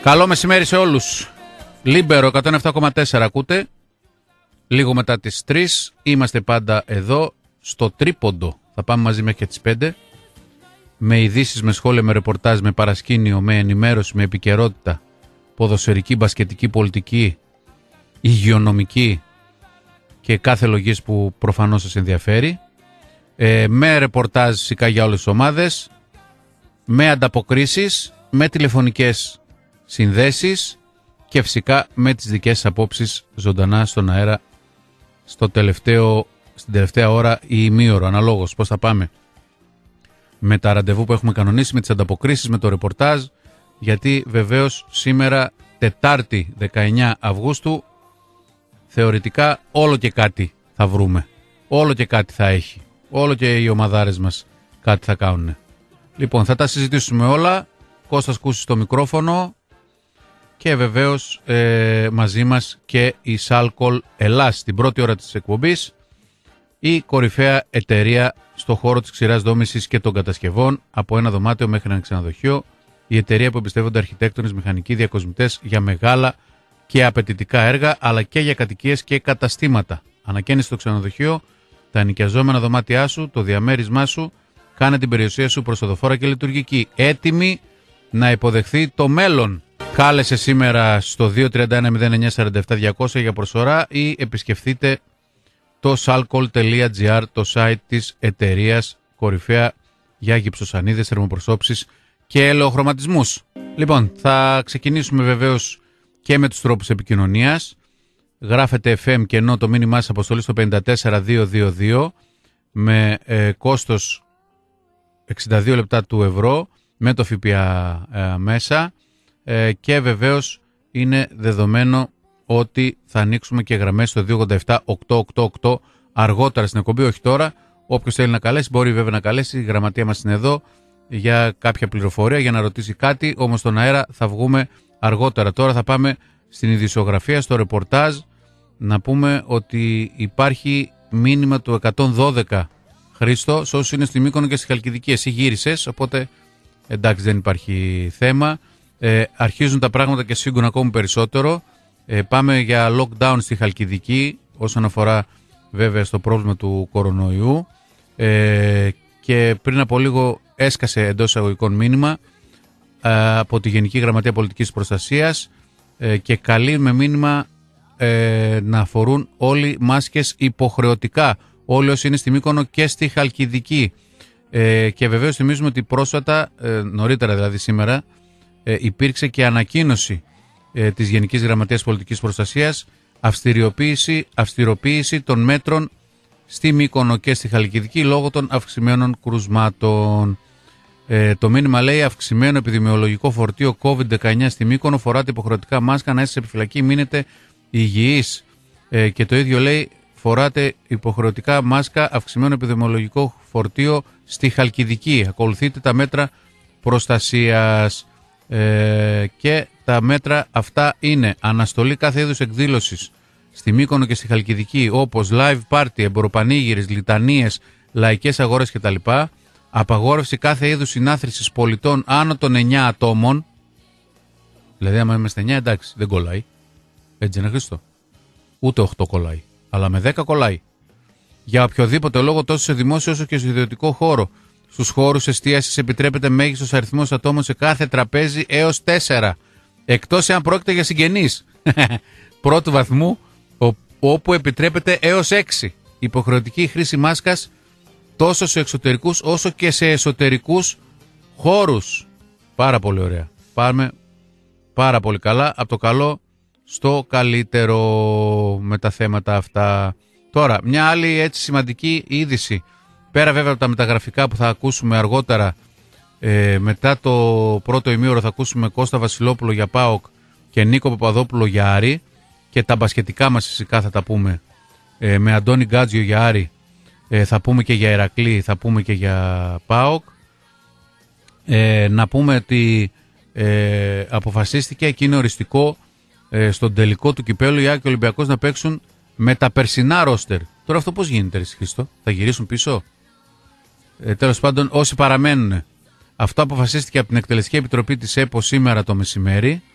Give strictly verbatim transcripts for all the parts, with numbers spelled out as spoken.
Καλό μεσημέρι σε όλους. Λίμπερο εκατόν επτά κόμμα τέσσερα ακούτε. Λίγο μετά τις τρεις. Είμαστε πάντα εδώ στο τρίποντο. Θα πάμε μαζί μέχρι και τις πέντε. Με ειδήσεις, με σχόλια, με ρεπορτάζ, με παρασκήνιο, με ενημέρωση, με επικαιρότητα. Ποδοσφαιρική, μπασκετική, πολιτική, υγειονομική και κάθε λογής που προφανώς σας ενδιαφέρει. Ε, με ρεπορτάζ φυσικά για όλες τις ομάδες. Με ανταποκρίσεις, με τηλεφωνικές συνδέσεις και φυσικά με τις δικές σας απόψεις ζωντανά στον αέρα στο τελευταίο, στην τελευταία ώρα ή ημίωρο, αναλόγως πώς θα πάμε με τα ραντεβού που έχουμε κανονίσει, με τις ανταποκρίσεις, με το ρεπορτάζ, γιατί βεβαίως σήμερα Τετάρτη δεκαεννιά Αυγούστου θεωρητικά όλο και κάτι θα βρούμε, όλο και κάτι θα έχει, όλο και οι ομαδάρες μας κάτι θα κάνουν. Λοιπόν, θα τα συζητήσουμε όλα. Κώστας Κούσης στο μικρόφωνο και βεβαίως ε, μαζί μας και η Σάλκολ Ελλάς στην πρώτη ώρα της εκπομπής, η κορυφαία εταιρεία στο χώρο της ξηράς δόμησης και των κατασκευών, από ένα δωμάτιο μέχρι ένα ξενοδοχείο, η εταιρεία που εμπιστεύονται αρχιτέκτονες, μηχανικοί, διακοσμητές για μεγάλα και απαιτητικά έργα, αλλά και για κατοικίες και καταστήματα. Ανακαίνιση στο ξενοδοχείο, τα ενοικιαζόμενα δωμάτια σου, το διαμέρισμά σου, κάνε την περιουσία σου προσοδοφόρα και λειτουργική. Έτοιμη να υποδεχθεί το μέλλον. Κάλεσε σήμερα στο δύο τρία ένα μηδέν εννιά τέσσερα επτά διακόσια για προσφορά ή επισκεφτείτε το salcol τελεία gr, το site της εταιρείας κορυφαία για γυψοσανίδες, θερμοπροσώψεις και ελαιοχρωματισμούς. Λοιπόν, θα ξεκινήσουμε βεβαίως και με τους τρόπους επικοινωνίας. Γράφετε εφ εμ και ενώ το μήνυμά σας αποστολή στο πέντε τέσσερα δύο δύο δύο με ε, κόστος εξήντα δύο λεπτά του ευρώ, με το ΦΠΑ ε, μέσα ε, και βεβαίως είναι δεδομένο ότι θα ανοίξουμε και γραμμές στο δύο ογδόντα επτά οκτακόσια ογδόντα οκτώ αργότερα στην εκπομπή, όχι τώρα. Όποιος θέλει να καλέσει μπορεί βέβαια να καλέσει, η γραμματεία μας είναι εδώ για κάποια πληροφορία, για να ρωτήσει κάτι, όμως στον αέρα θα βγούμε αργότερα. Τώρα θα πάμε στην ειδησιογραφία, στο ρεπορτάζ, να πούμε ότι υπάρχει μήνυμα του εκατόν δώδεκα, Χρήστο, σε όσους είναι στη Μύκονο και στη Χαλκιδική. Εσύ γύρισες, οπότε εντάξει, δεν υπάρχει θέμα. Ε, αρχίζουν τα πράγματα και σύγκουν ακόμη περισσότερο. Ε, πάμε για lockdown στη Χαλκιδική όσον αφορά βέβαια στο πρόβλημα του κορονοϊού. Ε, και πριν από λίγο έσκασε εντός εισαγωγικών μήνυμα ε, από τη Γενική Γραμματεία Πολιτικής Προστασίας ε, και καλεί με μήνυμα ε, να φορούν όλοι μάσκες υποχρεωτικά. Όλοι όσοι είναι στη Μύκονο και στη Χαλκιδική. Ε, και βεβαίως θυμίζουμε ότι πρόσφατα, ε, νωρίτερα δηλαδή σήμερα, ε, υπήρξε και ανακοίνωση ε, της Γενικής Γραμματείας Πολιτικής Προστασίας, αυστηριοποίηση, αυστηροποίηση των μέτρων στη Μύκονο και στη Χαλκιδική λόγω των αυξημένων κρουσμάτων. Ε, το μήνυμα λέει: αυξημένο επιδημιολογικό φορτίο κόβιντ δεκαεννιά στη Μύκονο, φοράτε υποχρεωτικά μάσκα, να είστε σε επιφυλακή, μείνετε υγιείς. Ε, και το ίδιο λέει: φοράτε υποχρεωτικά μάσκα, αυξημένο επιδημιολογικό φορτίο στη Χαλκιδική. Ακολουθείτε τα μέτρα προστασίας. Ε, και τα μέτρα αυτά είναι αναστολή κάθε είδους εκδήλωσης στη Μύκονο και στη Χαλκιδική, όπως live party, εμποροπανήγυρες, λιτανίες, λαϊκές αγορές κτλ. Απαγόρευση κάθε είδους συνάθρησης πολιτών άνω των εννιά ατόμων. Δηλαδή, άμα είμαστε εννιά, εντάξει, δεν κολλάει. Έτσι είναι, Χρήστο. Ούτε οκτώ κολλάει. Αλλά με δέκα κολλάει. Για οποιοδήποτε λόγο, τόσο σε δημόσιο όσο και σε ιδιωτικό χώρο. Στους χώρους εστίασης επιτρέπεται μέγιστος αριθμός ατόμων σε κάθε τραπέζι έως τέσσερα. Εκτός εάν πρόκειται για συγγενείς πρώτου βαθμού, όπου επιτρέπεται έως έξι. Υποχρεωτική χρήση μάσκας τόσο σε εξωτερικούς όσο και σε εσωτερικούς χώρους. Πάρα πολύ ωραία. Πάμε πάρα πολύ καλά. Από το καλό στο καλύτερο με τα θέματα αυτά. Τώρα, μια άλλη έτσι σημαντική είδηση. Πέρα βέβαια από τα μεταγραφικά που θα ακούσουμε αργότερα, ε, μετά το πρώτο ημίωρο θα ακούσουμε Κώστα Βασιλόπουλο για ΠΑΟΚ και Νίκο Παπαδόπουλο για Άρη, και τα μπασκετικά μας φυσικά θα τα πούμε ε, με Αντώνη Γκάτζιο για Άρη, ε, θα πούμε και για Ηρακλή, θα πούμε και για ΠΑΟΚ. Ε, να πούμε ότι ε, αποφασίστηκε και είναι οριστικό ε, στον τελικό του κυπέλου οι Άκη και Ολυμπιακός να παίξουν με τα περσινά ρόστερ. Τώρα αυτό πώς γίνεται, ρε Χρήστο, θα γυρίσουν πίσω? Ε, τέλος πάντων, όσοι παραμένουν, αυτό αποφασίστηκε από την Εκτελεστική Επιτροπή της ΕΠΟ σήμερα το μεσημέρι.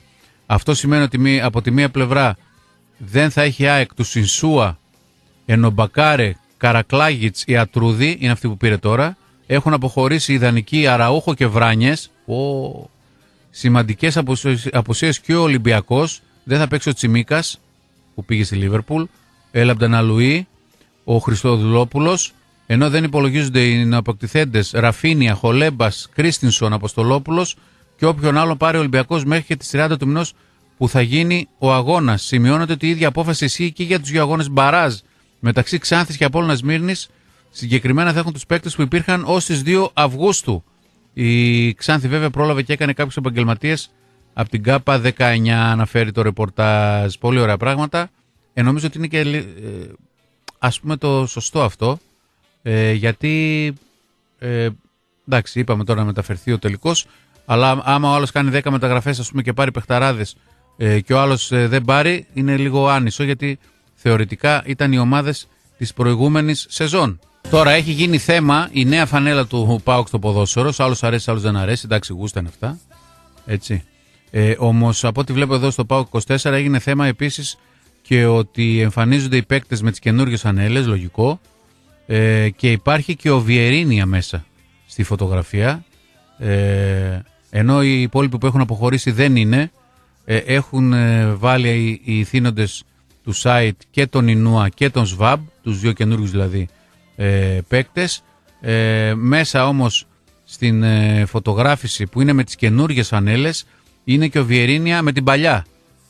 Αυτό σημαίνει ότι από τη μία πλευρά δεν θα έχει ΑΕΚ του Σινσούα, ενώ Μπακάρε, Καρακλάγιτς, η Ατρούδη είναι αυτή που πήρε τώρα. Έχουν αποχωρήσει ιδανικοί Αραούχο και Βράνιες. Oh. Σημαντικές απουσίες και ο Ολυμπιακός. Δεν θα παίξει ο Τσιμίκας που πήγε στη Λίβερπουλ. Ελαμπταναλουή, ο Χριστοδουλόπουλος. Ενώ δεν υπολογίζονται οι αποκτηθέντες Ραφίνια, Χολέμπας, Κρίστινσον, Αποστολόπουλος και όποιον άλλον πάρει ο Ολυμπιακός μέχρι και τις τριάντα του μηνός που θα γίνει ο αγώνας. Σημειώνεται ότι η ίδια απόφαση ισχύει και για τους δύο αγώνες μπαράζ μεταξύ Ξάνθης και Απόλλωνας Σμύρνης. Συγκεκριμένα θα έχουν τους παίκτες που υπήρχαν ως τις δύο Αυγούστου. Η Ξάνθη βέβαια πρόλαβε και έκανε κάποιους επαγγελματίες από την ΚΑΠΑ δεκαεννιά, αναφέρει το ρεπορτάζ. Πολύ ωραία πράγματα. Ε, νομίζω ότι είναι και ε, ας πούμε το σωστό αυτό. Ε, γιατί ε, εντάξει, είπαμε τώρα να μεταφερθεί ο τελικός, αλλά άμα ο άλλος κάνει δέκα μεταγραφές ας πούμε και πάρει παιχταράδες ε, και ο άλλος ε, δεν πάρει, είναι λίγο άνισο, γιατί θεωρητικά ήταν οι ομάδες της προηγούμενης σεζόν. Τώρα έχει γίνει θέμα η νέα φανέλα του ΠΑΟΚ στο ποδόσφαιρο. Άλλος αρέσει, άλλος δεν αρέσει. Εντάξει, γούστα είναι αυτά. Έτσι. Ε, όμως από ό,τι βλέπω εδώ στο ΠΑΟΚ είκοσι τέσσερα έγινε θέμα επίσης και ότι εμφανίζονται οι παίκτες με τις καινούργιες φανέλες, λογικό. Ε, και υπάρχει και ο Βιερίνια μέσα στη φωτογραφία. Ε, ενώ οι υπόλοιποι που έχουν αποχωρήσει δεν είναι. Ε, έχουν ε, βάλει οι, οι ηθήνοντες του site και τον Ινούα και τον Σβάμπ, τους δύο καινούργιους δηλαδή ε, παίκτες. Ε, μέσα όμως στην ε, φωτογράφηση που είναι με τις καινούργιες φανέλες είναι και ο Βιερίνια με την παλιά.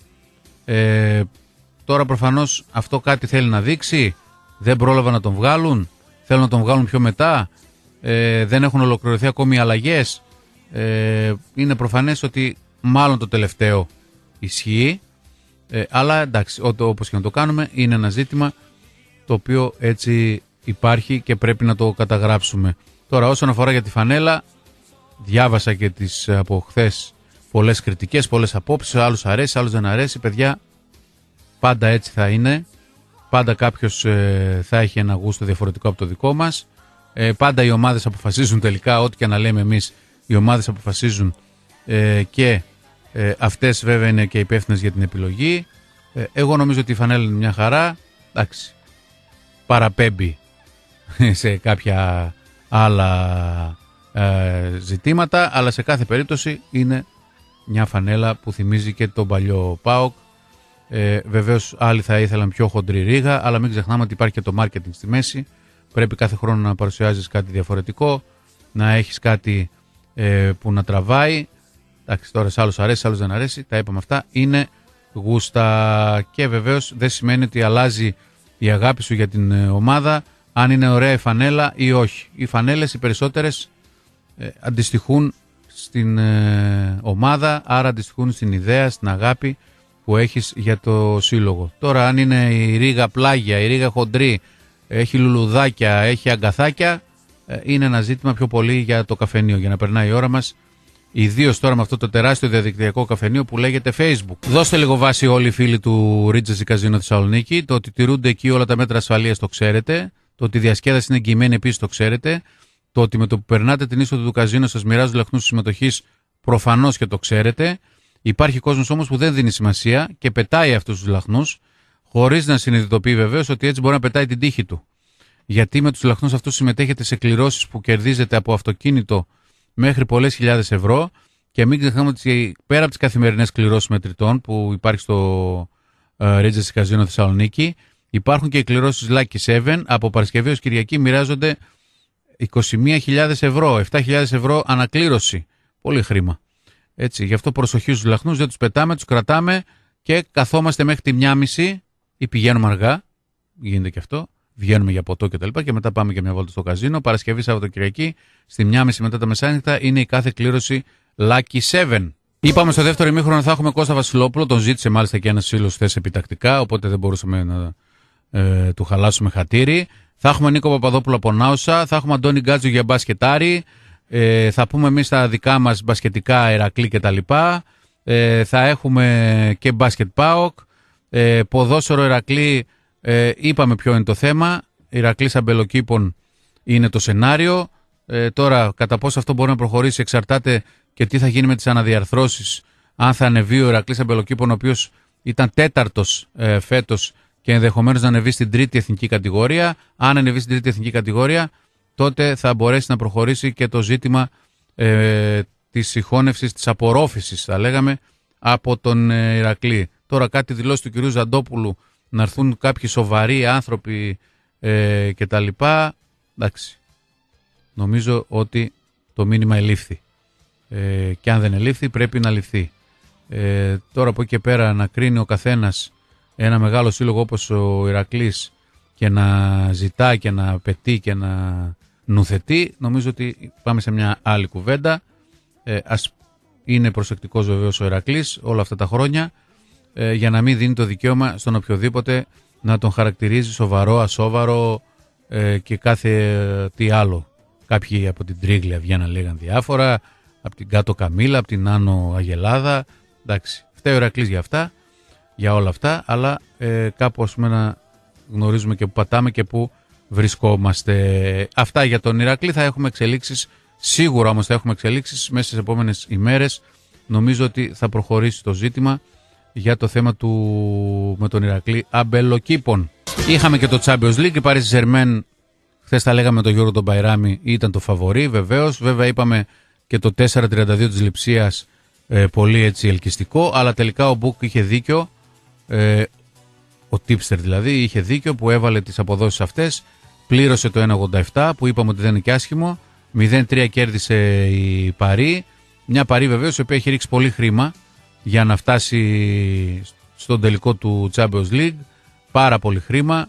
Ε, τώρα προφανώς αυτό κάτι θέλει να δείξει. Δεν πρόλαβα να τον βγάλουν. Θέλουν να τον βγάλουν πιο μετά. Ε, δεν έχουν ολοκληρωθεί ακόμη οι αλλαγές. Ε, είναι προφανές ότι μάλλον το τελευταίο ισχύει. Ε, αλλά εντάξει, ό, όπως και να το κάνουμε, είναι ένα ζήτημα το οποίο έτσι υπάρχει και πρέπει να το καταγράψουμε. Τώρα όσον αφορά για τη φανέλα, διάβασα και τις από χθες πολλές κριτικές, πολλές απόψεις. Άλλους αρέσει, άλλους δεν αρέσει. Παιδιά, πάντα έτσι θα είναι. Πάντα κάποιος ε, θα έχει ένα γούστο διαφορετικό από το δικό μας. Ε, πάντα οι ομάδες αποφασίζουν τελικά, ό,τι και να λέμε εμείς, οι ομάδες αποφασίζουν ε, και ε, αυτές βέβαια είναι και υπεύθυνες για την επιλογή. Ε, εγώ νομίζω ότι η φανέλα είναι μια χαρά. Εντάξει, παραπέμπει σε κάποια άλλα ε, ζητήματα, αλλά σε κάθε περίπτωση είναι μια φανέλα που θυμίζει και τον παλιό ΠΑΟΚ. Ε, βεβαίως άλλοι θα ήθελαν πιο χοντρή ρίγα, αλλά μην ξεχνάμε ότι υπάρχει και το marketing στη μέση. Πρέπει κάθε χρόνο να παρουσιάζεις κάτι διαφορετικό, να έχεις κάτι ε, που να τραβάει. Εντάξει, τώρα σε άλλους αρέσει, σε άλλους δεν αρέσει, τα είπαμε αυτά, είναι γούστα. Και βεβαίως δεν σημαίνει ότι αλλάζει η αγάπη σου για την ε, ομάδα, αν είναι ωραία η φανέλα ή όχι. Οι φανέλες οι περισσότερες ε, αντιστοιχούν στην ε, ομάδα, άρα αντιστοιχούν στην ιδέα, στην αγάπη που έχεις για το σύλλογο. Τώρα αν είναι η ρίγα πλάγια, η ρίγα χοντρή, έχει λουλουδάκια, έχει αγκαθάκια, είναι ένα ζήτημα πιο πολύ για το καφενείο, για να περνάει η ώρα μας. Ιδίως τώρα με αυτό το τεράστιο διαδικτυακό καφενείο που λέγεται Facebook. Δώστε λίγο βάση όλοι οι φίλοι του Regency Casino Θεσσαλονίκη. Το ότι τηρούνται εκεί όλα τα μέτρα ασφαλείας το ξέρετε. Το ότι η διασκέδαση είναι εγγυημένη επίσης το ξέρετε. Το ότι με το που περνάτε την είσοδο του καζίνο σας μοιράζουν λαχνούς συμμετοχής προφανώς και το ξέρετε. Υπάρχει κόσμος όμως που δεν δίνει σημασία και πετάει αυτούς τους λαχνούς, χωρίς να συνειδητοποιεί βεβαίως ότι έτσι μπορεί να πετάει την τύχη του. Γιατί με τους λαχνούς αυτούς συμμετέχετε σε κληρώσεις που κερδίζετε από αυτοκίνητο μέχρι πολλές χιλιάδες ευρώ, και μην ξεχνάμε ότι πέρα από τις καθημερινές κληρώσεις μετρητών που υπάρχει στο uh, Regency Casino Θεσσαλονίκη, υπάρχουν και οι κληρώσεις Lucky seven. Από Παρασκευή ως Κυριακή μοιράζονται είκοσι μία χιλιάδες ευρώ, επτά χιλιάδες ευρώ ανακλήρωση. Πολύ χρήμα. Έτσι, γι' αυτό προσοχή στους λαχνούς, δεν τους πετάμε, τους κρατάμε και καθόμαστε μέχρι τη μία και μισή ή πηγαίνουμε αργά, γίνεται και αυτό, βγαίνουμε για ποτό κτλ. Και, και μετά πάμε για μια βόλτα στο καζίνο. Παρασκευή, Σαββατοκυριακή, στη μία και μισή μετά τα μεσάνυχτα είναι η κάθε κλήρωση Lucky seven. Είπαμε στο δεύτερο ημίχρονο θα έχουμε Κώστα Βασιλόπουλο, τον ζήτησε μάλιστα και ένας φίλος χθες επιτακτικά, οπότε δεν μπορούσαμε να ε, του χαλάσουμε χατήρι. Θα έχουμε Νίκο Παπαδόπουλο από Νάουσα, θα έχουμε Αντώνη Γκάτζο για μπασκετάρι. Ε, θα πούμε εμείς τα δικά μας μπασκετικά Ηρακλή και τα λοιπά. Ε, θα έχουμε και μπάσκετ ΠΑΟΚ. Ε, ποδόσφαιρο Ηρακλή, ε, είπαμε ποιο είναι το θέμα. Ηρακλή Αμπελοκήπων είναι το σενάριο. Ε, τώρα κατά πόσο αυτό μπορεί να προχωρήσει εξαρτάται και τι θα γίνει με τις αναδιαρθρώσεις αν θα ανεβεί ο Ηρακλής Αμπελοκήπων, ο οποίος ήταν τέταρτος ε, φέτος και ενδεχομένως να ανεβεί στην τρίτη εθνική κατηγορία. Αν ανεβεί στην τρίτη εθνική κατηγορία, τότε θα μπορέσει να προχωρήσει και το ζήτημα ε, της συγχώνευσης, της απορρόφησης, θα λέγαμε, από τον ε, Ηρακλή. Τώρα κάτι δηλώσει του κυρίου Ζαντόπουλου, να έρθουν κάποιοι σοβαροί άνθρωποι ε, και τα λοιπά. Εντάξει, νομίζω ότι το μήνυμα ελήφθη. Ε, και αν δεν ελήφθη, πρέπει να ληφθεί. Ε, τώρα από εκεί και πέρα να κρίνει ο καθένας ένα μεγάλο σύλλογο όπως ο Ηρακλής και να ζητά και να απαιτεί και να νουθετεί, νομίζω ότι πάμε σε μια άλλη κουβέντα. Ε, ας είναι προσεκτικός βεβαίως ο Ηρακλής όλα αυτά τα χρόνια, ε, για να μην δίνει το δικαίωμα στον οποιοδήποτε να τον χαρακτηρίζει σοβαρό, ασόβαρο ε, και κάθε ε, τι άλλο. Κάποιοι από την Τρίγλια βγαίναν, λέγαν διάφορα, από την Κάτω Καμήλα, από την Άνω Αγελάδα. Εντάξει, φταίει ο Ηρακλής για αυτά, για όλα αυτά, αλλά ε, κάπου ας πούμε να γνωρίζουμε και που πατάμε και που βρισκόμαστε. Αυτά για τον Ηρακλή. Θα έχουμε εξελίξεις, σίγουρα όμως θα έχουμε εξελίξεις μέσα στις επόμενες ημέρες. Νομίζω ότι θα προχωρήσει το ζήτημα για το θέμα του με τον Ηρακλή Αμπελοκήπων. Είχαμε και το Champions League, η Paris Saint-Germain, χθες τα λέγαμε τον Γιώργο τον Μπαϊράμι, ήταν το φαβορί βεβαίως. Βέβαια είπαμε και το τέσσερα τριάντα δύο της Λειψίας, ε, πολύ έτσι ελκυστικό, αλλά τελικά ο Μπουκ είχε δίκιο, ε, ο Tipster δηλαδή είχε δίκιο που έβαλε τις αποδόσεις αυτές, πλήρωσε το ένα ογδόντα επτά που είπαμε ότι δεν είναι και άσχημο. μηδέν τρία κέρδισε η Παρί, μια Παρί βεβαίως η οποία έχει ρίξει πολύ χρήμα για να φτάσει στον τελικό του Champions League, πάρα πολύ χρήμα,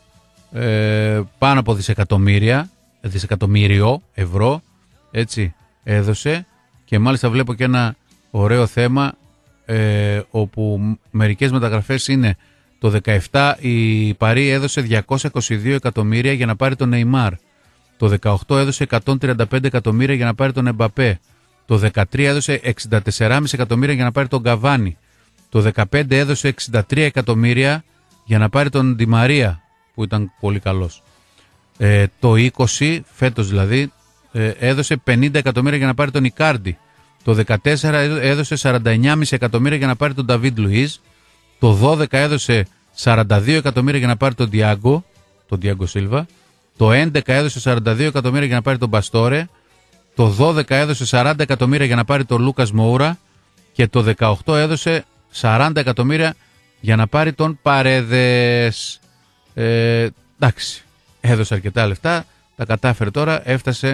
ε, πάνω από δισεκατομμύρια, δισεκατομμύριο ευρώ, έτσι έδωσε. Και μάλιστα βλέπω και ένα ωραίο θέμα, ε, όπου μερικές μεταγραφές είναι το δεκαεπτά η Παρί έδωσε διακόσια είκοσι δύο εκατομμύρια για να πάρει τον Νεϊμάρ, το δεκαοκτώ έδωσε εκατόν τριάντα πέντε εκατομμύρια για να πάρει τον Εμπαπέ, το δεκατρία έδωσε εξήντα τέσσερα κόμμα πέντε εκατομμύρια για να πάρει τον Καβάνι, το δεκαπέντε έδωσε εξήντα τρία εκατομμύρια για να πάρει τον Ντι Μαρία που ήταν πολύ καλός, ε, το είκοσι φέτος δηλαδή ε, έδωσε πενήντα εκατομμύρια για να πάρει τον Ικάρντι, το δεκατέσσερα έδωσε σαράντα εννιά κόμμα πέντε εκατομμύρια για να πάρει τον Νταβίντ Λουίζ, το δώδεκα έδωσε σαράντα δύο εκατομμύρια για να πάρει τον Ντιάγκο, τον Ντιάγκο Σίλβα, το έντεκα έδωσε σαράντα δύο εκατομμύρια για να πάρει τον Μπαστόρε, το δώδεκα έδωσε σαράντα εκατομμύρια για να πάρει τον Λούκας Μόουρα και το δεκαοκτώ έδωσε σαράντα εκατομμύρια για να πάρει τον Παρέδες. Ε, εντάξει, έδωσε αρκετά λεφτά, τα κατάφερε τώρα, έφτασε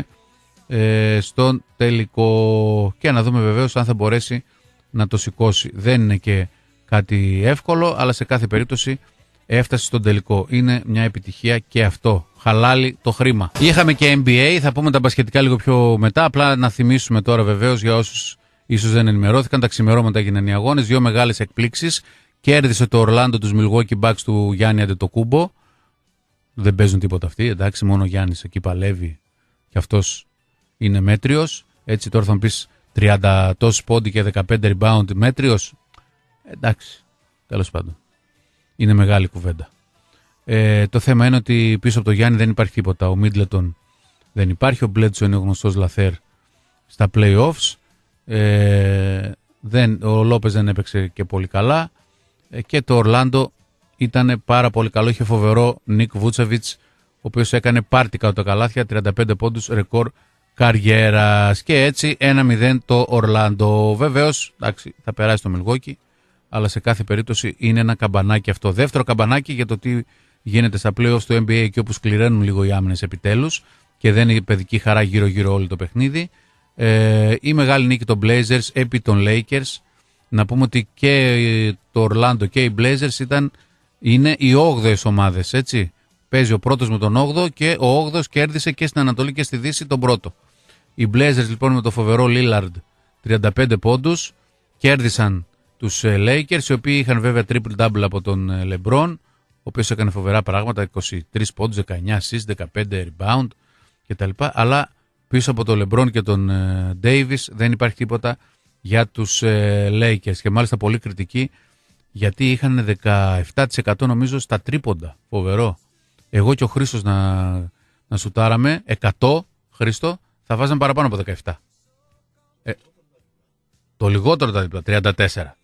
ε, στον τελικό και να δούμε βεβαίως αν θα μπορέσει να το σηκώσει. Δεν είναι και κάτι εύκολο, αλλά σε κάθε περίπτωση έφτασε στον τελικό. Είναι μια επιτυχία και αυτό. Χαλάλι το χρήμα. Είχαμε και N B A, θα πούμε τα μπασκετικά λίγο πιο μετά. Απλά να θυμίσουμε τώρα βεβαίως για όσους ίσως δεν ενημερώθηκαν. Τα ξημερώματα έγιναν οι αγώνες. Δύο μεγάλες εκπλήξεις. Κέρδισε το Ορλάντο τους Milwaukee Bucks του Γιάννη Αντετοκούμπο. Δεν παίζουν τίποτα αυτοί. Εντάξει, μόνο ο Γιάννης εκεί παλεύει και αυτός είναι μέτριος. Έτσι τώρα θα μου πεις τριάντα τόσους πόντι και δεκαπέντε rebound μέτριος. Εντάξει, τέλος πάντων. Είναι μεγάλη κουβέντα. Ε, το θέμα είναι ότι πίσω από το Γιάννη δεν υπάρχει τίποτα. Ο Μίτλετον δεν υπάρχει. Ο Μπλέτσο είναι ο γνωστός λαθέρ στα play-offs. Ε, δεν, ο Λόπες δεν έπαιξε και πολύ καλά. Ε, και το Ορλάντο ήταν πάρα πολύ καλό. Είχε φοβερό Νίκ Βούτσεβιτς, ο οποίος έκανε πάρτι κάτω τα καλάθια, τριάντα πέντε πόντους, ρεκόρ καριέρας. Και έτσι ένα μηδέν το Ορλάντο. Βεβαίως, εντάξει, θα περάσει το Μιλγόκι, αλλά σε κάθε περίπτωση είναι ένα καμπανάκι αυτό. Δεύτερο καμπανάκι για το τι γίνεται στα playoffs του N B A, εκεί όπου σκληραίνουν λίγο οι άμυνες επιτέλους και δεν είναι παιδική χαρά γύρω-γύρω όλο το παιχνίδι. Ε, η μεγάλη νίκη των Blazers επί των Lakers. Να πούμε ότι και το Orlando και οι Blazers ήταν, είναι οι όγδοες ομάδες, έτσι. Παίζει ο πρώτος με τον όγδοο και ο όγδοος κέρδισε και στην Ανατολή και στη Δύση τον πρώτο. Οι Blazers λοιπόν με το φοβερό Lillard τριάντα πέντε πόντους κέρδισαν τους Lakers, οι οποίοι είχαν βέβαια triple-double από τον LeBron, ο οποίος έκανε φοβερά πράγματα, είκοσι τρεις πόντους, δεκαεννιά assists, δεκαπέντε rebound κτλ. Αλλά πίσω από τον LeBron και τον Davis δεν υπάρχει τίποτα για τους Lakers, και μάλιστα πολύ κριτική, γιατί είχαν δεκαεπτά τοις εκατό νομίζω στα τρίποντα. Φοβερό. Εγώ και ο Χρήστος να, να σουτάραμε εκατό, Χρήστο, θα βάζαμε παραπάνω από δεκαεπτά. Ε, το λιγότερο τα διπλά, τριάντα τέσσερα.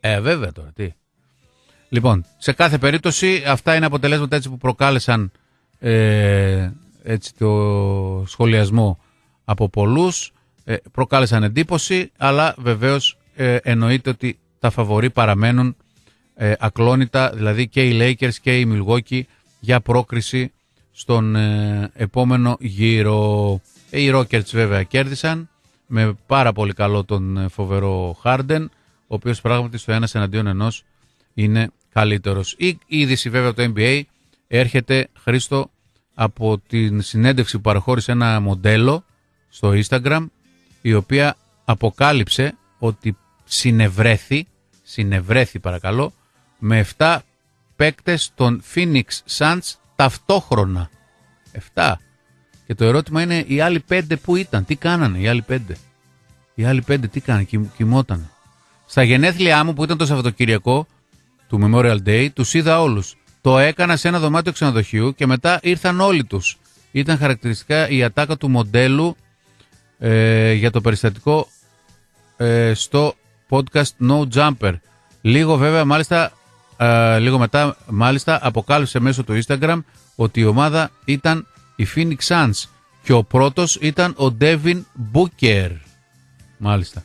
Ε, βέβαια τώρα, τι. Λοιπόν, σε κάθε περίπτωση αυτά είναι αποτελέσματα έτσι που προκάλεσαν ε, έτσι το σχολιασμό από πολλούς, ε, προκάλεσαν εντύπωση, αλλά βεβαίως ε, εννοείται ότι τα φαβορί παραμένουν ε, ακλόνητα, δηλαδή και οι Lakers και οι Milwaukee για πρόκριση στον ε, επόμενο γύρο. Ε, οι Rockets βέβαια κέρδισαν με πάρα πολύ καλό τον ε, φοβερό Harden, ο οποίος πράγματι στο ένας εναντίον ενός είναι καλύτερος. Η είδηση βέβαια από το N B A έρχεται, Χρήστο, από την συνέντευξη που παραχώρησε ένα μοντέλο στο Instagram, η οποία αποκάλυψε ότι συνευρέθη, συνευρέθη παρακαλώ, με επτά παίκτες των Phoenix Suns ταυτόχρονα. επτά. Και το ερώτημα είναι, οι άλλοι πέντε που ήταν, τι κάνανε οι άλλοι πέντε. Οι άλλοι πέντε τι κάνανε, κοι, κοιμότανε. Στα γενέθλιά μου που ήταν το Σαββατοκυριακό του Memorial Day, τους είδα όλους. Το έκανα σε ένα δωμάτιο ξενοδοχείου και μετά ήρθαν όλοι τους. Ήταν χαρακτηριστικά η ατάκα του μοντέλου ε, για το περιστατικό ε, στο podcast No Jumper. Λίγο βέβαια μάλιστα, ε, λίγο μετά μάλιστα αποκάλυψε μέσω του Instagram ότι η ομάδα ήταν η Phoenix Suns και ο πρώτος ήταν ο Devin Booker. Μάλιστα.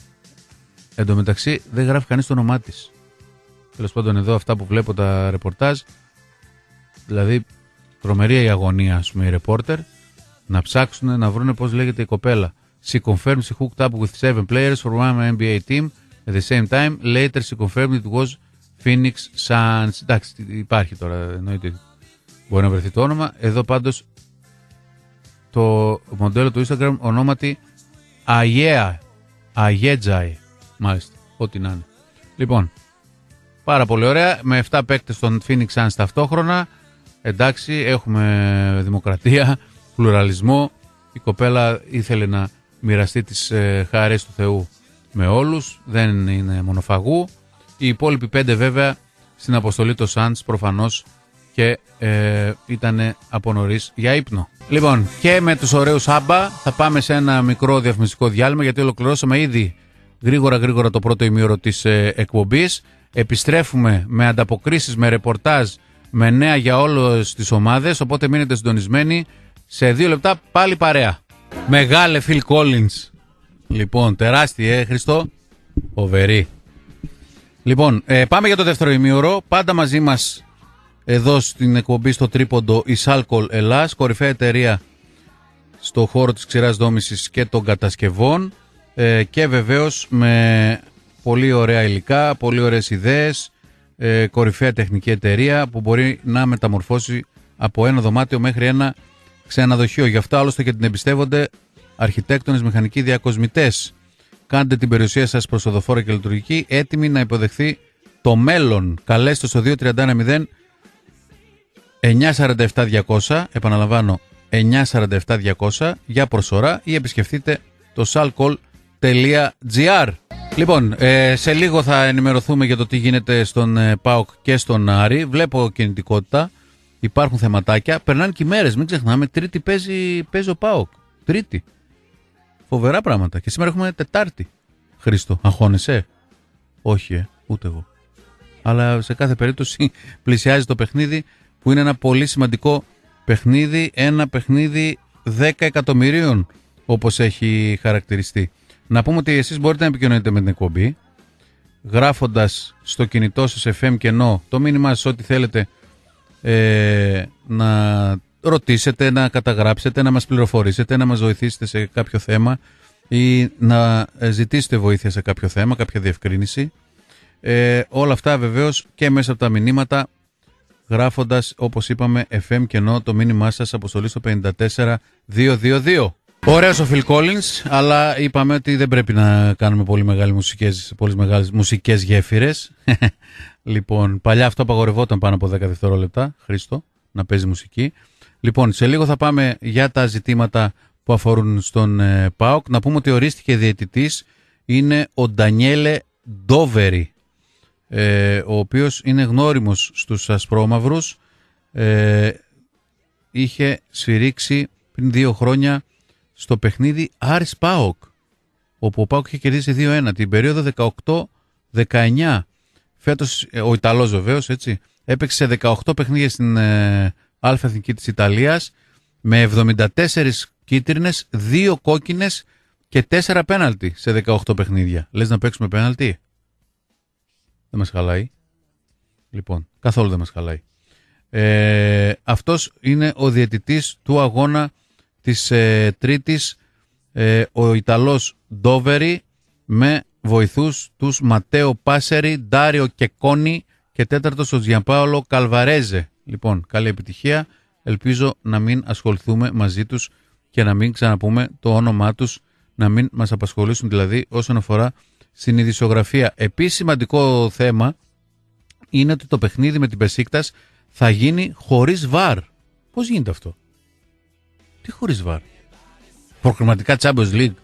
Εν τω μεταξύ δεν γράφει κανείς το όνομά της. Τέλος πάντων εδώ αυτά που βλέπω τα ρεπορτάζ, δηλαδή τρομερή η αγωνία, ας πούμε, οι ρεπόρτερ να ψάξουν να βρουν πώς λέγεται η κοπέλα. She confirmed she hooked up with seven players for one N B A team at the same time. Later she confirmed it was Phoenix Suns. Εντάξει, υπάρχει τώρα, εννοείται μπορεί να βρεθεί το όνομα. Εδώ πάντως το μοντέλο του Instagram ονόματι Αγέα, Αγέτζαε, μάλιστα, ό,τι να είναι. Λοιπόν, πάρα πολύ ωραία, με επτά παίκτες των Phoenix Suns ταυτόχρονα. Εντάξει, έχουμε δημοκρατία, πλουραλισμό. Η κοπέλα ήθελε να μοιραστεί τις ε, χαρές του Θεού με όλους. Δεν είναι μονοφαγού. Οι υπόλοιποι πέντε βέβαια στην αποστολή των Suns προφανώς και ε, ήταν από νωρίς για ύπνο. Λοιπόν, και με τους ωραίους Άμπα θα πάμε σε ένα μικρό διαφημιστικό διάλειμμα, γιατί ολοκληρώσαμε ήδη γρήγορα γρήγορα το πρώτο ημίωρο της ε, εκπομπής. Επιστρέφουμε με ανταποκρίσεις, με ρεπορτάζ, με νέα για όλες τις ομάδες, οπότε μείνετε συντονισμένοι. Σε δύο λεπτά πάλι παρέα. Μεγάλε Phil Collins. Λοιπόν, τεράστιε, ε, Χριστό. Φοβερή. Λοιπόν, ε, πάμε για το δεύτερο ημίωρο. Πάντα μαζί μας εδώ στην εκπομπή στο τρίποντο η Salcol Ελλάς, κορυφαία εταιρεία στο χώρο της ξηράς δόμησης και των κατασκευών, ε, και βεβαίως με πολύ ωραία υλικά, πολύ ωραίες ιδέες, ε, κορυφαία τεχνική εταιρεία που μπορεί να μεταμορφώσει από ένα δωμάτιο μέχρι ένα ξενοδοχείο. Γι' αυτό άλλωστε και την εμπιστεύονται αρχιτέκτονες, μηχανικοί, διακοσμητές. Κάντε την περιουσία σας προσοδοφόρα και λειτουργική, έτοιμη να υποδεχθεί το μέλλον. Καλέστε στο δύο τρία ένα μηδέν εννιά τέσσερα επτά διακόσια, επαναλαμβάνω εννιά τέσσερα επτά διακόσια για προσφορά, ή επισκεφτείτε το salcol τελεία gr. Λοιπόν, ε, σε λίγο θα ενημερωθούμε για το τι γίνεται στον ε, ΠΑΟΚ και στον Άρη. Βλέπω κινητικότητα, υπάρχουν θεματάκια, περνάνε και οι μέρες, μην ξεχνάμε, Τρίτη παίζει, παίζει ο ΠΑΟΚ. Τρίτη. Φοβερά πράγματα. Και σήμερα έχουμε Τετάρτη. Χρήστο, αγχώνεσαι? Όχι, ε, ούτε εγώ. Αλλά σε κάθε περίπτωση πλησιάζει το παιχνίδι, που είναι ένα πολύ σημαντικό παιχνίδι, ένα παιχνίδι δέκα εκατομμυρίων όπως έχει χαρακτηριστεί. Να πούμε ότι εσείς μπορείτε να επικοινωνείτε με την εκπομπή γράφοντας στο κινητό σας εφ εμ κενό το μήνυμά σας, ό,τι θέλετε, ε, να ρωτήσετε, να καταγράψετε, να μας πληροφορήσετε, να μας βοηθήσετε σε κάποιο θέμα ή να ζητήσετε βοήθεια σε κάποιο θέμα, κάποια διευκρίνηση. Ε, όλα αυτά βεβαίως και μέσα από τα μηνύματα, γράφοντας, όπως είπαμε, εφ εμ κενό το μήνυμά σας, αποστολή στο πέντε τέσσερα δύο δύο δύο. Ωραίος ο Phil Collins, αλλά είπαμε ότι δεν πρέπει να κάνουμε πολύ μεγάλες μουσικές, πολύ μεγάλες μουσικές γέφυρες. Λοιπόν, παλιά αυτό απαγορευόταν πάνω από δέκα δευτερόλεπτα, Χρήστο, να παίζει μουσική. Λοιπόν, σε λίγο θα πάμε για τα ζητήματα που αφορούν στον ε, ΠΑΟΚ. Να πούμε ότι ορίστηκε διαιτητής είναι ο Ντανιέλε Ντόβερι, ε, ο οποίος είναι γνώριμος στους ασπρόμαυρους. Ε, είχε σφυρίξει πριν δύο χρόνια στο παιχνίδι Άρης ΠΑΟΚ, όπου ο ΠΑΟΚ είχε κερδίσει δύο ένα την περίοδο δεκαοκτώ δεκαεννιά. Φέτος ο Ιταλός βεβαίως, έτσι, έπαιξε σε δεκαοκτώ παιχνίδια στην ε, Αλφα-Εθνική της Ιταλίας με εβδομήντα τέσσερις κίτρινες, δύο κόκκινες και τέσσερα πέναλτι σε δεκαοκτώ παιχνίδια. Λες να παίξουμε πέναλτι? Δεν μας χαλάει. Λοιπόν, καθόλου δεν μας χαλάει. Ε, αυτός είναι ο διαιτητής του αγώνα της ε, Τρίτης, ε, ο Ιταλός Ντόβερι, με βοηθούς τους Ματέο Πάσερι, Ντάριο Κεκόνι και τέταρτος ο Τζιανπάολο Καλβαρέζε. Λοιπόν, καλή επιτυχία. Ελπίζω να μην ασχοληθούμε μαζί τους και να μην ξαναπούμε το όνομά τους, να μην μας απασχολήσουν δηλαδή όσον αφορά στην ειδησιογραφία. Επίσης σημαντικό θέμα είναι ότι το παιχνίδι με την Μπεσίκτας θα γίνει χωρίς βαρ. Πώς γίνεται αυτό? Τι χωρίς βαρ? Προκριματικά Champions League.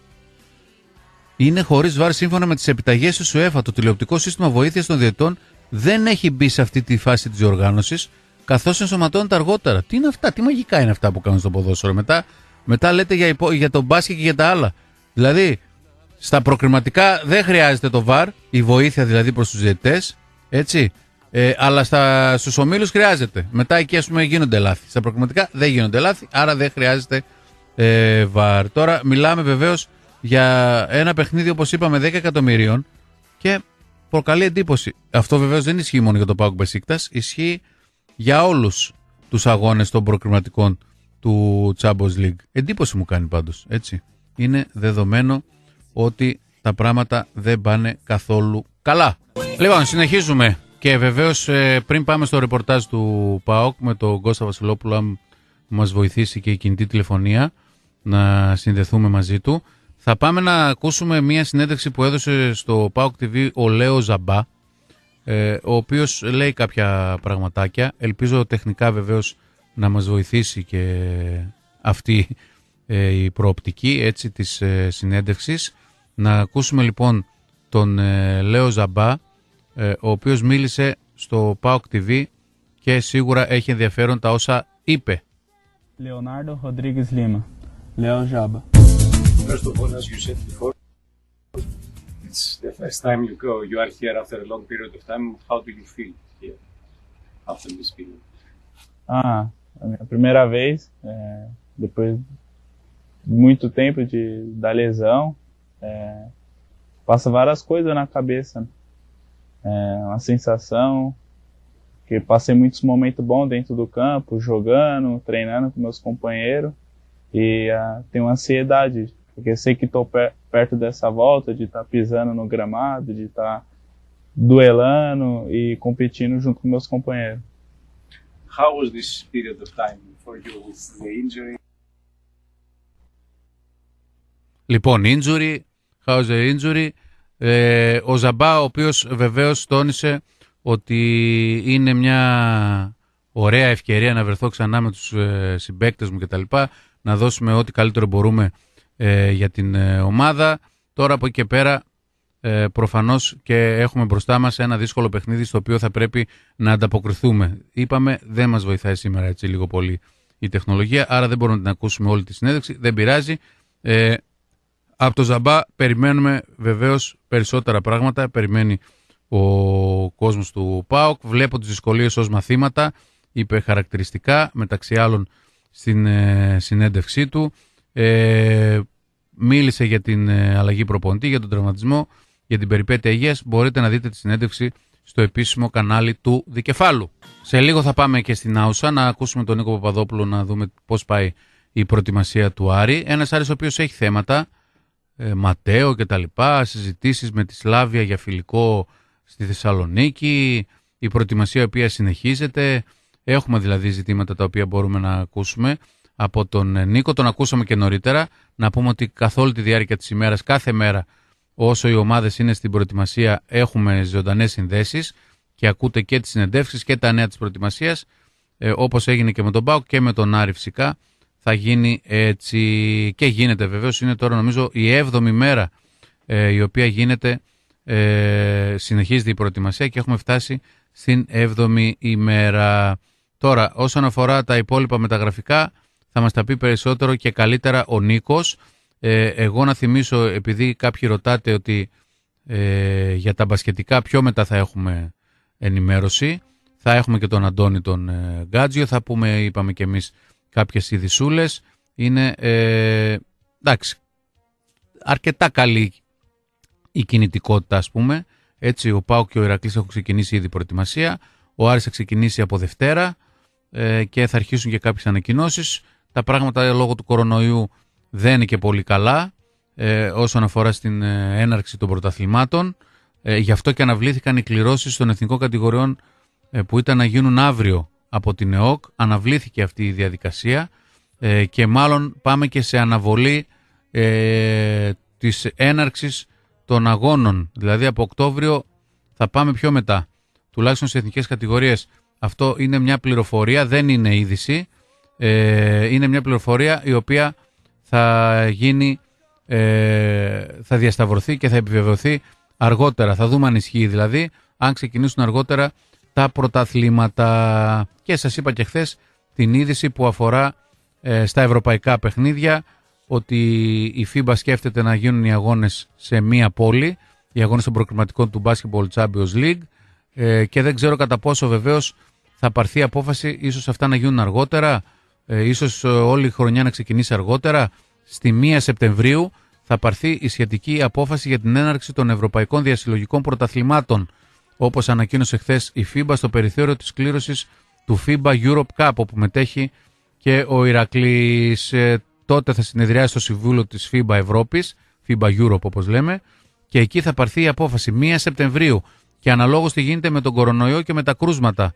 Είναι χωρίς βαρ σύμφωνα με τις επιταγές της UEFA. Το τηλεοπτικό σύστημα βοήθειας των διαιτητών δεν έχει μπει σε αυτή τη φάση της διοργάνωσης, καθώς ενσωματώνεται αργότερα. Τι είναι αυτά, τι μαγικά είναι αυτά που κάνουν στο ποδόσφαιρο? Μετά, μετά λέτε για, υπο, για τον μπάσκετ και για τα άλλα. Δηλαδή, στα προκριματικά δεν χρειάζεται το βαρ, η βοήθεια δηλαδή προς τους διαιτητές, έτσι. Ε, αλλά στα, στους ομίλους χρειάζεται. Μετά εκεί ας πούμε γίνονται λάθη. Στα προκριματικά δεν γίνονται λάθη, άρα δεν χρειάζεται ε, βαρ. Τώρα μιλάμε βεβαίως για ένα παιχνίδι, όπως είπαμε, δέκα εκατομμυρίων και προκαλεί εντύπωση. Αυτό βεβαίως δεν ισχύει μόνο για το ΠΑΟΚ Μπεσίκτας, ισχύει για όλους τους αγώνες των προκριματικών του Champions League. Εντύπωση μου κάνει πάντως, έτσι. Είναι δεδομένο ότι τα πράγματα δεν πάνε καθόλου καλά. Λοιπόν, συνεχίζουμε. Και βεβαίως πριν πάμε στο ρεπορτάζ του ΠΑΟΚ με τον Κώστα Βασιλόπουλο, αν μας βοηθήσει και η κινητή τηλεφωνία να συνδεθούμε μαζί του, θα πάμε να ακούσουμε μια συνέντευξη που έδωσε στο ΠΑΟΚ τι βι ο Λέο Ζαμπά, ο οποίος λέει κάποια πραγματάκια. Ελπίζω τεχνικά βεβαίως να μας βοηθήσει και αυτή η προοπτική, έτσι, της συνέντευξης. Να ακούσουμε λοιπόν τον Λέο Ζαμπά, ο οποίος μίλησε στο ΠΑΟΚ τι βι και σίγουρα έχει ενδιαφέρον τα όσα είπε. Leonardo Rodrigues Lima, Leo Jaba. First of all, as you said before, it's the first time you go. You are here after a long period of time. How do you feel here after this period? Ah, a minha primeira vez, é, depois de muito tempo de da lesão, é, passa várias coisas na cabeça. É uma sensação que passei muitos momentos bons dentro do campo, jogando, treinando com meus companheiros, e uh, tenho ansiedade, porque sei que estou per perto dessa volta, de estar tá pisando no gramado, de estar tá duelando e competindo junto com meus companheiros. How was this period of time for you with the injury? Λοιπόν, injury, how's the injury? Ε, ο Ζαμπά, ο οποίος βεβαίως τόνισε ότι είναι μια ωραία ευκαιρία να βρεθώ ξανά με τους ε, συμπαίκτες μου κτλ, να δώσουμε ό,τι καλύτερο μπορούμε ε, για την ε, ομάδα. Τώρα από εκεί και πέρα ε, προφανώς και έχουμε μπροστά μας ένα δύσκολο παιχνίδι στο οποίο θα πρέπει να ανταποκριθούμε. Είπαμε, δεν μας βοηθάει σήμερα έτσι λίγο πολύ η τεχνολογία, άρα δεν μπορούμε να την ακούσουμε όλη τη συνέντευξη, δεν πειράζει. ε, Από το Ζαμπά περιμένουμε βεβαίως περισσότερα πράγματα. Περιμένει ο κόσμος του ΠΑΟΚ. Βλέπω τις δυσκολίες ως μαθήματα, είπε χαρακτηριστικά, μεταξύ άλλων στην ε, συνέντευξή του. Ε, μίλησε για την ε, αλλαγή προπονητή, για τον τραυματισμό, για την περιπέτεια υγείας. Μπορείτε να δείτε τη συνέντευξη στο επίσημο κανάλι του Δικεφάλου. Σε λίγο θα πάμε και στην Άουσα να ακούσουμε τον Νίκο Παπαδόπουλο, να δούμε πώς πάει η προετοιμασία του Άρη. Ένας Άρης ο οποίος έχει θέματα, ε, Ματέο και τα λοιπά, συζητήσεις με τη Σλάβια για φιλικό στη Θεσσαλονίκη, η προετοιμασία η οποία συνεχίζεται. Έχουμε δηλαδή ζητήματα τα οποία μπορούμε να ακούσουμε από τον Νίκο. Τον ακούσαμε και νωρίτερα. Να πούμε ότι καθ' όλη τη διάρκεια της ημέρας, κάθε μέρα, όσο οι ομάδες είναι στην προετοιμασία, έχουμε ζωντανές συνδέσεις και ακούτε και τις συνεντεύξεις και τα νέα της προετοιμασίας, ε, όπως έγινε και με τον ΠΑΟΚ και με τον Άρη φυσικά. Θα γίνει έτσι και γίνεται βεβαίως. Είναι τώρα νομίζω η έβδομη μέρα ε, η οποία γίνεται, ε, συνεχίζεται η προετοιμασία και έχουμε φτάσει στην έβδομη ημέρα. Τώρα, όσον αφορά τα υπόλοιπα μεταγραφικά, θα μας τα πει περισσότερο και καλύτερα ο Νίκος. Ε, εγώ να θυμίσω, επειδή κάποιοι ρωτάτε ότι Ε, για τα μπασκετικά πιο μετά θα έχουμε ενημέρωση. Θα έχουμε και τον Αντώνη τον ε, Γκάτζιο. Θα πούμε, είπαμε και εμείς, κάποιες ειδισούλες. Είναι, ε, εντάξει, αρκετά καλή η κινητικότητα, ας πούμε. Έτσι, ο ΠΑΟΚ και ο Ηρακλής έχουν ξεκινήσει ήδη προετοιμασία. Ο Άρης θα ξεκινήσει από Δευτέρα ε, και θα αρχίσουν και κάποιες ανακοινώσεις. Τα πράγματα λόγω του κορονοϊού δεν είναι και πολύ καλά ε, όσον αφορά στην ε, έναρξη των πρωταθλημάτων. Ε, γι' αυτό και αναβλήθηκαν οι κληρώσεις των εθνικών κατηγοριών ε, που ήταν να γίνουν αύριο από την ΕΟΚ. Αναβλήθηκε αυτή η διαδικασία ε, και μάλλον πάμε και σε αναβολή ε, της έναρξης των αγώνων. Δηλαδή από Οκτώβριο θα πάμε πιο μετά, τουλάχιστον σε εθνικές κατηγορίες. Αυτό είναι μια πληροφορία, δεν είναι είδηση. Ε, είναι μια πληροφορία η οποία θα γίνει, ε, θα διασταυρωθεί και θα επιβεβαιωθεί αργότερα. Θα δούμε αν ισχύει, δηλαδή αν ξεκινήσουν αργότερα τα πρωταθλήματα. Και σας είπα και χθες την είδηση που αφορά ε, στα ευρωπαϊκά παιχνίδια, ότι η φίμπα σκέφτεται να γίνουν οι αγώνες σε μία πόλη, οι αγώνες των προκριματικών του Basketball Champions League, ε, και δεν ξέρω κατά πόσο βεβαίως θα πάρθει απόφαση ίσως αυτά να γίνουν αργότερα, ε, ίσως όλη η χρονιά να ξεκινήσει αργότερα. Στη πρώτη Σεπτεμβρίου θα πάρθει η σχετική απόφαση για την έναρξη των ευρωπαϊκών διασυλλογικών πρωταθλημάτων, όπως ανακοίνωσε χθες η φίμπα στο περιθώριο της κλήρωσης του φίμπα Europe Cup, όπου μετέχει και ο Ηρακλής. Ε, τότε θα συνεδριάσει στο Συμβούλιο της φίμπα Ευρώπης, φίμπα Europe όπως λέμε, και εκεί θα πάρθει η απόφαση πρώτη Σεπτεμβρίου. Και αναλόγως τι γίνεται με τον κορονοϊό και με τα κρούσματα.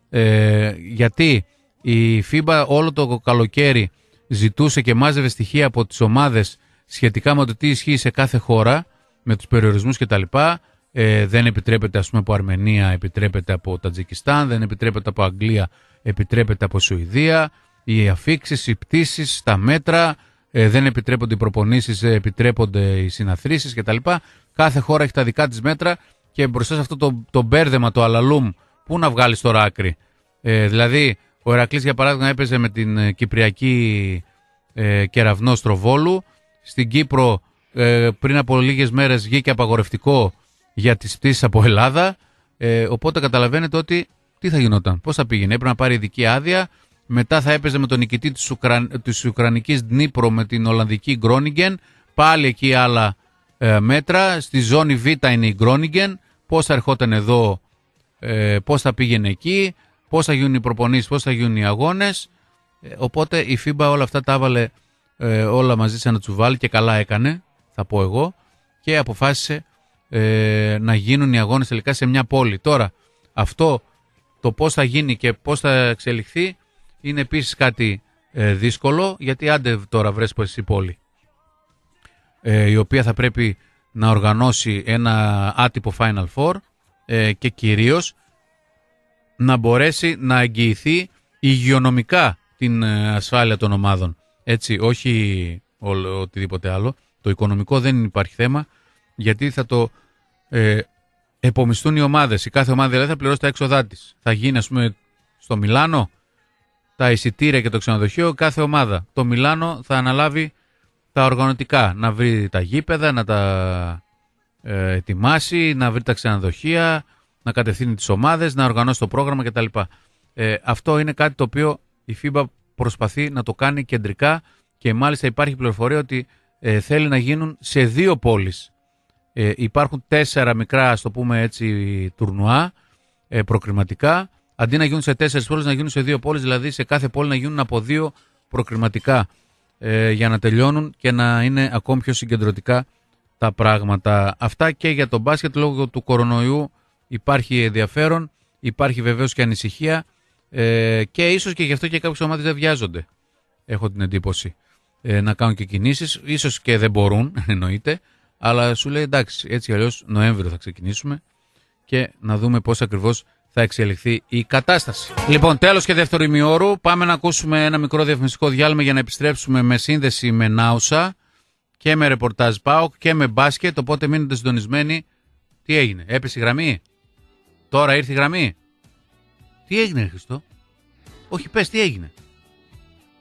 Ε, γιατί η φίμπα όλο το καλοκαίρι ζητούσε και μάζευε στοιχεία από τις ομάδες σχετικά με το τι ισχύει σε κάθε χώρα, με τους περιορισμούς κτλ. Ε, δεν επιτρέπεται, ας πούμε, από Αρμενία, επιτρέπεται από Τατζικιστάν, δεν επιτρέπεται από Αγγλία, επιτρέπεται από Σουηδία. Οι αφίξεις, οι πτήσεις, τα μέτρα, ε, δεν επιτρέπονται οι προπονήσεις, ε, επιτρέπονται οι συναθρήσεις κτλ. Κάθε χώρα έχει τα δικά της μέτρα και μπροστά σε αυτό το, το μπέρδεμα, το αλαλούμ, πού να βγάλεις τώρα άκρη. Ε, δηλαδή, ο Ηρακλής για παράδειγμα έπαιζε με την ε, Κυπριακή ε, Κεραυνό Στροβόλου. Στην Κύπρο ε, πριν από λίγες μέρες βγήκε απαγορευτικό για τις πτήσεις από Ελλάδα. Ε, οπότε καταλαβαίνετε ότι τι θα γινόταν, πώς θα πήγαινε, έπρεπε να πάρει ειδική άδεια. Μετά θα έπαιζε με τον νικητή της, Ουκρα... της Ουκρανικής Ντνίπρο με την Ολλανδική Γκρόνιγκεν. Πάλι εκεί άλλα ε, μέτρα. Στη ζώνη Β είναι η Γκρόνιγκεν. Πώς θα ερχόταν εδώ, ε, πώς θα πήγαινε εκεί, πώς θα γίνουν οι προπονήσεις, πώς θα γίνουν οι αγώνες. Ε, οπότε η φίμπα όλα αυτά τα έβαλε ε, όλα μαζί σε ένα τσουβάλι και καλά έκανε, θα πω εγώ, και αποφάσισε ε, να γίνουν οι αγώνες τελικά σε μια πόλη. Τώρα αυτό το πώς θα γίνει και πώς θα εξελιχθεί είναι επίσης κάτι ε, δύσκολο, γιατί άντε τώρα βρες πως η πόλη ε, η οποία θα πρέπει να οργανώσει ένα άτυπο Final Four ε, και κυρίως να μπορέσει να εγγυηθεί υγειονομικά την ε, ασφάλεια των ομάδων. Έτσι, όχι ο, οτιδήποτε άλλο. Το οικονομικό δεν υπάρχει θέμα, γιατί θα το ε, επομιστούν οι ομάδες. Η κάθε ομάδα δηλαδή θα πληρώσει τα έξοδά της. Θα γίνει, ας πούμε, στο Μιλάνο τα εισιτήρια και το ξενοδοχείο κάθε ομάδα. Το Μιλάνο θα αναλάβει τα οργανωτικά, να βρει τα γήπεδα, να τα ε, ετοιμάσει, να βρει τα ξενοδοχεία, να κατευθύνει τις ομάδες, να οργανώσει το πρόγραμμα κτλ. Ε, αυτό είναι κάτι το οποίο η φίμπα προσπαθεί να το κάνει κεντρικά και μάλιστα υπάρχει πληροφορία ότι ε, θέλει να γίνουν σε δύο πόλεις. Ε, υπάρχουν τέσσερα μικρά, ας το πούμε έτσι, τουρνουά ε, προκριματικά. Αντί να γίνουν σε τέσσερις πόλεις, να γίνουν σε δύο πόλεις, δηλαδή σε κάθε πόλη να γίνουν από δύο προκριματικά ε, για να τελειώνουν και να είναι ακόμη πιο συγκεντρωτικά τα πράγματα. Αυτά και για τον μπάσκετ. Λόγω του κορονοϊού υπάρχει ενδιαφέρον, υπάρχει βεβαίως και ανησυχία ε, και ίσως και γι' αυτό και κάποιες ομάδες δεν βιάζονται. Έχω την εντύπωση ε, να κάνουν και κινήσεις, ίσως και δεν μπορούν, εννοείται, αλλά σου λέει εντάξει, έτσι αλλιώς Νοέμβριο θα ξεκινήσουμε και να δούμε πώς ακριβώς θα εξελιχθεί η κατάσταση. Λοιπόν, τέλος και δεύτερο ημιώρου. Πάμε να ακούσουμε ένα μικρό διαφημιστικό διάλειμμα για να επιστρέψουμε με σύνδεση με Νάουσα και με ρεπορτάζ ΠΑΟΚ και με μπάσκετ. Οπότε μείνετε συντονισμένοι. Τι έγινε, έπεσε η γραμμή? Τώρα ήρθε η γραμμή. Τι έγινε, Χριστό? Όχι, πες, τι έγινε?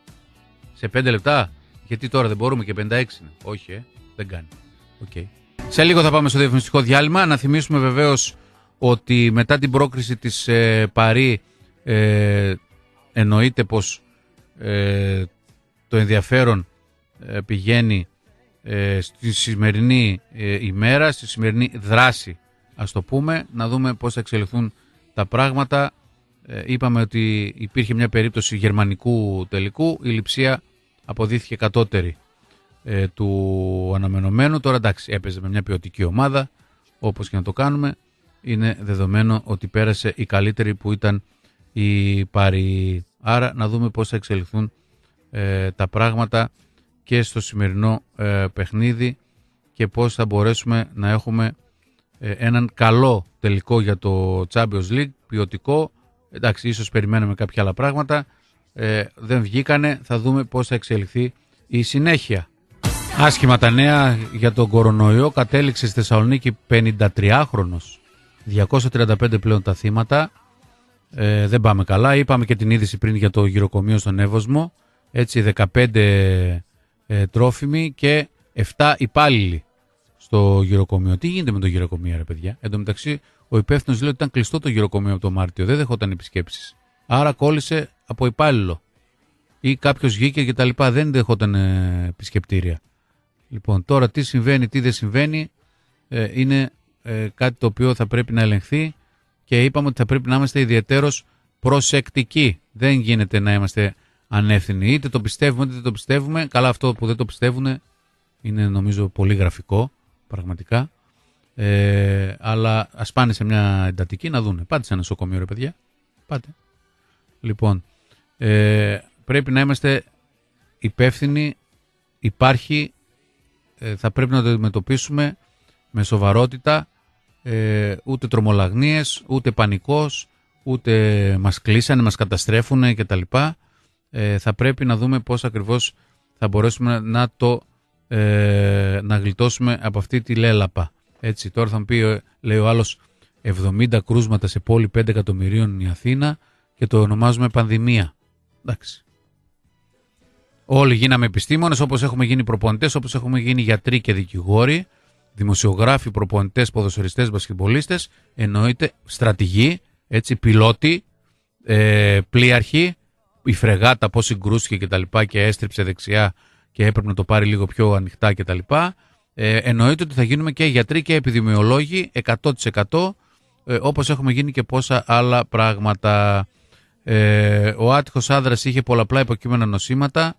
Σε πέντε λεπτά. Γιατί τώρα δεν μπορούμε και πενήντα έξι είναι. Όχι, ε, δεν κάνει. Οκ. Okay. Σε λίγο θα πάμε στο διαφημιστικό διάλειμμα. Να θυμίσουμε βεβαίως ότι μετά την πρόκριση της ε, Παρί ε, εννοείται πως ε, το ενδιαφέρον ε, πηγαίνει ε, στη σημερινή ε, ημέρα, στη σημερινή δράση, ας το πούμε, να δούμε πώς θα εξελιχθούν τα πράγματα. Ε, είπαμε ότι υπήρχε μια περίπτωση γερμανικού τελικού, η Λειψία αποδείχθηκε κατώτερη ε, του αναμενωμένου. Τώρα εντάξει, έπαιζε με μια ποιοτική ομάδα, όπως και να το κάνουμε, είναι δεδομένο ότι πέρασε η καλύτερη που ήταν η Παρί. Άρα να δούμε πώς θα εξελιχθούν ε, τα πράγματα και στο σημερινό ε, παιχνίδι και πώς θα μπορέσουμε να έχουμε ε, έναν καλό τελικό για το Champions League, ποιοτικό. Εντάξει, ίσως περιμένουμε κάποια άλλα πράγματα, ε, δεν βγήκανε, θα δούμε πώς θα εξελιχθεί η συνέχεια. Άσχημα τα νέα για τον κορονοϊό, κατέληξε στη Θεσσαλονίκη πενηντατριάχρονος, διακόσια τριάντα πέντε πλέον τα θύματα, ε, δεν πάμε καλά. Είπαμε και την είδηση πριν για το γυροκομείο στον Εύωσμο, έτσι δεκαπέντε ε, τρόφιμοι και επτά υπάλληλοι στο γυροκομείο. Τι γίνεται με το γυροκομείο ρε παιδιά? Εν τω μεταξύ ο υπεύθυνος λέει ότι ήταν κλειστό το γυροκομείο από το Μάρτιο, δεν δεχόταν επισκέψεις. Άρα κόλλησε από υπάλληλο ή κάποιος βγήκε και τα λοιπά, δεν δεχόταν ε, επισκεπτήρια. Λοιπόν, τώρα τι συμβαίνει, τι δεν συμβαίνει, ε, είναι ε, κάτι το οποίο θα πρέπει να ελεγχθεί και είπαμε ότι θα πρέπει να είμαστε ιδιαιτέρως προσεκτικοί. Δεν γίνεται να είμαστε ανεύθυνοι. Είτε το πιστεύουμε είτε δεν το πιστεύουμε. Καλά, αυτό που δεν το πιστεύουν είναι νομίζω πολύ γραφικό, πραγματικά. Ε, αλλά ας πάνε σε μια εντατική να δούνε. Πάτε σε ένα νοσοκομείο ρε παιδιά. Πάτε. Λοιπόν, ε, πρέπει να είμαστε υπεύθυνοι. Υπάρχει, ε, θα πρέπει να το αντιμετωπίσουμε με σοβαρότητα, ε, ούτε τρομολαγνίες, ούτε πανικός, ούτε μας κλείσανε, μας καταστρέφουνε κτλ. Ε, θα πρέπει να δούμε πώς ακριβώς θα μπορέσουμε να το ε, να γλιτώσουμε από αυτή τη λέλαπα. Έτσι, τώρα θα μου πει, λέει ο άλλος, εβδομήντα κρούσματα σε πόλη πέντε εκατομμυρίων η Αθήνα και το ονομάζουμε πανδημία. Εντάξει. Όλοι γίναμε επιστήμονες, όπως έχουμε γίνει προπονητές, όπως έχουμε γίνει γιατροί και δικηγόροι, δημοσιογράφοι, προπονητές, ποδοσφαιριστές, μπασκετμπολίστες, εννοείται στρατηγοί, έτσι, πιλότοι, ε, πλοίαρχοι, η φρεγάτα πώς συγκρούστηκε και τα λοιπά και έστριψε δεξιά και έπρεπε να το πάρει λίγο πιο ανοιχτά και τα λοιπά. Ε, εννοείται ότι θα γίνουμε και γιατροί και επιδημιολόγοι εκατό τοις εκατό, ε, όπως έχουμε γίνει και πόσα άλλα πράγματα. Ε, ο άτυχος άνδρας είχε πολλαπλά υποκείμενα νοσήματα.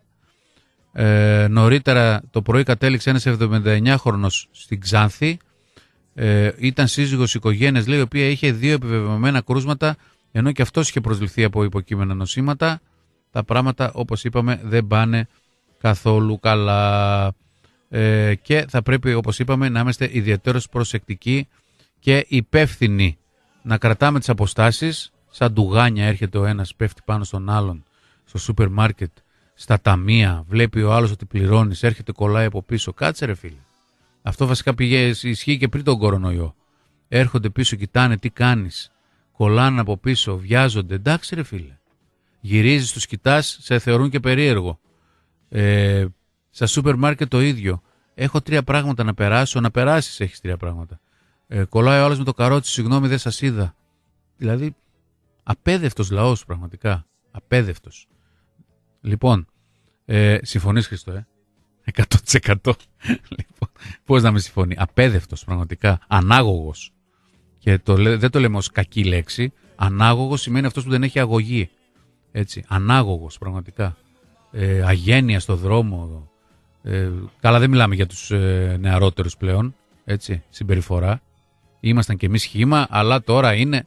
Ε, νωρίτερα το πρωί κατέληξε ένας εβδομηνταεννιάχρονος στην Ξάνθη. Ε, ήταν σύζυγος οικογένειας, λέει, η οποία είχε δύο επιβεβαιωμένα κρούσματα, ενώ και αυτός είχε προσληφθεί από υποκείμενα νοσήματα. Τα πράγματα, όπως είπαμε, δεν πάνε καθόλου καλά. Ε, και θα πρέπει, όπως είπαμε, να είμαστε ιδιαίτερως προσεκτικοί και υπεύθυνοι. Να κρατάμε τις αποστάσεις, σαν ντουγάνια έρχεται ο ένας, πέφτει πάνω στον άλλον, στο σούπερ μάρκετ, στα ταμεία, βλέπει ο άλλος ότι πληρώνεις, έρχεται κολλάει από πίσω. Κάτσε ρε φίλε. Αυτό βασικά πηγαίνει, ισχύει και πριν τον κορονοϊό. Έρχονται πίσω, κοιτάνε τι κάνεις, κολλάνε από πίσω, βιάζονται. Εντάξει ρε φίλε. Γυρίζεις, τους κοιτάς, σε θεωρούν και περίεργο. Ε, στα σούπερ μάρκετ το ίδιο. Έχω τρία πράγματα να περάσω, να περάσεις έχεις τρία πράγματα. Ε, κολλάει ο άλλος με το καρότσι, συγγνώμη δεν σας είδα. Δηλαδή, απέδευτος λαός πραγματικά. Απέδευτος. Λοιπόν, ε, συμφωνείς Χριστό, ε? εκατό τοις εκατό. Λοιπόν, πώς να με συμφωνεί. Απέδευτος πραγματικά. Ανάγωγος. Και το, δεν το λέμε ως κακή λέξη. Ανάγωγος σημαίνει αυτός που δεν έχει αγωγή. Έτσι. Ανάγωγος πραγματικά. Ε, αγένεια στο δρόμο. Ε, καλά, δεν μιλάμε για τους ε, νεαρότερους πλέον. Έτσι, συμπεριφορά. Ήμασταν κι εμείς χύμα, αλλά τώρα είναι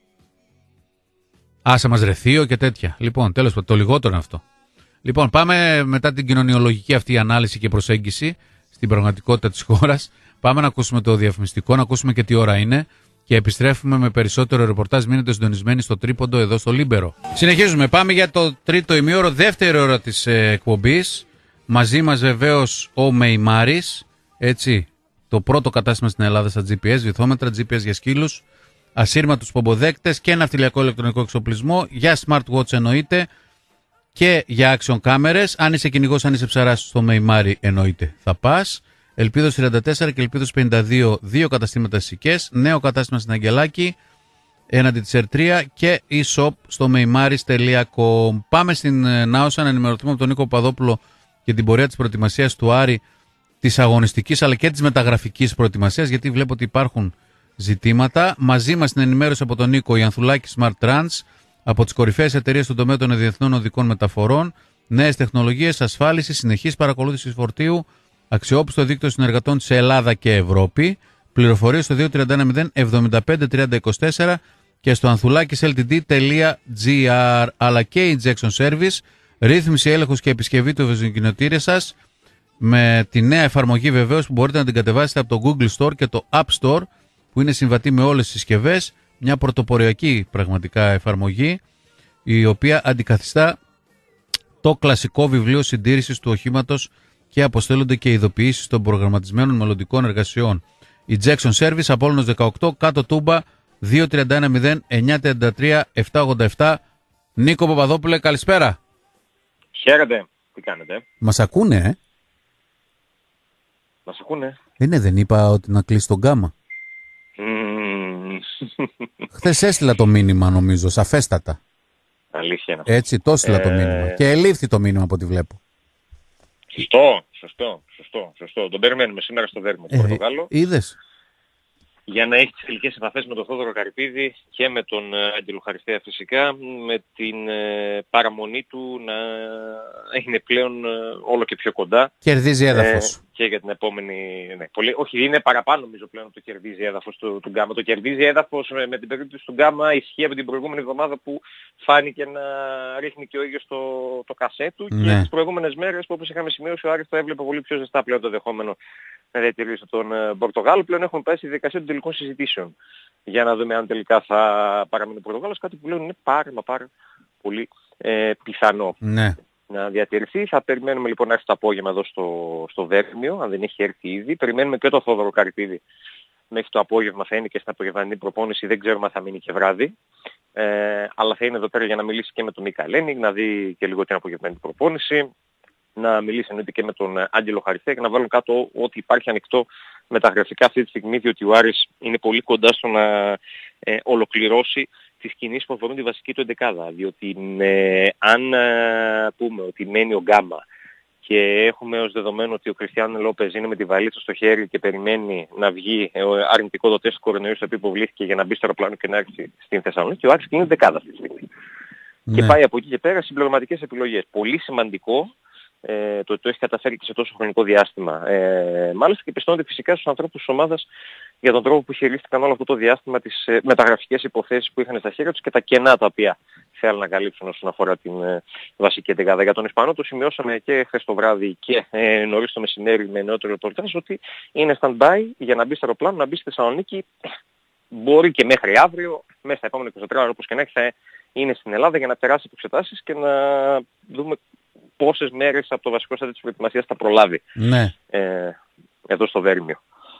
άσε μας ρεθείο και τέτοια. Λοιπόν, τέλος πάντων, το λιγότερο είναι αυτό. Λοιπόν, πάμε μετά την κοινωνιολογική αυτή ανάλυση και προσέγγιση στην πραγματικότητα της χώρας. Πάμε να ακούσουμε το διαφημιστικό, να ακούσουμε και τι ώρα είναι και επιστρέφουμε με περισσότερο ρεπορτάζ. Μείνετε συντονισμένοι στο τρίποντο εδώ στο Λίμπερο. Συνεχίζουμε. Πάμε για το τρίτο ημίωρο, δεύτερη ώρα της ε, εκπομπής. Μαζί μας βεβαίως ο Μεϊμάρης, έτσι, το πρώτο κατάστημα στην Ελλάδα στα τζι πι ες, βυθόμετρα, τζι πι ες για σκύλους, ασύρματους πομποδέκτες και ναυτιλιακό ηλεκτρονικό εξοπλισμό, για smartwatch εννοείται και για action κάμερες. Αν είσαι κυνηγός, αν είσαι ψαράς, στο Μεϊμάρη εννοείται θα πας. Ελπίδος τριάντα τέσσερα και Ελπίδος πενήντα δύο, δύο καταστήματα στις Σικές, νέο κατάστημα στην Αγγελάκη, έναντι της ερ τρία και e-shop στο μεϊμάρις τελεία κομ. Πάμε στην Νάωσα να ενημερωθούμε από τον Νίκο Παπαδόπουλο για την πορεία της προετοιμασίας του Άρη, της αγωνιστικής αλλά και της μεταγραφικής προετοιμασίας, γιατί βλέπω ότι υπάρχουν ζητήματα. Μαζί μας την ενημέρωση από τον Νίκο η Ανθουλάκη Smart Trans, από τις κορυφαίες εταιρείες στον τομέα των διεθνών οδικών μεταφορών, νέες τεχνολογίες, ασφάλιση, συνεχής παρακολούθηση φορτίου, αξιόπιστο δίκτυο συνεργατών σε Ελλάδα και Ευρώπη. Πληροφορίες στο δύο τρία ένα μηδέν εβδομήντα πέντε τριάντα είκοσι τέσσερα και στο ανθουλάκης ελ τι ντι τελεία τζι άρ, αλλά και η Injection Service, ρύθμιση, έλεγχος και επισκευή του ευαισθητοκινητήριου σας, με τη νέα εφαρμογή βεβαίως που μπορείτε να την κατεβάσετε από το Google Store και το App Store, που είναι συμβατή με όλες τις συσκευές, μια πρωτοποριακή πραγματικά εφαρμογή, η οποία αντικαθιστά το κλασικό βιβλίο συντήρησης του οχήματος και αποστέλλονται και ειδοποιήσεις των προγραμματισμένων μελλοντικών εργασιών. Injection Service, Απόλλωνος δεκαοκτώ, κάτω Τούμπα, δύο τρία ένα μηδέν εννιά τριάντα τρία επτά ογδόντα επτά. Νίκο Παπαδόπουλε, καλησπέρα. Χαίρετε. Τι κάνετε? Μας ακούνε, ε? Μας ακούνε. Είναι, δεν είπα ότι να κλείσει τον γκάμα? Mm. Χθες έστειλα το μήνυμα, νομίζω, σαφέστατα. Αλήθεια. Έτσι, το έστειλα ε... το μήνυμα. Και ελήφθη το μήνυμα από ό,τι βλέπω. Σωστό, σωστό, σωστό, σωστό. Τον περιμένουμε σήμερα στο Δέρμο του ε, Πορτογάλου. Είδες. Για να έχει τις φιλικές επαφές με τον Θόδωρο Καρυπίδη και με τον Άγγελο Χαριστέα φυσικά, με την ε, παραμονή του να είναι πλέον ε, όλο και πιο κοντά. Κερδίζει έδαφος. Ε, και για την επόμενη... Ναι, πολύ, όχι, είναι παραπάνω νομίζω πλέον το κερδίζει έδαφος του, του Γκάμα. Το κερδίζει έδαφος με, με την περίπτωση του Γκάμα ισχύει από την προηγούμενη εβδομάδα που φάνηκε να ρίχνει και ο ίδιος το, το κασέ του, ναι. Και τις προηγούμενες μέρες που όπως είχαμε σημειώσει ο Άρης το έβλεπε πολύ πιο ζεστά πλέον το δεχόμενο να διατηρήσει τον uh, Πορτογάλο. Πλέον έχουμε πάει στη διαδικασία των τελικών συζητήσεων για να δούμε αν τελικά θα παραμείνει ο Πορτογάλος, κάτι που πλέον είναι πάρα μα πάρα πολύ ε, πιθανό ναι. να διατηρηθεί. Θα περιμένουμε λοιπόν να έρθει το απόγευμα εδώ στο, στο Δέρμιο, αν δεν έχει έρθει ήδη. Περιμένουμε και το Θόδωρο Καρυπίδη μέχρι το απόγευμα, θα είναι και στην απογευματινή προπόνηση, δεν ξέρουμε αν θα μείνει και βράδυ. Ε, αλλά θα είναι εδώ πέρα για να μιλήσει και με τον Μίκα Λένινγκ, να δει και λίγο την απογευματινή προπόνηση, να μιλήσει εννοείται και με τον Άγγελο Χαριστέα και να βάλουν κάτω ότι υπάρχει ανοιχτό μεταγραφικά αυτή τη στιγμή, διότι ο Άρης είναι πολύ κοντά στο να ε, ολοκληρώσει τις κινήσεις που αφορούν τη βασική του εντεκάδα. Διότι ε, αν ε, πούμε ότι μένει ο Γκάμα και έχουμε ως δεδομένο ότι ο Κριστιάνο Λόπεζ είναι με τη βαλίτσα στο χέρι και περιμένει να βγει ε, αρνητικό το τεστ κορονοϊού στο οποίο υποβλήθηκε για να μπει στο αεροπλάνο και να έρθει στην Θεσσαλονίκη, ο Άρης κλείνει δεκάδα αυτή τη στιγμή. Ναι. Και πάει από εκεί και πέρα συμπληρωματικές επιλογές. Πολύ σημαντικό. Ε, το, το έχει καταφέρει και σε τόσο χρονικό διάστημα. Ε, μάλιστα και πιστώνεται φυσικά στους ανθρώπους της ομάδας για τον τρόπο που χειρίστηκαν όλο αυτό το διάστημα τις ε, μεταγραφικές υποθέσεις που είχαν στα χέρια τους και τα κενά τα οποία θέλουν να καλύψουν όσον αφορά την ε, βασική εντεκάδα. Για τον Ισπανό το σημειώσαμε και χθες το βράδυ και ε, νωρίς το μεσημέρι με νεότερο ρεπορτάζ ότι είναι stand-by για να μπει στο αεροπλάνο, να μπει στη Θεσσαλονίκη. Μπορεί και μέχρι αύριο, μέσα στα επόμενα είκοσι τέσσερις ώρες όπως και να έχει, θα είναι στην Ελλάδα για να περάσει από εξετάσεις και να δούμε πόσες μέρες από το βασικό στάδιο της προετοιμασίας θα προλάβει ναι. ε, εδώ στο Δέρμιο.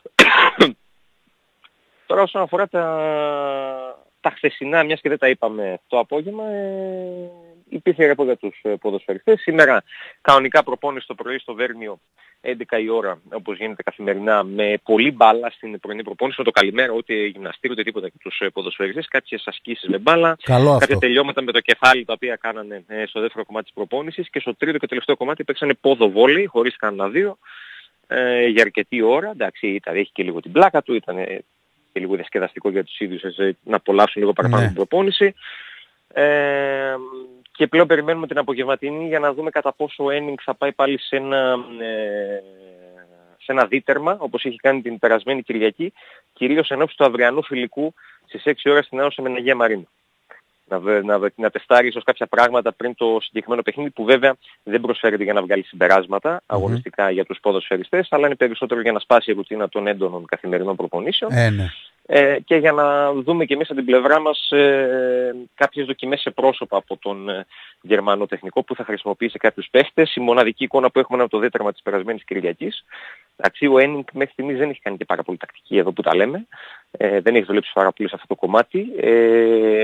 Τώρα όσον αφορά τα, τα χθεσινά, μιας και δεν τα είπαμε το απόγευμα, ε, υπήρχε ρεπό για τους ποδοσφαιριστές. Σήμερα κανονικά προπόνηση το πρωί στο Δέρμιο, έντεκα η ώρα, όπως γίνεται καθημερινά, με πολλή μπάλα στην πρωινή προπόνηση, με το καλημέρα, ούτε γυμναστήριο, ούτε τίποτα για τους ποδοσφαιριστές, κάποιες ασκήσεις με μπάλα, καλό κάποια αυτό. τελειώματα με το κεφάλι τα οποία κάνανε στο δεύτερο κομμάτι της προπόνησης και στο τρίτο και τελευταίο κομμάτι παίξανε πόδο βόλεϊ, χωρίς κανένα δύο, ε, για αρκετή ώρα. Εντάξει, ήταν, έχει και λίγο την πλάκα του, ήταν και λίγο διασκεδαστικό για τους ίδιους ε, να απολαύσουν λίγο παραπάνω ναι. την προπόνηση. Ε, και πλέον περιμένουμε την απογευματινή για να δούμε κατά πόσο ο Ένινγκ θα πάει πάλι σε ένα, ε, σε ένα δίτερμα, όπως έχει κάνει την περασμένη Κυριακή, κυρίως εν ώψη του αυριανού φιλικού στις έξι ώρες στην Άωσα με την Αγία Μαρίνα. Να, να, να τεστάρει ίσως κάποια πράγματα πριν το συγκεκριμένο παιχνίδι που βέβαια δεν προσφέρεται για να βγάλει συμπεράσματα mm-hmm. αγωνιστικά για τους ποδοσφαιριστές, αλλά είναι περισσότερο για να σπάσει η ρουτίνα των έντονων καθημερινών προπονήσεων. Ε, ναι. Ε, και για να δούμε και εμείς από την πλευρά μας ε, κάποιες δοκιμές σε πρόσωπα από τον ε, Γερμανό τεχνικό που θα χρησιμοποιήσει κάποιους παίχτες. Η μοναδική εικόνα που έχουμε από το δέτερμα της περασμένης Κυριακής. Εντάξει, ο Ένινγκ μέχρι στιγμής δεν έχει κάνει και πάρα πολύ τακτική εδώ που τα λέμε. Ε, δεν έχει δουλέψει πάρα πολύ σε αυτό το κομμάτι. Ε,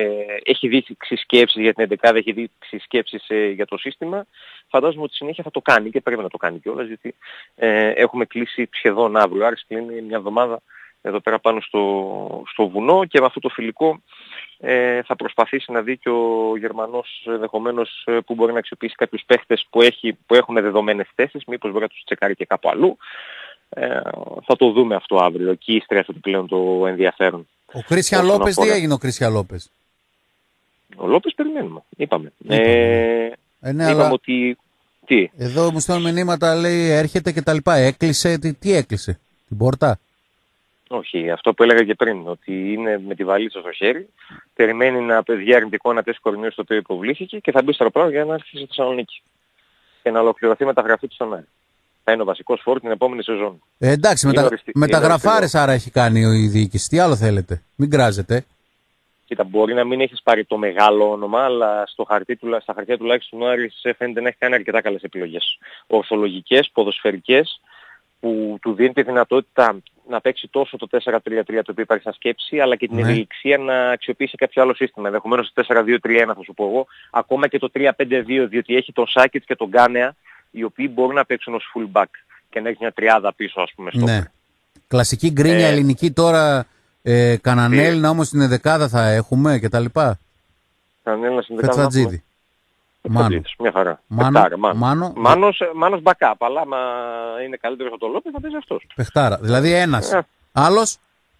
έχει δείξει σκέψεις για την εντεκάδα, έχει δείξει σκέψεις ε, για το σύστημα. Φαντάζομαι ότι συνέχεια θα το κάνει και πρέπει να το κάνει κιόλας, γιατί ε, έχουμε κλείσει σχεδόν αύριο. Άρης κλείνει μια εβδομάδα εδώ πέρα πάνω στο, στο βουνό και με αυτό το φιλικό ε, θα προσπαθήσει να δει και ο Γερμανός ενδεχομένως ε, που μπορεί να αξιοποιήσει κάποιους παίχτες που, έχει, που έχουν δεδομένες θέσεις, μήπως μπορεί να τους τσεκάρει και κάπου αλλού. Ε, θα το δούμε αυτό αύριο. Εκεί στρέφεται πλέον το ενδιαφέρον. Ο Κρίστιαν Λόπες, τι έγινε ο Κρίστιαν Λόπες? Ο Λόπες περιμένουμε, είπαμε. είπαμε. Ε, ε, ναι, είπαμε αλλά... ότι... Τι? Εδώ μου στέλνουν μηνύματα, λέει έρχεται και τα λοιπά. Έκλεισε, τι, τι έκλεισε, την πόρτα? Όχι, αυτό που έλεγα και πριν, ότι είναι με τη βαλίτσα στο χέρι, περιμένει να βγει αρνητικό ένα τεστ κορονοϊού στο οποίο υποβλήθηκε και θα μπει στο αεροπλάνο για να έρθει στη Θεσσαλονίκη και να ολοκληρωθεί μεταγραφή του στον Άρη. Θα είναι ο βασικός φόρ την επόμενη σεζόν. Ε, εντάξει, μετα... οριστη... μεταγραφάρες άρα έχει κάνει η διοίκηση. Τι άλλο θέλετε, μην κράζετε. Κοίτα, μπορεί να μην έχεις πάρει το μεγάλο όνομα, αλλά στο χαρτί, στα χαρτιά τουλάχιστον ο Άρης φαίνεται να έχει κάνει αρκετά καλές επιλογές. Ορθολογικές, ποδοσφαιρικές, που του δίνει τη δυνατότητα να παίξει τόσο το τέσσερα τρία τρία το οποίο υπάρχει σαν σκέψη, αλλά και την ναι. ευελιξία να αξιοποιήσει κάποιο άλλο σύστημα. Ενδεχομένως το τέσσερα δύο τρία ένα θα σου πω εγώ, ακόμα και το τρία πέντε δύο, διότι έχει τον Σάκετς και τον Γκάνεα, οι οποίοι μπορούν να παίξουν ως fullback και να έχει μια τριάδα πίσω, ας πούμε. Στο ναι. Κλασική γκρίνια ε... ελληνική τώρα, ε, Κανανέλ, όμως στην δεκάδα θα έχουμε κτλ. Κανανέλ στην δεκάδα. Φετφατζίδη. Μάνο. Μια χαρά. Μάνο. Πεχτάρα, μάνο. Μάνο. Μάνος, μάνος backup, αλλά άμα είναι καλύτερος από τον Λόπες θα παίζει αυτός. Πεχτάρα. Δηλαδή ένας. Ε. Άλλος.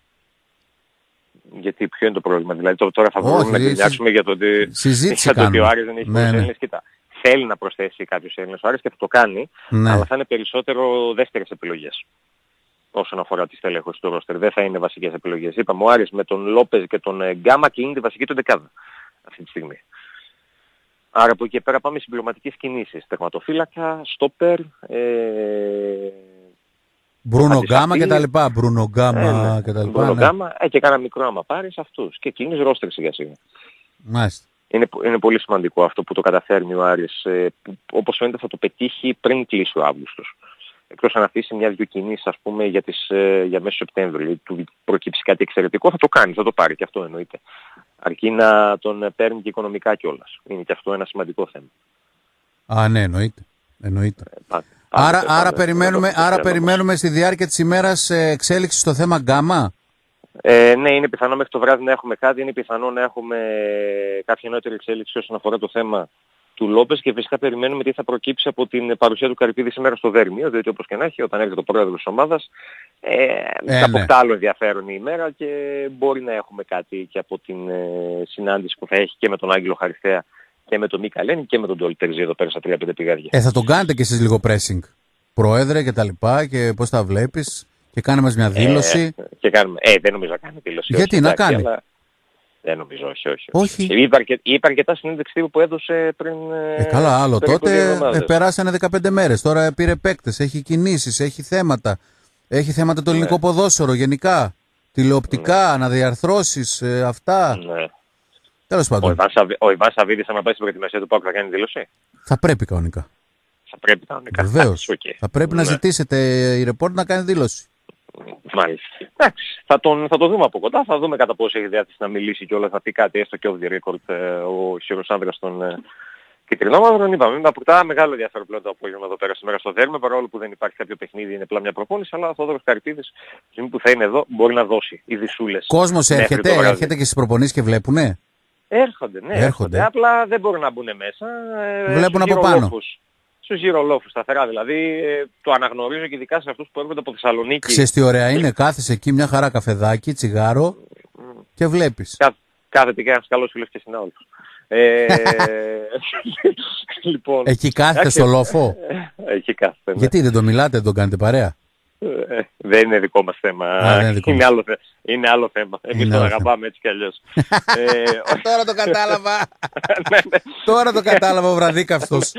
Γιατί ποιο είναι το πρόβλημα? Δηλαδή τώρα θα μπορούμε να γκρινιάξουμε για το ότι, συζήτηση για το ότι ο Άρης δεν έχει πολλούς ναι, Έλληνες. Κοίτα, θέλει να προσθέσει κάποιους Έλληνες ο Άρης και θα το κάνει, ναι. αλλά θα είναι περισσότερο δεύτερες επιλογές. Όσον αφορά τη στελέχωση του ρόστερ, δεν θα είναι βασικές επιλογές. Είπαμε, ο Άρης με τον Λόπεζ και τον Γκάμα κλείνει τη βασική του δεκάδα αυτή τη στιγμή. Άρα από εκεί και πέρα πάμε συμπληρωματικές κινήσεις. Τερματοφύλακα, στόπερ, ε... Μπρούνο Γκάμα και τα λοιπά. Μπρούνο Γκάμα και τα λοιπά. Μπρούνο Γκάμα, ε, και κάνα μικρό άμα πάρεις αυτούς. Και κλείνεις ρόστερ σιγά σιγά. Μάλιστα. Είναι, είναι πολύ σημαντικό αυτό που το καταφέρνει ο Άρης. Ε, που, όπως φαίνεται θα το πετύχει πριν κλείσει ο Αύγουστος. Εκτός αν αφήσει μια-δυο κινήσεις, ας πούμε, για, τις, ε, για μέσο Σεπτέμβριο, του προκύψει κάτι εξαιρετικό, θα το κάνει, θα το πάρει και αυτό εννοείται. Αρκεί να τον παίρνει και οικονομικά κιόλας. Είναι και αυτό ένα σημαντικό θέμα. Α, ναι, εννοείται. εννοείται. Ε, πά, άρα πάμε, άρα, πάμε, περιμένουμε, άρα περιμένουμε στη διάρκεια της ημέρας ε, εξέλιξη στο θέμα γκάμα. Ε, ναι, είναι πιθανό μέχρι το βράδυ να έχουμε κάτι. Είναι πιθανό να έχουμε κάποια νεότερη εξέλιξη όσον αφορά το θέμα του Λόπες και φυσικά περιμένουμε τι θα προκύψει από την παρουσία του Καρυπίδη σήμερα στο Δέρμιο, διότι όπως και να έχει, όταν έρχεται το πρόεδρο της ομάδας, ε, ε, θα ναι. αποκτά άλλο ενδιαφέρον η ημέρα και μπορεί να έχουμε κάτι και από την ε, συνάντηση που θα έχει και με τον Άγγελο Χαριστέα και με τον Μίκα Λένη και με τον Ντόλ Τερζή εδώ πέρα στα τρία πέντε πηγάδια. Ε, θα τον κάνετε κι εσείς λίγο pressing, πρόεδρε και τα λοιπά, και πώς τα βλέπεις, και κάνε μας μια δήλωση. Ε, και κάνουμε, ε, δεν νομίζω να κάνει δήλωση. Γιατί όχι, να εντάξει, κάνει. Αλλά... Δεν νομίζω, όχι, όχι. όχι. Είπα, αρκε... είπα αρκετά συνέντευξη που έδωσε πριν... Ε, καλά, άλλο τότε ε, περάσανε δεκαπέντε μέρες, τώρα πήρε παίκτες, έχει κινήσεις, έχει θέματα. Έχει θέματα το ελληνικό ναι. ποδόσφαιρο γενικά, τηλεοπτικά, ναι. αναδιαρθρώσεις, ε, αυτά. Ναι. Τέλος πάντων. Ο Ιβάν Σαββίδης, άμα πάει στην προετοιμασία του ΠΑΟΚ, θα κάνει δήλωση. Θα πρέπει κανονικά. Θα πρέπει κανονικά. Βεβαίως. Okay. Θα πρέπει ναι. να ζητήσετε η ρεπόρτ να κάνει δήλωση. Μάλιστα. Εντάξει, θα, τον, θα το δούμε από κοντά, θα δούμε κατά πόσο έχει διάθεση να μιλήσει και όλα, θα πει κάτι, έστω και off the record, ο ισχυρός άνδρας των ε, κυτρινόμαυρων. Είπαμε, αποκτά μεγάλο ενδιαφέρον πλέον το απόγευμα εδώ πέρα σήμερα στο Δέρμα, παρόλο που δεν υπάρχει κάποιο παιχνίδι, είναι απλά μια προπόνηση, αλλά ο Θόδωρος Καρυπίδης, τη στιγμή που θα είναι εδώ, μπορεί να δώσει ειδισούλες. Κόσμος έρχεται, έρχεται και στις προπονήσεις και βλέπουνε. Έρχονται, ναι, έρχονται. έρχονται. Απλά δεν μπορούν να μπουν μέσα. Βλέπουν από πάνω. Στους γυρολόφους σταθερά, δηλαδή ε, το αναγνωρίζω και ειδικά σε αυτούς που έρχονται από Θεσσαλονίκη. Ξέρεις τι ωραία είναι, κάθεσαι εκεί μια χαρά καφεδάκι, τσιγάρο mm. και βλέπεις. Κά, κάθεται και ένας καλός φίλος και συνάδελφος. Ε, λοιπόν, εκεί κάθεται στο λόφο. Εκεί κάθεται, ναι. Γιατί δεν το μιλάτε, δεν τον κάνετε παρέα. Ε, δεν είναι δικό μας θέμα. Α, είναι, δικό είναι, άλλο, είναι άλλο θέμα. Εμείς τον αγαπάμε έτσι κι αλλιώς. ε, Τώρα το κατάλαβα. Τώρα το κατάλαβα ο βραδίκαυστος.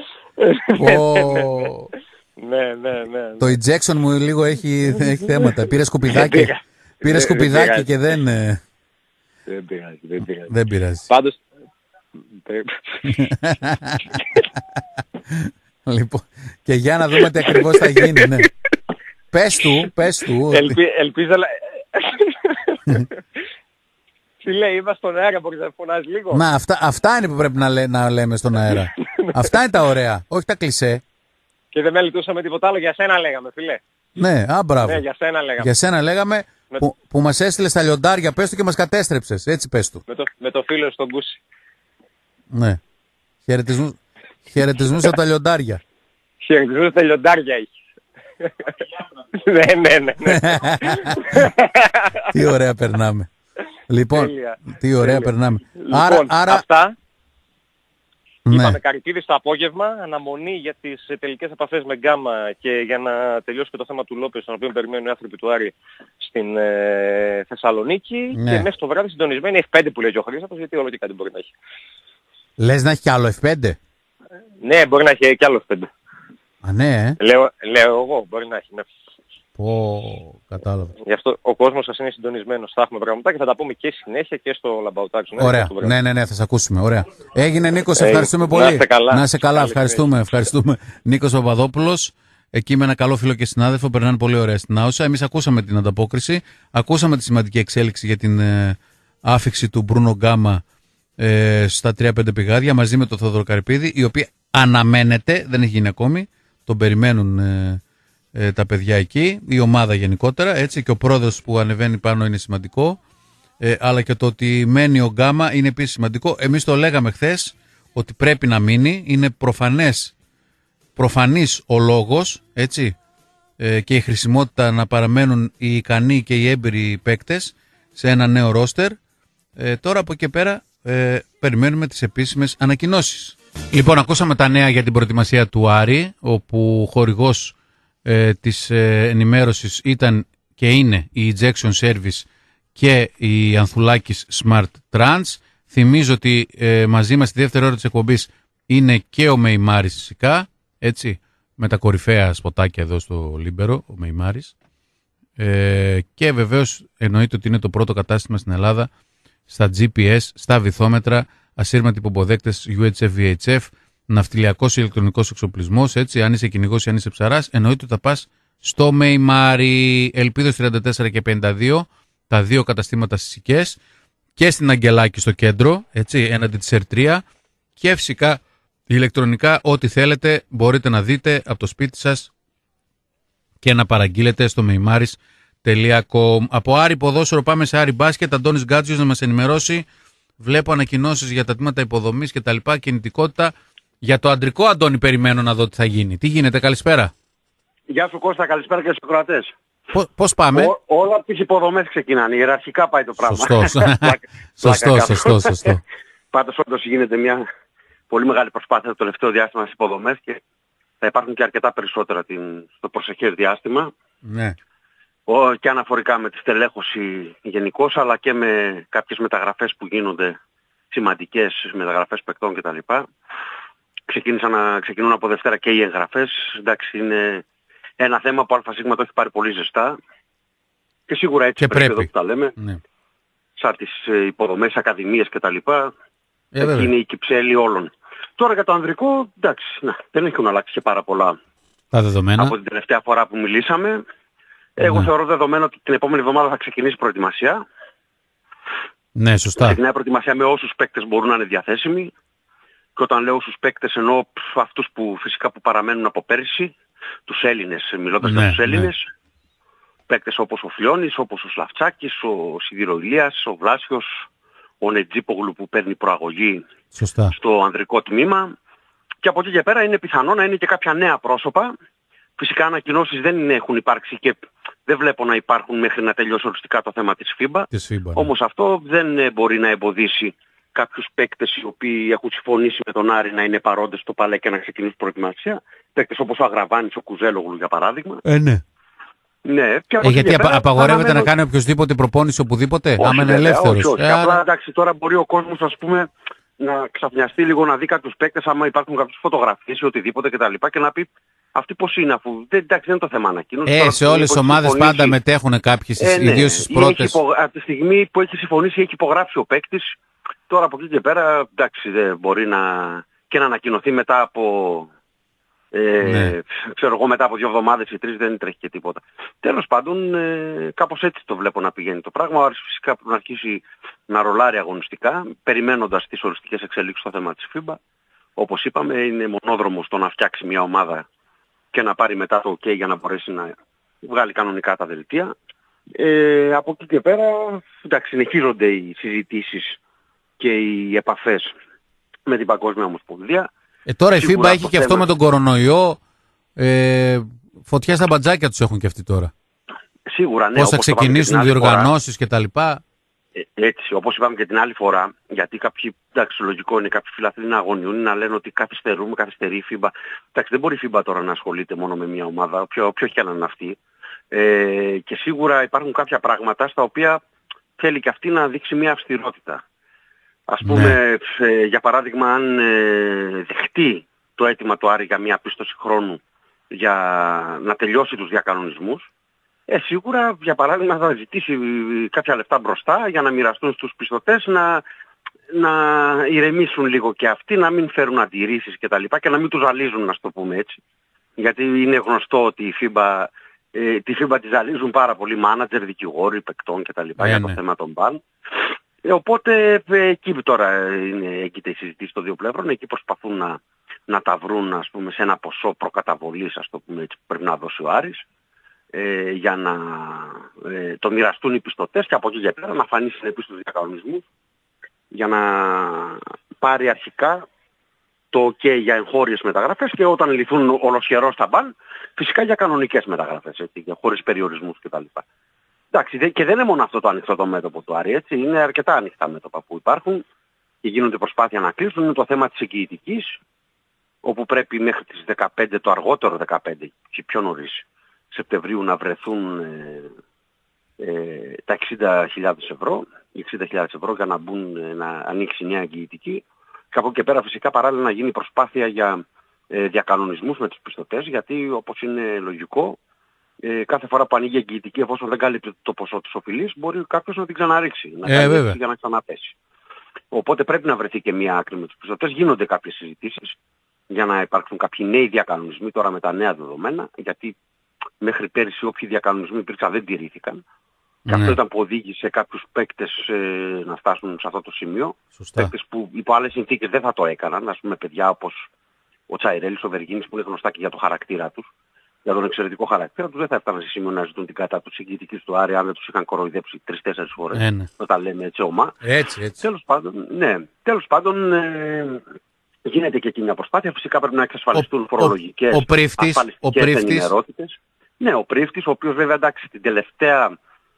Ναι, ναι, ναι. Το injection μου λίγο έχει, έχει θέματα. Πήρε σκουπιδάκι, πήρε σκουπιδάκι και δεν... Δεν πειράζει, δεν πειράζει. Δεν πειράζει. Πάντως... Λοιπόν, και για να δούμε τι ακριβώς θα γίνει, ναι. Πες του, πες του. Ελπίζω... Φίλε, είμαι στον αέρα, μπορείς να φωνάς λίγο. Να, αυτά, αυτά είναι που πρέπει να, λέ, να λέμε στον αέρα. Αυτά είναι τα ωραία, όχι τα κλισέ. Και δεν με λιτούσαμε τίποτα άλλο, για σένα λέγαμε, φίλε. Ναι, α, μπράβο. Ναι, για σένα λέγαμε. Για σένα λέγαμε με... που, που μας έστειλε στα λιοντάρια, πες του και μας κατέστρεψες, έτσι πες του. Με το, με το φίλο στον Κούση. Ναι. Χαιρετισμούς, χαιρετισμούς από τα λιοντάρια. Χαιρετισμούς από τα λιοντάρια έχεις. Ναι, ναι, ναι. ναι. Τι ωραία περνάμε. Λοιπόν, τέλεια, τι ωραία τέλεια. περνάμε. Λοιπόν, άρα, άρα... αυτά. Ναι. Είπαμε Καρυπίδη στο απόγευμα, αναμονή για τις τελικές επαφές με Γκάμα και για να τελειώσει και το θέμα του Λόπες, τον οποίο περιμένουν οι άνθρωποι του Άρη στην ε, Θεσσαλονίκη. Ναι. Και μέσα στο βράδυ συντονισμένη εφ πέντε που λέει και ο Χρήστος, γιατί όλο και κάτι μπορεί να έχει. Λες να έχει κι άλλο εφ πέντε? Ναι, μπορεί να έχει κι άλλο εφ πέντε. Α, ναι, ε. Λέω, λέω εγώ, μπορεί να έχει. Ναι. Πω, κατάλαβα. Γι' αυτό ο κόσμος σας είναι συντονισμένος. Θα έχουμε πραγματά και θα τα πούμε και συνέχεια και στο Λαμπαουτάξο. Ωραία. Ναι, ναι, ναι, θα σας ακούσουμε. Ωραία. Έγινε, Νίκο, σε ε, ευχαριστούμε πολύ. Να είστε καλά. Να είστε καλά, ευχαριστούμε. ευχαριστούμε. Νίκος Παπαδόπουλος, εκεί με ένα καλό φίλο και συνάδελφο, περνάνε πολύ ωραία στην Άουσα. Εμείς ακούσαμε την ανταπόκριση, ακούσαμε τη σημαντική εξέλιξη για την ε, άφιξη του Μπρούνο Γκάμα ε, στα τρία πέντε πηγάδια μαζί με τον Θόδωρο Καρυπίδη, η οποία αναμένεται, δεν έχει γίνει ακόμη, τον περιμένουν ε, ε, τα παιδιά εκεί, η ομάδα γενικότερα, έτσι, και ο πρόεδρος που ανεβαίνει πάνω είναι σημαντικό, ε, αλλά και το ότι μένει ο Γκάμα είναι επίσης σημαντικό. Εμείς το λέγαμε χθες ότι πρέπει να μείνει, είναι προφανές, προφανής ο λόγος, έτσι, ε, και η χρησιμότητα να παραμένουν οι ικανοί και οι έμπειροι παίκτες σε ένα νέο ρόστερ. Ε, τώρα από εκεί πέρα ε, περιμένουμε τις επίσημες ανακοινώσεις. Λοιπόν, ακούσαμε τα νέα για την προετοιμασία του Άρη, όπου χορηγός ε, της ε, ενημέρωσης ήταν και είναι η Ejection Service και η Ανθουλάκης Smart Trans. Θυμίζω ότι ε, μαζί μας στη δεύτερη ώρα της εκπομπής είναι και ο Μεϊμάρης φυσικά, έτσι, με τα κορυφαία σποτάκια εδώ στο Λίμπερο, ο Μεϊμάρης. Ε, και βεβαίως εννοείται ότι είναι το πρώτο κατάστημα στην Ελλάδα στα τζι πι ες, στα βυθόμετρα, ασύρματοι υποποδέκτες γιου έιτς εφ βι έιτς εφ, ναυτιλιακός ηλεκτρονικός εξοπλισμός, έτσι, αν είσαι κυνηγός ή αν είσαι ψαράς, εννοείται ότι θα πας στο Μεϊμάρη. Ελπίδος τριάντα τέσσερα και πενήντα δύο, τα δύο καταστήματα στις Σικές, και στην Αγγελάκη στο κέντρο, έτσι, έναντι της ερ τρία, και φυσικά ηλεκτρονικά ό,τι θέλετε μπορείτε να δείτε από το σπίτι σας και να παραγγείλετε στο μεϊμάρις τελεία κομ. Από Άρη Ποδόσφαιρο πάμε σε Άρη Μπάσκετ. Αντώνης Γκάτσιος να μας ενημερώσει. Βλέπω ανακοινώσεις για τα τμήματα υποδομής και τα λοιπά, κινητικότητα. Για το αντρικό, Αντώνη, περιμένω να δω τι θα γίνει. Τι γίνεται, καλησπέρα. Γεια σου Κώστα, καλησπέρα και στους ακροατές. Πώς πάμε? Ό, όλα από τις υποδομές ξεκινάνε, ιεραρχικά πάει το πράγμα. Σωστός, σωστός, σωστός, σωστό. Πάντως όντως γίνεται μια πολύ μεγάλη προσπάθεια το τελευταίο διάστημα στις υποδομές και θα υπάρχουν και αρκετά περισσότερα την, στο προσεχές διάστημα. Ναι. Ο, και αναφορικά με τη στελέχωση γενικώς, αλλά και με κάποιες μεταγραφές που γίνονται σημαντικές, μεταγραφές παικτών κτλ. Ξεκίνησαν να ξεκινούν από Δευτέρα και οι εγγραφές. Εντάξει, είναι ένα θέμα που ΑΣ το έχει πάρει πολύ ζεστά και σίγουρα έτσι και πρέπει, πρέπει. εδώ που τα λέμε, ναι. σαν τις υποδομές, ακαδημίες κτλ. Ε, εκεί είναι η κυψέλη όλων. Τώρα για το ανδρικό, εντάξει, να, δεν έχουν αλλάξει και πάρα πολλά τα δεδομένα από την τελευταία φορά που μιλήσαμε. Εγώ ναι. θεωρώ δεδομένο ότι την επόμενη εβδομάδα θα ξεκινήσει προετοιμασία. Ναι, σωστά. Ξεκινάει προετοιμασία με όσους παίκτες μπορούν να είναι διαθέσιμοι. Και όταν λέω όσους παίκτες εννοώ αυτούς που φυσικά που παραμένουν από πέρυσι, τους Έλληνες, μιλώντας ναι, για τους Έλληνες. Ναι. Παίκτες όπως ο Φλιώνης, όπως ο Σλαφτσάκης, ο Σιδηροηλίας, ο Βλάσιος, ο Νετζίπογλου που παίρνει προαγωγή σωστά. στο ανδρικό τμήμα. Και από εκεί και πέρα είναι πιθανό να είναι και κάποια νέα πρόσωπα. Φυσικά ανακοινώσεις δεν έχουν υπάρξει και δεν βλέπω να υπάρχουν μέχρι να τελειώσει οριστικά το θέμα της φίμπα. Της φίμπα ναι. Όμως αυτό δεν μπορεί να εμποδίσει κάποιους παίκτες οι οποίοι έχουν συμφωνήσει με τον Άρη να είναι παρόντες στο Παλέ και να ξεκινήσουν προετοιμασία. Παίκτες όπως ο Αγραβάνης, ο Κουζέλογλου για παράδειγμα. Ε, ναι. Ναι, και ε, γιατί πέρα, απαγορεύεται αναμένω... να κάνει οποιοδήποτε προπόνηση οπουδήποτε, όχι, άμα είναι βέβαια, ελεύθερος. Όχι, όχι. Ε, Απλά εντάξει, τώρα μπορεί ο κόσμος ας πούμε να ξαφνιαστεί λίγο, να δει κάποιους παίκτες άμα υπάρχουν κάποιες φωτογραφίες ή οτιδήποτε κτλ. Και, και να πει αυτοί πώς είναι, αφού δεν, εντάξει, δεν είναι το θέμα ανακοίνωση. Ε, σε όλες τις ομάδες πάντα μετέχουν κάποιοι, ε, ναι. ιδίως στις πρώτες. Υπο... Από τη στιγμή που έχει συμφωνήσει, έχει υπογράψει ο παίκτης, τώρα από εκεί και πέρα εντάξει, δεν μπορεί να... και να ανακοινωθεί μετά από Ε, ναι. Ξέρω εγώ μετά από δύο εβδομάδες ή τρεις δεν τρέχει και τίποτα. Τέλος πάντων, ε, κάπως έτσι το βλέπω να πηγαίνει το πράγμα. Ο Άρης φυσικά πρέπει να αρχίσει να ρολάρει αγωνιστικά, περιμένοντας τις οριστικές εξελίξεις στο θέμα της φίμπα. Όπως είπαμε, είναι μονόδρομος το να φτιάξει μια ομάδα και να πάρει μετά το OK για να μπορέσει να βγάλει κανονικά τα δελτία. Ε, από εκεί και πέρα, εντάξει, συνεχίζονται οι συζητήσεις και οι επαφές με την Παγκόσμια Ομοσπονδία. Ε, τώρα η Σίγουρα φίμπα έχει και αυτό με τον κορονοϊό. Ε, φωτιά στα μπατζάκια τους έχουν και αυτοί τώρα. Σίγουρα, ναι. Πώς θα ξεκινήσουν διοργανώσεις κτλ. Ε, έτσι, όπως είπαμε και την άλλη φορά, γιατί κάποιοι, εντάξει, λογικό είναι κάποιοι φιλαθλοί να αγωνιούν, να λένε ότι καθυστερούμε, καθυστερεί η φίμπα. Εντάξει, δεν μπορεί η φίμπα τώρα να ασχολείται μόνο με μια ομάδα, ποιο, ποιο κι αν είναι αυτή. Ε, και σίγουρα υπάρχουν κάποια πράγματα στα οποία θέλει και αυτή να δείξει μια αυστηρότητα. Ας πούμε, ναι. ε, για παράδειγμα, αν ε, δεχτεί το αίτημα του Άρη για μια πίστοση χρόνου για να τελειώσει τους διακανονισμούς, ε, σίγουρα, για παράδειγμα, θα ζητήσει κάποια λεφτά μπροστά για να μοιραστούν στους πιστωτές, να, να ηρεμήσουν λίγο και αυτοί, να μην φέρουν αντιρρήσεις κτλ. Και, και να μην τους ζαλίζουν, να το πούμε έτσι. Γιατί είναι γνωστό ότι η φίμπα, ε, τη φίμπα τη ζαλίζουν πάρα πολλοί μάνατζερ, δικηγόροι, παικτών κτλ. Ε, για το ναι. θέμα των μπαν. Ε, οπότε ε, εκεί τώρα είναι έγκυται η συζήτηση των δύο πλευρών, εκεί προσπαθούν να, να τα βρουν, ας πούμε, σε ένα ποσό προκαταβολής, ας το πούμε έτσι, που πρέπει να δώσει ο Άρης, ε, για να ε, το μοιραστούν οι πιστωτές και από εκεί και πέρα να φανεί συνεπής στους διακανονισμούς, για να πάρει αρχικά το OK για εγχώριες μεταγραφές και όταν λυθούν ολοσχερώς τα μπαν, φυσικά για κανονικές μεταγραφές, έτσι, για χωρίς περιορισμούς κτλ. Εντάξει, και δεν είναι μόνο αυτό το ανοιχτό το μέτωπο του Άρη, έτσι, είναι αρκετά ανοιχτά μέτωπα που υπάρχουν και γίνονται προσπάθεια να κλείσουν. Είναι το θέμα της εγγυητικής, όπου πρέπει μέχρι τις δεκαπέντε, το αργότερο δεκαπέντε και πιο νωρίς Σεπτεμβρίου να βρεθούν ε, ε, τα εξήντα χιλιάδες ευρώ, εξήντα χιλιάδες ευρώ για να, μπουν, ε, να ανοίξει μια εγγυητική. Και από εκεί και πέρα φυσικά παράλληλα να γίνει προσπάθεια για ε, διακανονισμούς με τους πιστωτές, γιατί όπως είναι λογικό, Ε, κάθε φορά που ανοίγει εγγυητική, εφόσον δεν καλύπτει το ποσό της οφειλής, μπορεί κάποιος να την ξαναρίξει, να ε, κάνει για να ξαναπέσει. Οπότε πρέπει να βρεθεί και μια άκρη με τους πιστωτές. Γίνονται κάποιες συζητήσεις για να υπάρξουν κάποιοι νέοι διακανονισμοί τώρα με τα νέα δεδομένα, γιατί μέχρι πέρυσι όποιοι διακανονισμοί υπήρξαν δεν τηρήθηκαν. Ναι. Και αυτό ήταν που οδήγησε κάποιους παίκτες ε, να φτάσουν σε αυτό το σημείο. Σωστά. Παίκτες που υπό άλλες συνθήκες δεν θα το έκαναν, ας πούμε παιδιά όπως ο Τσαϊρέλης, ο Βεργίνης, που είναι γνωστά και για το χαρακτήρα τους. Για τον εξαιρετικό χαρακτήρα τους δεν θα έφταναν σε σημείο να ζητούν την κατάπτωση εγγυητικής του Άρη αν δεν τους είχαν κοροϊδέψει τρεις-τέσσερις φορές. Ε, ναι. Όταν λέμε έτσι ομά. Έτσι, έτσι. Τέλος πάντων, ναι. Τέλος πάντων ε, γίνεται και εκεί μια προσπάθεια. Φυσικά πρέπει να εξασφαλιστούν φορολογικές, ασφαλιστικές ενημερότητες. Ναι, ο Πρίφτης, ο οποίος βέβαια εντάξει την τελευταία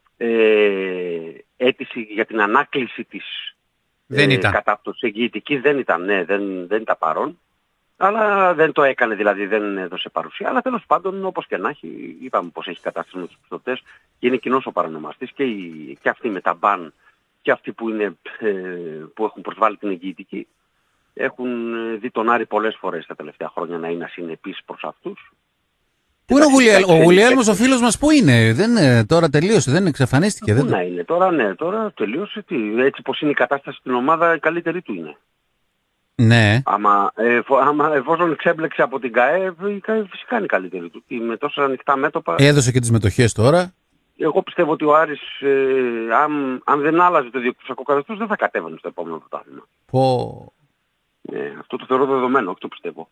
ε, αίτηση για την ανάκληση της ε, κατάπτωσης εγγυητικής δεν ήταν, ναι, δεν, δεν ήταν παρόν. Αλλά δεν το έκανε, δηλαδή δεν έδωσε παρουσία. Αλλά τέλος πάντων, όπως και να έχει, είπαμε πως έχει κατάσταση με τους πιστωτές και είναι κοινός ο παρανομαστής και, οι, και αυτοί με τα μπαν και αυτοί που, είναι, ε, που έχουν προσβάλει την εγγυητική έχουν δει τον Άρη πολλές φορές τα τελευταία χρόνια να είναι ασυνεπής προς αυτούς. Πού είναι ο Γουλιέλ, ο Γουλιέλμος ο φίλος μας, πού είναι, δεν, τώρα τελείωσε, δεν εξαφανίστηκε. Πού δεν... να είναι, τώρα ναι, τώρα τελείωσε, τι, έτσι πως είναι η κατάσταση στην ομάδα η καλύτερη του είναι. Ναι. Άμα, ε, άμα εφόσον ξέμπλεξε από την ΚΑΕ, η ΚΑΕ φυσικά είναι η καλύτερη του. Με τόσα ανοιχτά μέτωπα. Έδωσε και τις μετοχές τώρα. Εγώ πιστεύω ότι ο Άρης, ε, αν, αν δεν άλλαζε το διοικητικό καθεστώς, δεν θα κατέβαινε στο επόμενο πρωτάθλημα. Πω. Ε, αυτό το θεωρώ δεδομένο, όχι το πιστεύω.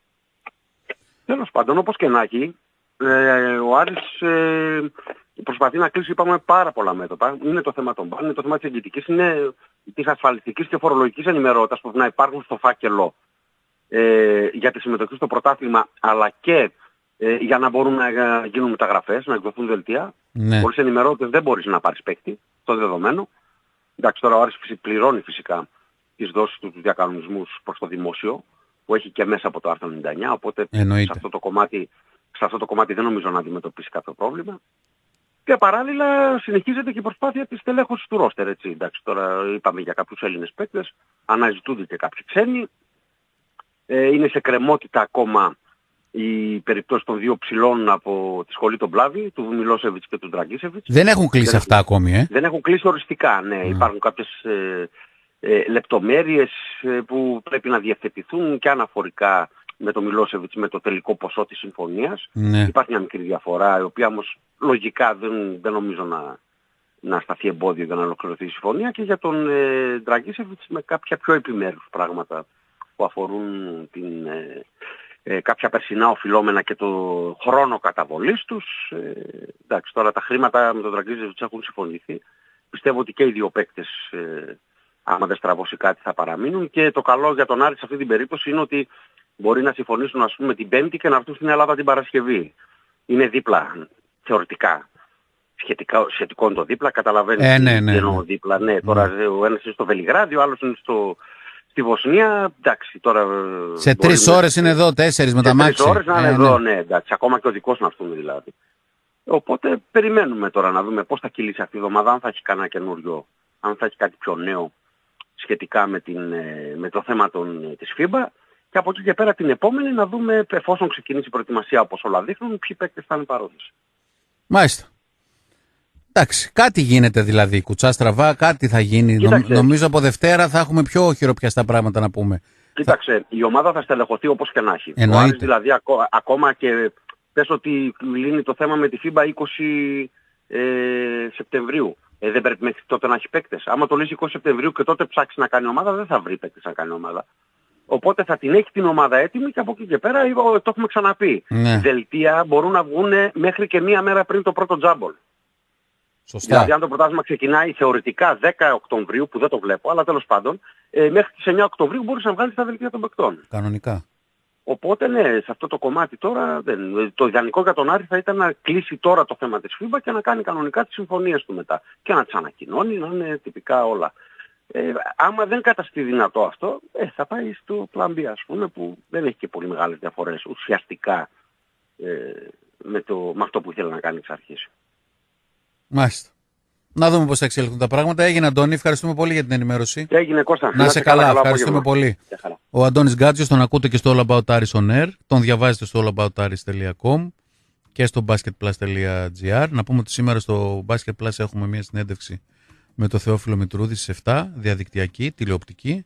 Τέλος πάντων, όπως και να έχει, ε, ο Άρης ε, προσπαθεί να κλείσει, είπαμε, πάρα πολλά μέτωπα. Είναι το θέμα των μπαν, είναι το θέμα της εγγυητικής, είναι της ασφαλιστικής και φορολογικής ενημερότητας που να υπάρχουν στο φάκελο ε, για τη συμμετοχή στο πρωτάθλημα, αλλά και ε, για να μπορούν να γίνουν μεταγραφές, να εκδοθούν δελτία. Ναι. Χωρίς ενημερότητες δεν μπορείς να πάρεις παίκτη, το δεδομένο. Εντάξει, τώρα ο Άρης πληρώνει φυσικά τις δόσεις του, τους διακανονισμούς προς το δημόσιο, που έχει και μέσα από το άρθρο ενενήντα εννιά, οπότε σε αυτό, το κομμάτι, σε αυτό το κομμάτι δεν νομίζω να αντιμετωπίσει κάποιο πρόβλημα. Και παράλληλα συνεχίζεται και η προσπάθεια της τελέχωσης του ρόστερ, έτσι. Εντάξει, τώρα είπαμε για κάποιους Έλληνες παίκτες, αναζητούνται και κάποιοι ξένοι. Ε, είναι σε κρεμότητα ακόμα η περιπτώση των δύο ψηλών από τη σχολή των Πλάβη, του Μιλόσεβιτς και του Ντραγκίσεβιτς. Δεν έχουν κλείσει δεν αυτά έχουν, ακόμη, ε. Δεν έχουν κλείσει οριστικά, ναι. Mm. Υπάρχουν κάποιες ε, ε, λεπτομέρειες ε, που πρέπει να διευθετηθούν και αναφορικά με τον Μιλόσεβιτς με το τελικό ποσό της συμφωνίας. Ναι. Υπάρχει μια μικρή διαφορά, η οποία όμως λογικά δεν, δεν νομίζω να, να σταθεί εμπόδιο για να ολοκληρωθεί η συμφωνία, και για τον ε, Ντραγκίσεβιτς με κάποια πιο επιμέρους πράγματα που αφορούν την, ε, ε, κάποια περσινά οφειλόμενα και το χρόνο καταβολής τους. Ε, εντάξει, τώρα τα χρήματα με τον Ντραγκίσεβιτς έχουν συμφωνηθεί. Πιστεύω ότι και οι δύο παίκτες, ε, άμα δεν στραβώσει κάτι, θα παραμείνουν, και το καλό για τον Άρη σε αυτή την περίπτωση είναι ότι μπορεί να συμφωνήσουν, ας πούμε, την Πέμπτη και να έρθουν στην Ελλάδα την Παρασκευή. Είναι δίπλα, θεωρητικά. Σχετικά, σχετικό είναι το δίπλα, καταλαβαίνεις ε, ναι, ναι, τι εννοώ ναι. δίπλα. Ναι, τώρα ναι. Ο ένας είναι στο Βελιγράδι, ο άλλος είναι στο, στη Βοσνία. Εντάξει, τώρα... Σε τρεις ώρες είναι εδώ, τέσσερις με τα μάξι. Σε τρεις ώρες να είναι ε, εδώ, ναι. ναι, εντάξει, ακόμα και ο δικός να έρθουν δηλαδή. Οπότε περιμένουμε τώρα να δούμε πώς θα κυλήσει αυτή η εβδομάδα, αν θα έχει κανένα καινούριο, αν θα έχει κάτι πιο νέο σχετικά με, την, με το θέμα των, της φίμπα, και από εκεί και πέρα την επόμενη να δούμε, εφόσον ξεκινήσει η προετοιμασία όπως όλα δείχνουν, ποιοι παίκτες θα είναι παρόντες. Μάλιστα. Εντάξει, κάτι γίνεται δηλαδή, κουτσά στραβά, κάτι θα γίνει. Κοίταξε. Νομίζω από Δευτέρα θα έχουμε πιο χειροπιαστά πράγματα να πούμε. Κοίταξε, θα... η ομάδα θα στελεχωθεί όπως και να έχει. Εννοείται. Ο Άρης δηλαδή ακό, ακόμα και πες ότι λύνει το θέμα με τη φίμπα είκοσι ε, Σεπτεμβρίου. Ε, δεν πρέπει μέχρι τότε να έχει παίκτες. Άμα το λύσει είκοσι Σεπτεμβρίου και τότε ψάξει να κάνει ομάδα, δεν θα βρει παίκτες να κάνει ομάδα. Οπότε θα την έχει την ομάδα έτοιμη, και από εκεί και πέρα, το έχουμε ξαναπεί. Ναι. Δελτία μπορούν να βγουν μέχρι και μία μέρα πριν το πρώτο τζάμπολ. Σωστά. Δηλαδή αν το πρωτάθλημα ξεκινάει θεωρητικά δέκα Οκτωβρίου, που δεν το βλέπω, αλλά τέλος πάντων, ε, μέχρι τις εννιά Οκτωβρίου μπορείς να βγάλεις τα δελτία των παικτών. Κανονικά. Οπότε ναι, σε αυτό το κομμάτι τώρα, δεν, το ιδανικό για τον Άρη θα ήταν να κλείσει τώρα το θέμα της φίμπα και να κάνει κανονικά τις συμφωνίες του μετά. Και να τις ανακοινώνει, να είναι τυπικά όλα. Ε, άμα δεν καταστεί δυνατό αυτό, ε, θα πάει στο Plan B, ας πούμε, που δεν έχει και πολύ μεγάλες διαφορές ουσιαστικά ε, με, το, με αυτό που ήθελε να κάνει εξ αρχής. Μάλιστα. Να δούμε πώς θα εξελιχθούν τα πράγματα. Έγινε, Αντώνη, ευχαριστούμε πολύ για την ενημέρωση. Έγινε, Κώστα. Να είσαι καλά, καλά, ευχαριστούμε πολύ. Καλά. Ο Αντώνης Γκάτζιος, τον ακούτε και στο All About Aris on Air, τον διαβάζετε στο all about aris dot com και στο basketplus dot gr. Να πούμε ότι σήμερα στο Basketplus έχουμε μια συνέντευξη με τον Θεόφιλο Μητρούδη στις επτά, διαδικτυακή, τηλεοπτική.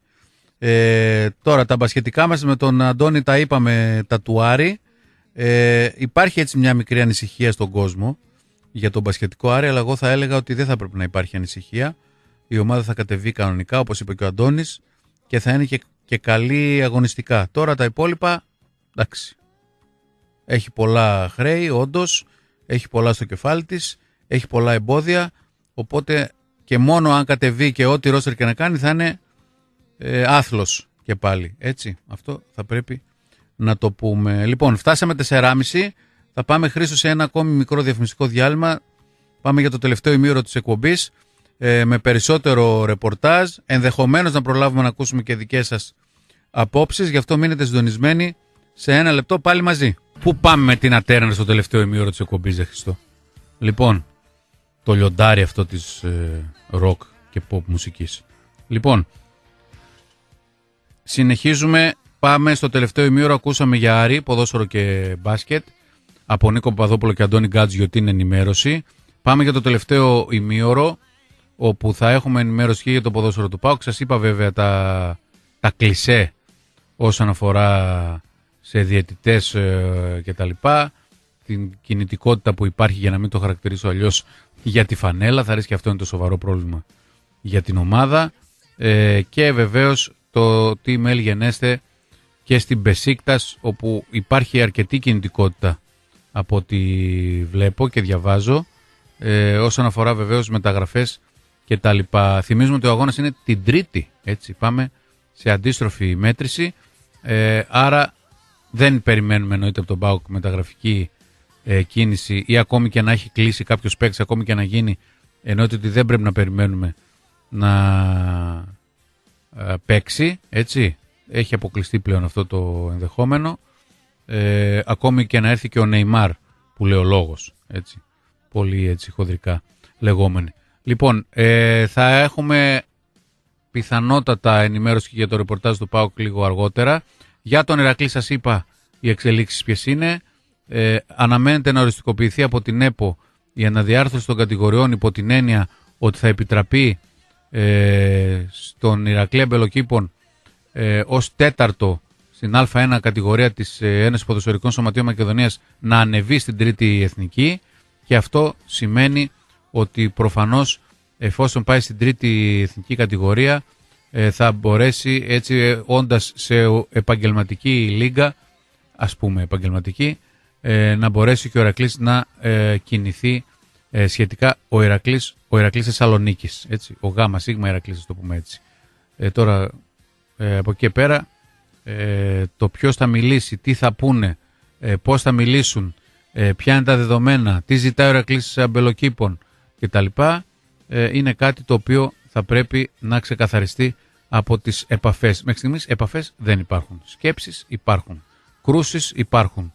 Ε, τώρα τα μπασκετικά μας με τον Αντώνη τα είπαμε, τα του Άρη. Ε, υπάρχει έτσι μια μικρή ανησυχία στον κόσμο για τον μπασκετικό Άρη, αλλά εγώ θα έλεγα ότι δεν θα πρέπει να υπάρχει ανησυχία. Η ομάδα θα κατεβεί κανονικά, όπως είπε και ο Αντώνης, και θα είναι και, και καλή αγωνιστικά. Τώρα τα υπόλοιπα, εντάξει. Έχει πολλά χρέη, όντως, έχει πολλά στο κεφάλι της, έχει πολλά εμπόδια, οπότε και μόνο αν κατεβεί και ό,τι ρόστερ και να κάνει θα είναι ε, άθλος και πάλι. Έτσι, αυτό θα πρέπει να το πούμε. Λοιπόν, φτάσαμε τέσσερα και μισή. Θα πάμε, Χρήστο, σε ένα ακόμη μικρό διαφημιστικό διάλειμμα. Πάμε για το τελευταίο ημίωρο της εκπομπής ε, με περισσότερο ρεπορτάζ. Ενδεχομένως να προλάβουμε να ακούσουμε και δικές σας απόψεις. Γι' αυτό μείνετε συντονισμένοι σε ένα λεπτό πάλι μαζί. Πού πάμε με την Ατέρνα στο τελευταίο ημίωρο της εκπομπής, δε Χριστό? Λοιπόν, το λιοντάρι αυτό της ε, rock και pop μουσικής. Λοιπόν, συνεχίζουμε. Πάμε στο τελευταίο ημίωρο. Ακούσαμε για Άρη, ποδόσφαιρο και μπάσκετ, από Νίκο Παπαδόπουλο και Αντώνη Γκάτζιο την ενημέρωση. Πάμε για το τελευταίο ημίωρο, όπου θα έχουμε ενημέρωση και για το ποδόσφαιρο του ΠΑΟΚ. Σας είπα βέβαια τα, τα κλισέ όσον αφορά σε διαιτητές ε, και τα λοιπά, την κινητικότητα που υπάρχει, για να μην το χαρακτηρίσω αλλιώς, για τη φανέλα. Θα ρίξει και αυτό είναι το σοβαρό πρόβλημα για την ομάδα. Ε, και βεβαίως το τι μέλ γενέστε και στην Μπεσίκτας, όπου υπάρχει αρκετή κινητικότητα από ό,τι βλέπω και διαβάζω, ε, όσον αφορά βεβαίως μεταγραφές και τα λοιπά. Θυμίζουμε ότι ο αγώνας είναι την Τρίτη, έτσι, πάμε σε αντίστροφη μέτρηση, ε, άρα δεν περιμένουμε εννοείται από τον ΠΑΟΚ μεταγραφική ε, κίνηση, ή ακόμη και να έχει κλείσει κάποιος παίκτης, ακόμη και να γίνει, εννοείται ότι δεν πρέπει να περιμένουμε να ε, παίξει, έτσι. Έχει αποκλειστεί πλέον αυτό το ενδεχόμενο. Ε, ακόμη και να έρθει και ο Νεϊμάρ, που λέει ο λόγος. Έτσι. Πολύ έτσι χοντρικά λεγόμενοι. Λοιπόν, ε, θα έχουμε πιθανότατα ενημέρωση και για το ρεπορτάζ του ΠΑΟΚ λίγο αργότερα. Για τον Ηρακλή σας είπα οι εξελίξεις ποιες είναι. Ε, αναμένεται να οριστικοποιηθεί από την ΕΠΟ η αναδιάρθρωση των κατηγοριών, υπό την έννοια ότι θα επιτραπεί ε, στον Ηρακλή Αμπελοκήπων Ε, ως τέταρτο στην Α1 κατηγορία της Ένωσης Ποδοσφαιρικών Σωματείων Μακεδονίας να ανεβεί στην τρίτη εθνική, και αυτό σημαίνει ότι προφανώς εφόσον πάει στην τρίτη εθνική κατηγορία θα μπορέσει, έτσι όντας σε επαγγελματική λίγκα, ας πούμε επαγγελματική, να μπορέσει και ο Ηρακλής να κινηθεί σχετικά, ο Ηρακλής, ο Ηρακλής Θεσσαλονίκης, έτσι, ο γάμα σίγμα Ηρακλής, ας το πούμε έτσι. Ε, τώρα ε, από εκεί πέρα ε, το ποιος θα μιλήσει, τι θα πούνε, ε, πώς θα μιλήσουν, ε, ποια είναι τα δεδομένα, τι ζητάει ο Ηρακλής Αμπελοκήπων κτλ. Ε, είναι κάτι το οποίο θα πρέπει να ξεκαθαριστεί από τις επαφές. Μέχρι στιγμής επαφές δεν υπάρχουν. Σκέψεις υπάρχουν. Κρούσεις υπάρχουν.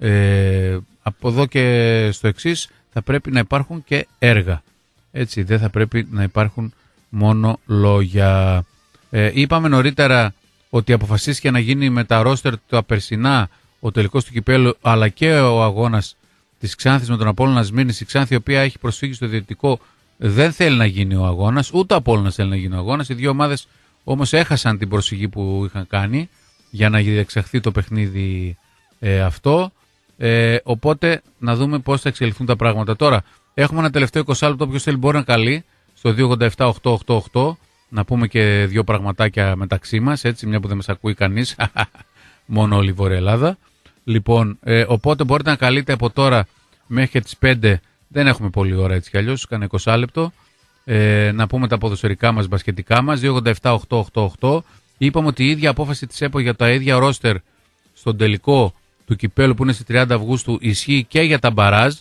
Ε, από εδώ και στο εξής θα πρέπει να υπάρχουν και έργα. Έτσι, δεν θα πρέπει να υπάρχουν μόνο λόγια. Ε, είπαμε νωρίτερα ότι αποφασίστηκε να γίνει με τα ρόστερ τα περσινά ο τελικός του κυπέλλου, αλλά και ο αγώνας της Ξάνθης με τον Απόλλωνα Σμύρνης. Η Ξάνθη, η οποία έχει προσφύγει στο Διαιτητικό, δεν θέλει να γίνει ο αγώνας, ούτε ο Απόλλωνας θέλει να γίνει ο αγώνας. Οι δύο ομάδες όμως έχασαν την προσφυγή που είχαν κάνει για να διεξαχθεί το παιχνίδι ε, αυτό. Ε, οπότε να δούμε πώς θα εξελιχθούν τα πράγματα. Τώρα έχουμε ένα τελευταίο είκοσι λεπτό, όποιος θέλει μπορεί να καλεί στο δύο ογδόντα επτά οκτακόσια ογδόντα οκτώ, να πούμε και δύο πραγματάκια μεταξύ μας, έτσι, μια που δεν μας ακούει κανείς, μόνο όλη η Βόρεια Ελλάδα. Λοιπόν, ε, οπότε μπορείτε να καλείτε από τώρα μέχρι τις πέντε, δεν έχουμε πολλή ώρα έτσι κι αλλιώς, κανένα είκοσι λεπτό, ε, να πούμε τα ποδοσφαιρικά μας, μπασκετικά μας, δύο ογδόντα επτά οκτακόσια ογδόντα οκτώ. Είπαμε ότι η ίδια απόφαση της ΕΠΟ για τα ίδια ρόστερ στον τελικό του κυπέλλου που είναι στις τριάντα Αυγούστου ισχύει και για τα μπαράζ,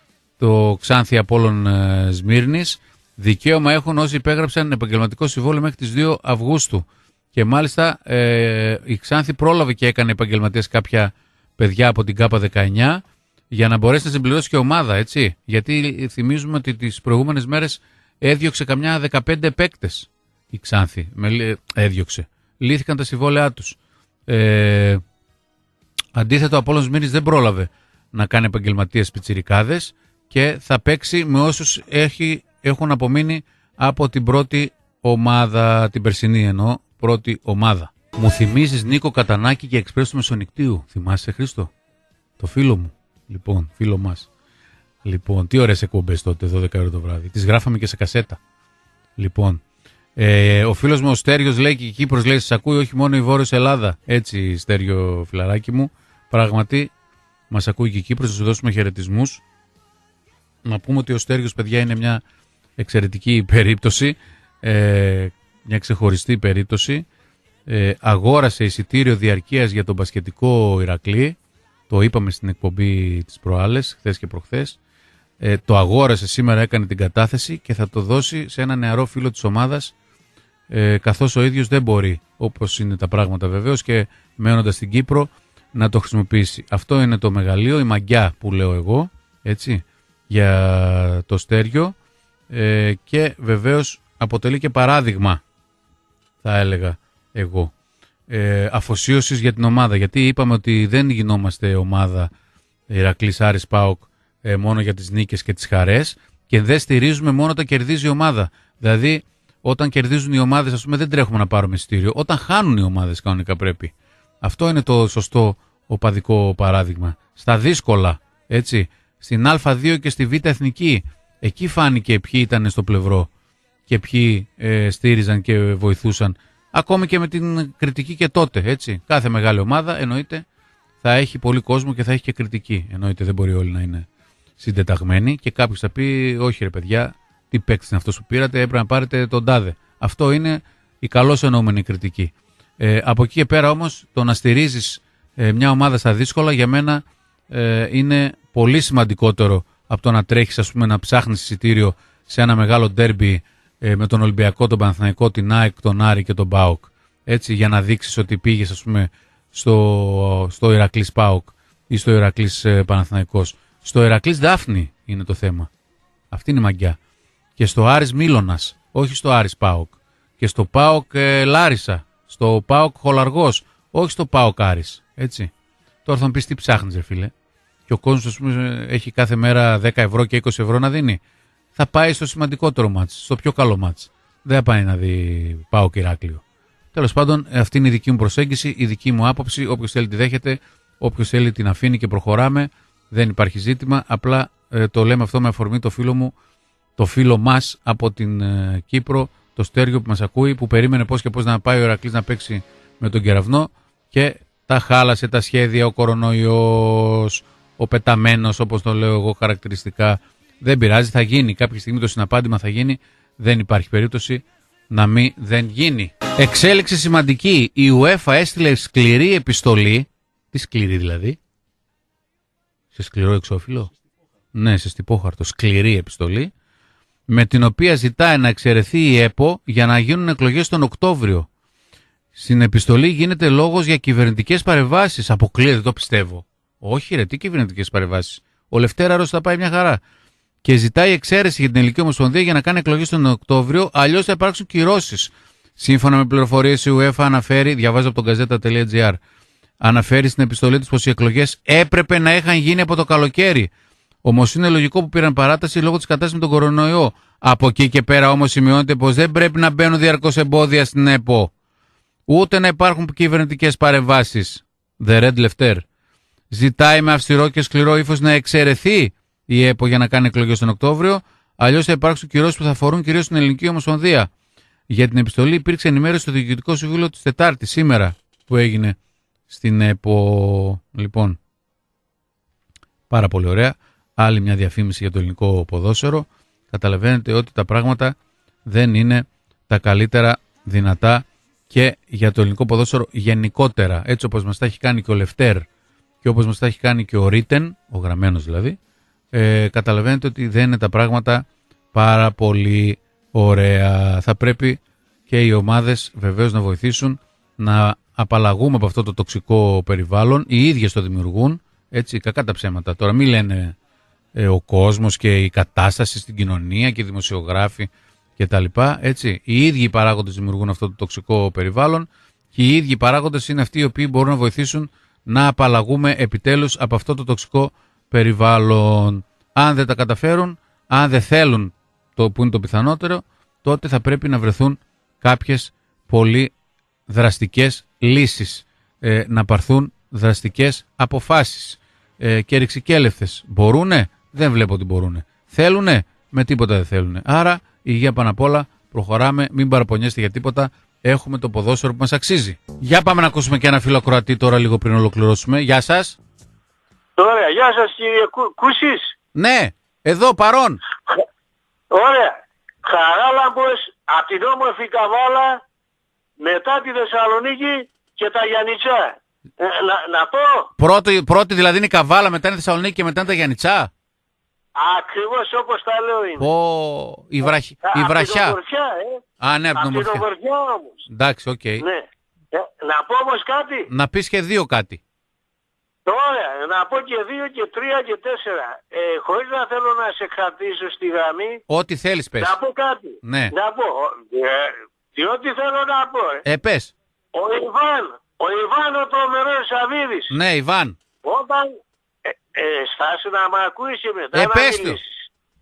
το Ξάνθη Απόλλων ε, Σμύρνης. Δικαίωμα έχουν όσοι υπέγραψαν επαγγελματικό συμβόλαιο μέχρι τις δύο Αυγούστου. Και μάλιστα ε, η Ξάνθη πρόλαβε και έκανε επαγγελματίες κάποια παιδιά από την ΚΑΠΑ δεκαεννιά για να μπορέσει να συμπληρώσει και ομάδα, έτσι. Γιατί θυμίζουμε ότι τις προηγούμενες μέρες έδιωξε καμιά δεκαπέντε παίκτες η Ξάνθη. Με, έδιωξε. Λύθηκαν τα συμβόλαιά τους. Ε, αντίθετα, ο Απόλλωνας Σμύρνης δεν πρόλαβε να κάνει επαγγελματίες πιτσιρικάδες και θα παίξει με όσους έχει, έχουν απομείνει από την πρώτη ομάδα, την περσινή εννοώ, πρώτη ομάδα. Μου θυμίζεις Νίκο Κατανάκη και Εξπρές του Μεσονικτίου. Θυμάσαι, Χρήστο? Το φίλο μου. Λοιπόν, φίλο μας. Λοιπόν, τι ωραίες εκπομπές τότε, δώδεκα ώρα το βράδυ. Τις γράφαμε και σε κασέτα. Λοιπόν, ε, ο φίλος μου ο Στέριος λέει και η Κύπρος λέει: σας ακούει όχι μόνο η Βόρειος Ελλάδα. Έτσι, Στέριο φιλαράκι μου. Πράγματι, μας ακούει και η Κύπρος. Θα σου δώσουμε χαιρετισμούς. Να πούμε ότι ο Στέριος, παιδιά, είναι μια εξαιρετική περίπτωση. Ε, μια ξεχωριστή περίπτωση. Ε, αγόρασε εισιτήριο διαρκείας για τον μπασκετικό Ηρακλή. Το είπαμε στην εκπομπή της προάλλες, χθες και προχθές. Ε, το αγόρασε σήμερα, έκανε την κατάθεση και θα το δώσει σε ένα νεαρό φίλο της ομάδας, ε, καθώς ο ίδιος δεν μπορεί, όπως είναι τα πράγματα βεβαίως, και μένοντας στην Κύπρο, να το χρησιμοποιήσει. Αυτό είναι το μεγαλείο, η μαγιά που λέω εγώ, έτσι, για το Στέριο, ε, και βεβαίως αποτελεί και παράδειγμα, θα έλεγα εγώ, ε, αφοσίωσης για την ομάδα. Γιατί είπαμε ότι δεν γινόμαστε ομάδα Ηρακλής Άρης ΠΑΟΚ ε, μόνο για τις νίκες και τις χαρές, και δεν στηρίζουμε μόνο όταν κερδίζει η ομάδα. Δηλαδή, όταν κερδίζουν οι ομάδες, ας πούμε, δεν τρέχουμε να πάρουμε εισιτήριο. Όταν χάνουν οι ομάδες, κανονικά πρέπει. Αυτό είναι το σωστό οπαδικό παράδειγμα. Στα δύσκολα, έτσι, στην Α2 και στη Β' Εθνική, εκεί φάνηκε ποιοι ήταν στο πλευρό και ποιοι ε, στήριζαν και βοηθούσαν. Ακόμη και με την κριτική και τότε, έτσι. Κάθε μεγάλη ομάδα, εννοείται, θα έχει πολύ κόσμο και θα έχει και κριτική. Εννοείται, δεν μπορεί όλοι να είναι συντεταγμένοι και κάποιος θα πει: όχι ρε παιδιά, τι παίκτης είναι αυτός που πήρατε, έπρεπε να πάρετε τον τάδε. Αυτό είναι η καλώς εννοούμενη κριτική. Ε, από εκεί και πέρα όμως, το να στηρίζεις ε, μια ομάδα στα δύσκολα, για μένα ε, είναι πολύ σημαντικότερο από το να τρέχεις, ας πούμε, να ψάχνεις εισιτήριο σε ένα μεγάλο ντέρμπι ε, με τον Ολυμπιακό, τον Παναθηναϊκό, την ΑΕΚ, τον Άρη και τον ΠΑΟΚ. Έτσι, για να δείξεις ότι πήγες, ας πούμε, στο, στο Ηρακλής ΠΑΟΚ ή στο Ηρακλής ε, Παναθηναϊκός. Στο Ηρακλής Δάφνη είναι το θέμα. Αυτή είναι η μαγιά. Και στο Άρης Μήλωνας, όχι στο Άρης ΠΑΟΚ. Και στο ΠΑΟΚ ε, Λάρισα, στο ΠΑΟΚ Χολαργός, όχι στο ΠΑΟΚ Άρης. Έτσι. Τώρα θα μου πεις τι ψάχνεις, ρε φίλε. Και ο κόσμος, ας πούμε, έχει κάθε μέρα δέκα ευρώ και είκοσι ευρώ να δίνει. Θα πάει στο σημαντικότερο μάτς, στο πιο καλό μάτς. Δεν θα πάει να δει ΠΑΟΚ Ηράκλειο. Τέλος πάντων, αυτή είναι η δική μου προσέγγιση, η δική μου άποψη. Όποιος θέλει τη δέχεται, όποιος θέλει την αφήνει και προχωράμε. Δεν υπάρχει ζήτημα. Απλά ε, το λέμε αυτό με αφορμή το φίλο μου, το φίλο μας από την ε, Κύπρο, το Στέργιο που μας ακούει, που περίμενε πώς και πώς να πάει ο Ηρακλής να παίξει με τον Κεραυνό και τα χάλασε τα σχέδια ο κορονοϊός, ο πεταμένος, όπως το λέω εγώ χαρακτηριστικά. Δεν πειράζει, θα γίνει. Κάποια στιγμή το συναπάντημα θα γίνει. Δεν υπάρχει περίπτωση να μην δεν γίνει. Εξέλιξη σημαντική. Η UEFA έστειλε σκληρή επιστολή. Τι σκληρή δηλαδή? Σε σκληρό εξώφυλλο. Ναι, σε στυπόχαρτο. Σκληρή επιστολή. Με την οποία ζητάει να εξαιρεθεί η ΕΠΟ για να γίνουν εκλογές τον Οκτώβριο. Στην επιστολή γίνεται λόγος για κυβερνητικές παρεμβάσεις. Αποκλείεται, το πιστεύω. Όχι ρε, τι κυβερνητικές παρεμβάσεις? Ο Λευτέραρος θα πάει μια χαρά. Και ζητάει εξαίρεση για την Ελληνική Ομοσπονδία για να κάνει εκλογές τον Οκτώβριο, αλλιώς θα υπάρξουν κυρώσεις. Σύμφωνα με πληροφορίες, η UEFA αναφέρει, διαβάζω από τον γκαζέτα τελεία τζι άρ, αναφέρει στην επιστολή της πως οι εκλογές έπρεπε να είχαν γίνει από το καλοκαίρι. Όμως είναι λογικό που πήραν παράταση λόγω της κατάστασης με τον κορονοϊό. Από εκεί και πέρα όμως σημειώνεται πως δεν πρέπει να μπαίνουν διαρκώς εμπόδια στην ΕΠΟ. Ούτε να υπάρχουν κυβερνητικές παρεμβάσεις. The Red Lefter ζητάει με αυστηρό και σκληρό ύφος να εξαιρεθεί η ΕΠΟ για να κάνει εκλογές τον Οκτώβριο, αλλιώς θα υπάρξουν κυρώσεις που θα αφορούν κυρίως την Ελληνική Ομοσπονδία. Για την επιστολή υπήρξε ενημέρωση στο Διοικητικό Συμβούλιο της Τετάρτης, σήμερα, που έγινε στην ΕΠΟ. Λοιπόν, πάρα πολύ ωραία. Άλλη μια διαφήμιση για το ελληνικό ποδόσφαιρο. Καταλαβαίνετε ότι τα πράγματα δεν είναι τα καλύτερα δυνατά και για το ελληνικό ποδόσφαιρο γενικότερα. Έτσι όπως μας τα έχει κάνει και ο Λευτέρ και όπως μας τα έχει κάνει και ο Ρίτεν, ο γραμμένος δηλαδή, ε, καταλαβαίνετε ότι δεν είναι τα πράγματα πάρα πολύ ωραία. Θα πρέπει και οι ομάδες βεβαίως να βοηθήσουν να απαλλαγούμε από αυτό το τοξικό περιβάλλον. Οι ίδιες το δημιουργούν, έτσι, κακά τα ψέματα. Τώρα μην λένε ε, ο κόσμος και η κατάσταση στην κοινωνία και οι δημοσιογράφοι και τα λοιπά, έτσι. Οι ίδιοι οι παράγοντες δημιουργούν αυτό το τοξικό περιβάλλον και οι ίδιοι οι παράγοντες είναι αυτοί οι οποίοι μπορούν να βοηθήσουν να απαλλαγούμε επιτέλους από αυτό το τοξικό περιβάλλον. Αν δεν τα καταφέρουν, αν δεν θέλουν, το που είναι το πιθανότερο, τότε θα πρέπει να βρεθούν κάποιες πολύ δραστικές λύσεις, ε, να πάρθουν δραστικές αποφάσεις ε, και ρηξικέλευτες. Μπορούνε? Δεν βλέπω ότι μπορούνε. Θέλουνε? Με τίποτα δεν θέλουνε. Άρα υγεία πάνω απ' όλα, προχωράμε, μην παραπονιέστε για τίποτα. Έχουμε το ποδόσφαιρο που μας αξίζει. Για πάμε να ακούσουμε και ένα φίλο ακροατή τώρα λίγο πριν ολοκληρώσουμε. Γεια σας. Ωραία, γεια σας κύριε Κου... Κούσης. Ναι, εδώ παρόν. Ωραία. Χαράλαμπος από την όμορφη Καβάλα, μετά τη Θεσσαλονίκη και τα Γιαννιτσά. Ε, να, να πω. Πρώτη, πρώτη δηλαδή είναι η Καβάλα, μετά είναι η Θεσσαλονίκη και μετά είναι τα Γιαννιτσά. Ακριβώς όπως τα λέω είναι. Πω, η, βραχ... η βραχιά. Από την Ομορφιά, ε. Α, ναι, από την Ομορφιά. όμως. Εντάξει, οκ. Okay. Ναι. Ε, να πω όμως κάτι. Να πεις και δύο κάτι. Τώρα, να πω και δύο και τρία και τέσσερα. Ε, χωρίς να θέλω να σε κρατήσω στη γραμμή. Ό,τι θέλεις πες. Να πω κάτι. Ναι. Να πω. Ε, διότι θέλω να πω. Ε. Ε, πες. Ο Ιβάν, ο Ιβάν ο τρομερός Σαββίδης. Ναι, Ιβάν. Όταν ε, ε, στάσου να μ' ακούεις και μετά ε, να πες μιλήσεις.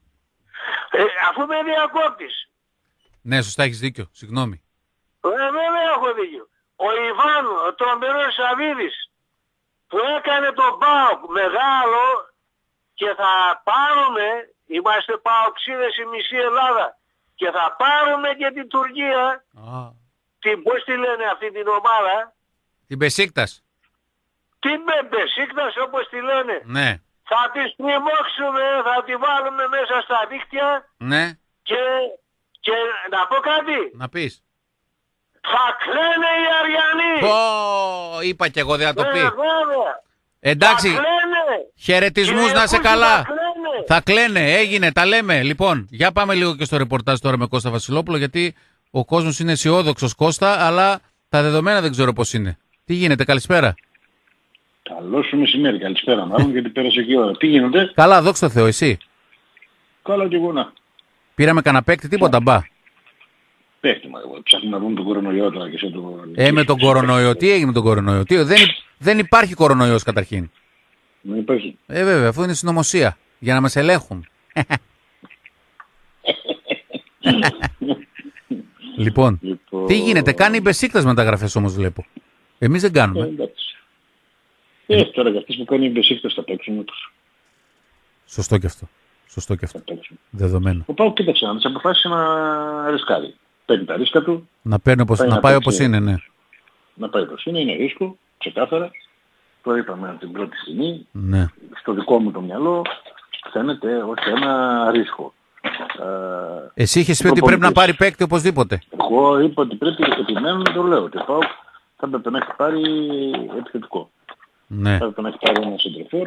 Ε, αφού με διακόπτεις. Ναι, σωστά, έχεις δίκιο. Συγγνώμη. Ε, βέβαια έχω δίκιο. Ο Ιβάν, ο τρομερός Σαββίδης, που έκανε τον ΠΑΟΚ μεγάλο και θα πάρουμε, είμαστε ΠΑΟΚσίδες η μισή Ελλάδα, και θα πάρουμε και την Τουρκία, ah. την, πώς τη λένε αυτή την ομάδα, την Μπεσίκτας. Την Μπεσίκτας όπως τη λένε. Ναι. Θα τη στριμώξουμε, θα τη βάλουμε μέσα στα δίκτυα. Ναι. Και, και να πω κάτι. Να πεις. Θα κλαίνε οι Αριανοί. Πω, είπα κι εγώ, δεν θα το πει. Ε, βέβαια. Εντάξει, χαιρετισμούς, να σε καλά. Θα κλαίνε. Θα κλαίνε, έγινε, τα λέμε. Λοιπόν, για πάμε λίγο και στο ρεπορτάζ τώρα με Κώστα Βασιλόπουλο, γιατί ο κόσμος είναι αισιόδοξος, Κώστα, αλλά τα δεδομένα δεν ξέρω πώς είναι. Τι γίνεται, καλησπέρα. Καλό σου μεσημέρι, καλησπέρα μάλλον, γιατί πέρασε και η ώρα. Τι γίνεται? Καλά, δόξα τω Θεώ, εσύ? Καλά και εγώ, να. Πήραμε κανένα παίκτη, τίποτα, μπα. Παίκτη, μα εγώ ψάχνουμε να βρούμε τον κορονοϊό τώρα και σε το... Ε, με τον κορονοϊό, τι έγινε με τον κορονοϊό? Τι, δεν, δεν υπάρχει κορονοϊός καταρχήν. Δεν υπάρχει. Ε, βέβαια, αφού είναι συνωμοσία, για να μας ελέγχουν. Λοιπόν, λοιπόν, τι γίνεται, κάνει η Μπεσίκτας μεταγραφές όμως βλέπω. Εμείς δεν κάνουμε. Ε, εντάξει. Ε, τώρα για αυτές που κάνει η Μπεσίκτας θα παίξουν τους. Σωστό και αυτό. Σωστό και αυτό. Θα παίξουν. Δεδομένο. Ο Πάοκ κοίταξε να τις αποφάσισε να ρισκάρει. Παίρνει τα ρίσκα του. Να, παίρνει όπως, πάει να να πάει παίξει, όπως είναι, ναι. Να πάει όπως είναι, είναι ρίσκο, ξεκάθαρα. Το είπαμε από την πρώτη στιγμή. Ναι. Στο δικό μου το μυαλό φαίνεται ως ένα ρίσκο. Ε, Εσύ είχες πει ότι πρέπει να πάρει παίκτη οπωσδήποτε. Εγώ είπα ότι πρέπει, επιμένω να το λέω, ότι ο Πάοκ θα έπρεπε να έχει πάρει επιθετικό. Ναι. Θα έπρεπε να έχει πάρει ένα σεντρεφόρ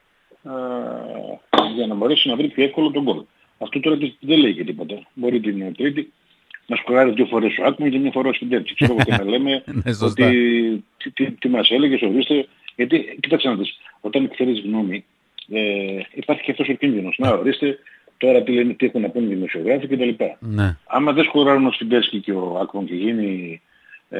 για να μπορέσει να βρει πιο εύκολο τον γκολ. Αυτό τώρα δεν λέει και τίποτα. Μπορεί την Τρίτη να σκοράρει δύο φορές ο Άκμον και μια φορά ο Σπιντέρτσι. Ξέρω και να λέμε ότι τι, τι, τι μας έλεγες, ορίστε. Γιατί, κοίταξε να δεις, όταν εκφέρεις γνώμη, ε, υπάρχει και αυτός ο κίνδυνος. Να, ορίστε, τώρα τι λένε, τι έχουν να πούν οι δημοσιογράφοι κτλ. Ναι. Άμα δεν σκοράρουν ο Σπιντέρτσι και ο Άκμον και γίνει ε,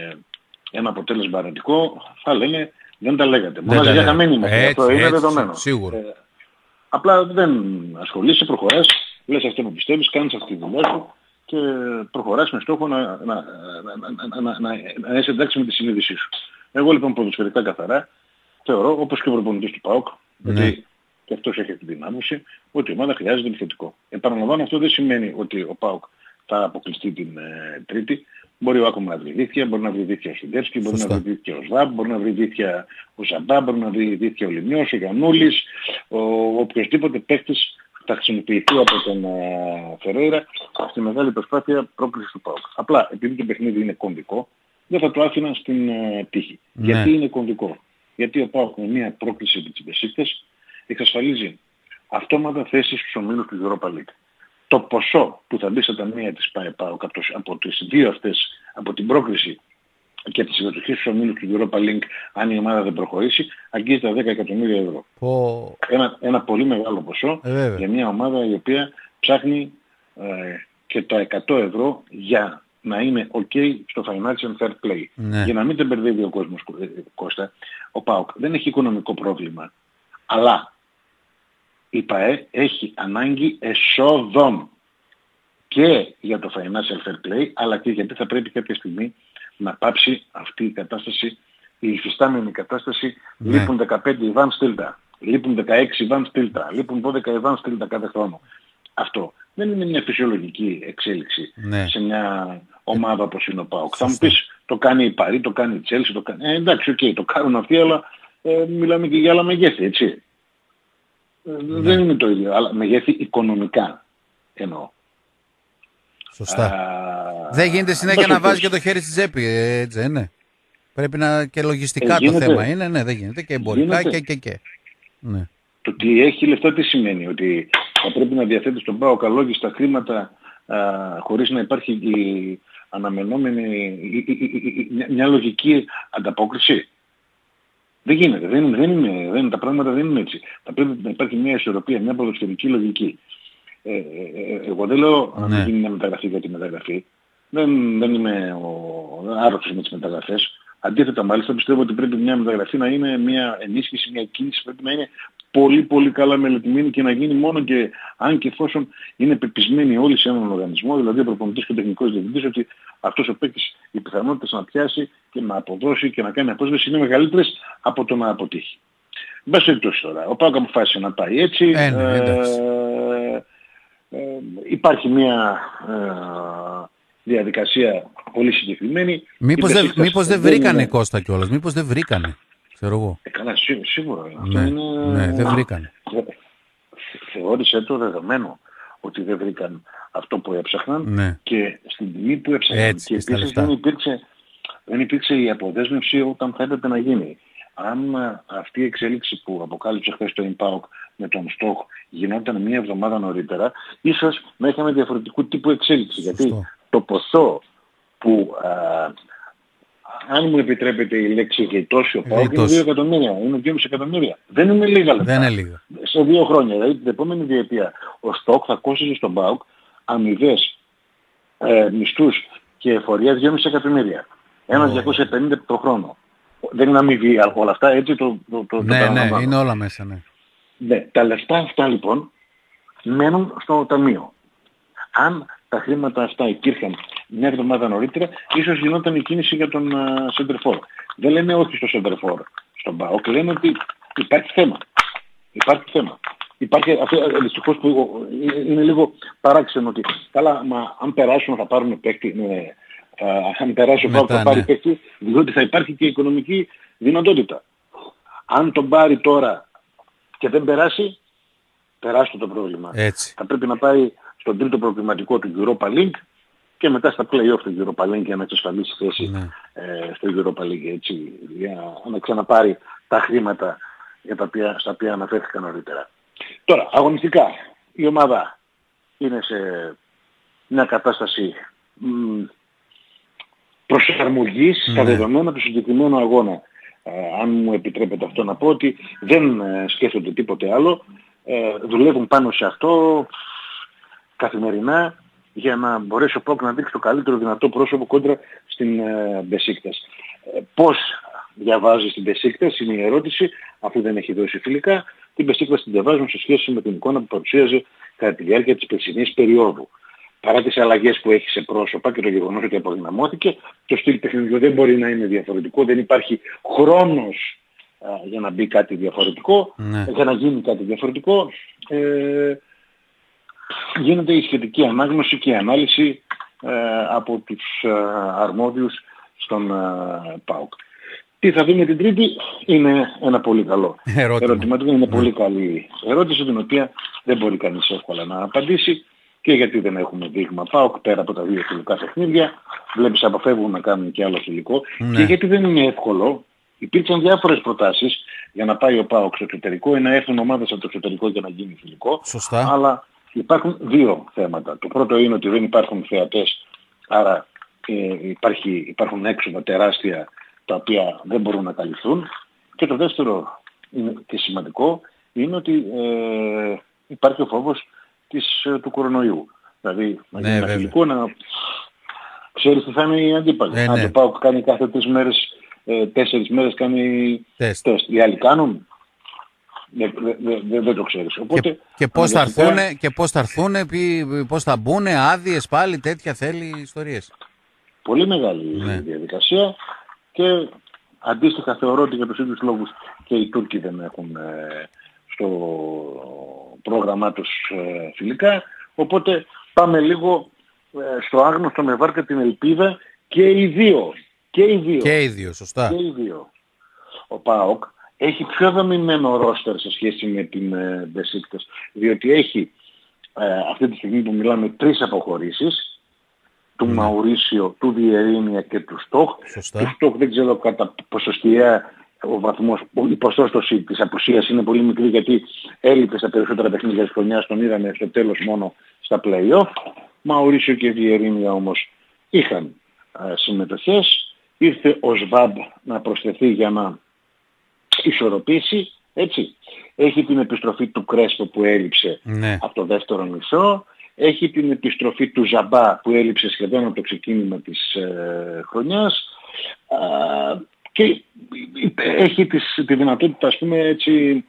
ένα αποτέλεσμα αρνητικό, θα λένε δεν τα λέγατε. Μόνο για χαμένοι είμαστε. Αυτό είναι δεδομένο. Σίγουρο. Ε, απλά δεν ασχολείσαι, προχωράς, λες αυτό που πιστεύεις, κάνεις αυτή τη δουλειά σου και προχωράς με στόχο να, να, να, να, να, να, να είσαι εντάξει με τη συνείδησή σου. Εγώ λοιπόν ποδοσφαιρικά καθαρά θεωρώ, όπως και ο προπονητής του ΠΑΟΚ, ναι. ότι και αυτός έχει την άποψη, ότι η ομάδα χρειάζεται επιθετικό. Επαναλαμβάνω, αυτό δεν σημαίνει ότι ο ΠΑΟΚ θα αποκλειστεί την ε, Τρίτη. Μπορεί ο Άκομα να βρει δίθια, μπορεί να βρει δίθια ο Σιντέρσκι, μπορεί να βρει δίθια ο Σβάμπ, μπορεί να βρει δίθια ο Ζαμπά, μπορεί να βρει δίθια ο Λιμιός, ο Γιαννούλης, ο οποιοσδήποτε παίκτης θα χρησιμοποιηθεί από τον uh, Φερέιρα στη μεγάλη προσπάθεια πρόκλησης του ΠΑΟΚ. Απλά επειδή το παιχνίδι είναι κομβικό, δεν θα το άφηνα στην uh, τύχη. Ναι. Γιατί είναι κομβικό? Γιατί ο ΠΑΟΚ με μια πρόκληση από τις Μπεσίκτες εξασφαλίζει αυτόματα θέσεις στους ομίλους του Europa League. Το ποσό που θα μπει στα ταμεία της ΠΑΟΚ από, από τις δύο αυτές, από την πρόκριση και από τη συμμετοχή στους ομίλους του Europa League, αν η ομάδα δεν προχωρήσει, αγγίζει τα δέκα εκατομμύρια ευρώ. Oh. Ένα, ένα πολύ μεγάλο ποσό ε, για μια ομάδα η οποία ψάχνει ε, και τα εκατό ευρώ για να είναι ok στο financial fair play. Ναι. Για να μην τον μπερδεύει ο κόσμος, Κώστα, ο ΠΑΟΚ δεν έχει οικονομικό πρόβλημα, αλλά η ΠΑΕ έχει ανάγκη εσόδων και για το financial fair play, αλλά και γιατί θα πρέπει κάποια στιγμή να πάψει αυτή η κατάσταση, η υφιστάμενη κατάσταση. Ναι. Λείπουν δεκαπέντε Ιβάν Στίλτα, λείπουν δεκαέξι Ιβάν Στίλτα, λείπουν δώδεκα Ιβάν Στίλτα κάθε χρόνο. Αυτό δεν είναι μια φυσιολογική εξέλιξη, ναι, σε μια ομάδα όπως είναι ο ΠΑΟΚ. Θα μου πεις, το κάνει η Παρί, το κάνει η Τσέλσι, το κάνει... Ε, εντάξει, οκ, okay, το κάνουν αυτοί, αλλά ε, μιλάμε και για άλλα μεγέθη, έτσι. Ναι. Δεν είναι το ίδιο, αλλά μεγέθη οικονομικά εννοώ. Σωστά. Α, δεν γίνεται συνέχεια να βάζει και το χέρι στη τσέπη, έτσι δεν είναι? Πρέπει να και λογιστικά ε, το θέμα είναι, ναι, δεν γίνεται, και εμπορικά και και και. Ναι. Το ότι έχει λεφτά τι σημαίνει? Ότι θα πρέπει να διαθέτει στον ΠΑΟΚ αλόγιστα χρήματα α, χωρίς να υπάρχει η αναμενόμενη, η, η, η, η, μια, μια λογική ανταπόκριση? Δεν γίνεται, δεν, δεν είναι, δεν, τα πράγματα δεν είναι έτσι. Θα πρέπει να υπάρχει μια ισορροπία, μια ποδοσφαιρική λογική. Ε, ε, ε, εγώ δεν λέω να ναι. γίνει μια μεταγραφή για τη μεταγραφή. Δεν, δεν είμαι ο άρρωστος με τις μεταγραφές. Αντίθετα μάλιστα πιστεύω ότι πρέπει μια μεταγραφή να είναι μια ενίσχυση, μια κίνηση, πρέπει να είναι πολύ πολύ καλά μελετημένη και να γίνει μόνο και αν και εφόσον είναι πεπισμένοι όλοι σε έναν οργανισμό, δηλαδή ο προπονητής και ο τεχνικός διευθυντής, ότι αυτός ο παίκτης οι πιθανότητες να πιάσει και να αποδώσει και να κάνει απόσβεση είναι μεγαλύτερες από το να αποτύχει. Μπας εκτός τώρα. Ο ΠΑΟΚ αποφάσισε να πάει έτσι. Ε, ναι, ε, ε, υπάρχει μια ε, διαδικασία πολύ συγκεκριμένη. Μήπως δεν, μήπως δεν βρήκανε είναι... Κώστα κιόλας, μήπως δεν βρήκανε, ξέρω εγώ. Ε, καλά, σί, σίγουρα. Ναι, είναι... ναι, δεν βρήκανε. Θεώρησε το δεδομένο ότι δεν βρήκαν αυτό που έψαχναν, ναι, και στην τιμή που έψαχναν. Έτσι, και επίσης δεν υπήρξε, δεν υπήρξε η αποδέσμευση όταν θα έπρεπε να γίνει. Αν αυτή η εξέλιξη που αποκάλυψε χθες το ΠΑΟΚ με τον Στόχ γινόταν μία εβδομάδα νωρίτερα, ίσως να είχαμε διαφορετικού τύπου εξέλιξη. Σωστό. Γιατί το ποσό που, α, αν μου επιτρέπετε η λέξη γειτόσιο ΠΑΟΚ, είναι δύο εκατομμύρια, είναι δυόμισι εκατομμύρια. Δεν είναι λίγα λεπτά. Δεν είναι λίγα. Σε δύο χρόνια, δηλαδή την επόμενη διετία, ο Στόχ θα κόστιζε στον ΠΑΟΚ αμοιβές, ε, μισθούς και εφορία δυόμισι εκατομμύρια. Ένας διακόσια πενήντα το χρόνο. Δεν είναι αμοιβή όλα αυτά, έτσι το, το, το, ναι, το ναι, είναι όλα μέσα, ναι. Ναι. Τα λεφτά αυτά λοιπόν μένουν στο ταμείο. Αν τα χρήματα αυτά υπήρχαν μια εβδομάδα νωρίτερα, ίσως γινόταν η κίνηση για τον Σεντερφόρ. Δεν λένε όχι στο Σεντερφόρ στον ΠΑΟΚ, λένε ότι υπάρχει θέμα. Υπάρχει θέμα. Υπάρχει αυτό δυστυχώς που είναι λίγο παράξενο ότι καλά, μα αν περάσουν θα πάρουν παίκτη. Ναι, αν περάσει ο ΠΑΟΚ θα πάρει ναι. παίκτη, διότι θα υπάρχει και οικονομική δυνατότητα. Αν τον πάρει τώρα και δεν περάσει, τεράστιο το πρόβλημα. Έτσι. Θα πρέπει να πάει στον τρίτο προβληματικό του Europa League και μετά στα play-off του Europa League για να εξασφαλίσει θέση ναι. ε, στο Europa League, έτσι, για να ξαναπάρει τα χρήματα για τα οποία, στα οποία αναφέρθηκα νωρίτερα. Τώρα, αγωνιστικά, η ομάδα είναι σε μια κατάσταση μ, προσαρμογής στα ναι. δεδομένα του συγκεκριμένου αγώνα. Ε, αν μου επιτρέπετε αυτό να πω ότι δεν ε, σκέφτονται τίποτε άλλο, ε, δουλεύουν πάνω σε αυτό καθημερινά για να μπορέσει ο ΠΑΟΚ να δείξει το καλύτερο δυνατό πρόσωπο κόντρα στην ε, Μπεσίκτας. Ε, πώς διαβάζει την Μπεσίκτας είναι η ερώτηση, αφού δεν έχει δώσει φιλικά. Την Μπεσίκτας την διαβάζουν σε σχέση με την εικόνα που παρουσίαζε κατά τη διάρκεια της περσινής περίοδου. Παρά τις αλλαγές που έχει σε πρόσωπα και το γεγονός ότι αποδυναμώθηκε, το στυλ παιχνιδιού δεν μπορεί να είναι διαφορετικό, δεν υπάρχει χρόνος α, για να μπει κάτι διαφορετικό, ναι. για να γίνει κάτι διαφορετικό. Ε, γίνεται η σχετική ανάγνωση και η ανάλυση ε, από τους ε, αρμόδιους στον ε, ΠΑΟΚ. Τι θα δούμε την Τρίτη είναι ένα πολύ καλό ερώτημα. Είναι πολύ καλή ερώτηση την οποία δεν μπορεί κανείς εύκολα να απαντήσει και γιατί δεν έχουμε δείγμα ΠΑΟΚ πέρα από τα δύο φιλικά παιχνίδια. Βλέπεις αποφεύγουν να κάνουν και άλλο φιλικό ναι. και γιατί δεν είναι εύκολο. Υπήρξαν διάφορες προτάσεις για να πάει ο ΠΑΟΚ στο εξωτερικό ή να έρθουν ομάδες από το εξωτερικό για να γίνει φιλικό. Σωστά. Αλλά υπάρχουν δύο θέματα. Το πρώτο είναι ότι δεν υπάρχουν θεατές, άρα ε, υπάρχει, υπάρχουν έξοδα τεράστια τα οποία δεν μπορούν να καλυφθούν. Και το δεύτερο είναι, και σημαντικό είναι ότι ε, υπάρχει ο φόβος της, του κορονοϊού. Δηλαδή να γίνει ένα φιλικό να ξέρεις τι θα είναι η αντίπαλη. Ε, Αν ναι. το ΠΑΟΚ κάνει κάθε τρεις μέρες, ε, τέσσερις μέρες κάνει τεστ. τεστ. Οι άλλοι κάνουν. Δεν δε, δε, δε το ξέρεις. Οπότε, και, και πώς θα έρθουνε, και πώς θα έρθουνε, πώς θα μπουνε, άδειες πάλι, τέτοια θέλει ιστορίες. Πολύ μεγάλη ναι. διαδικασία και αντίστοιχα θεωρώ ότι για τους ίδιους λόγους και οι Τούρκοι δεν έχουν ε, στο πρόγραμμά τους ε, φιλικά. Οπότε πάμε λίγο ε, στο άγνωστο με βάρκα την ελπίδα και οι δύο. Και οι δύο. Και οι δύο, σωστά. Και οι δύο. Ο ΠΑΟΚ έχει πιο δομημένο ρόστερ σε σχέση με την ε, Μπεσίκτας, διότι έχει ε, αυτή τη στιγμή που μιλάμε τρεις αποχωρήσεις, του mm. Μαουρίσιο, του Βιερίνια και του Στόχ. Σωστά. Του Στόχ δεν ξέρω κατά ποσοστιαία ο βαθμός, η ποσόστοση της απουσίας είναι πολύ μικρή γιατί έλειπε στα περισσότερα παιχνίδια της χρονιάς, τον είδαμε στο τέλος μόνο στα play-off. Μαουρίσιο και Βιερίνια όμως είχαν ε, συμμετοχές. Ήρθε ο Σβάμπ να προσθεθεί για να ισορροπήσει, έτσι. Έχει την επιστροφή του Κρέσπο που έλειψε ναι. από το δεύτερο μισό. Έχει την επιστροφή του Ζαμπά που έλειψε σχεδόν από το ξεκίνημα της ε, χρονιάς. Α, και έχει τις, τη δυνατότητα, ας πούμε, έτσι,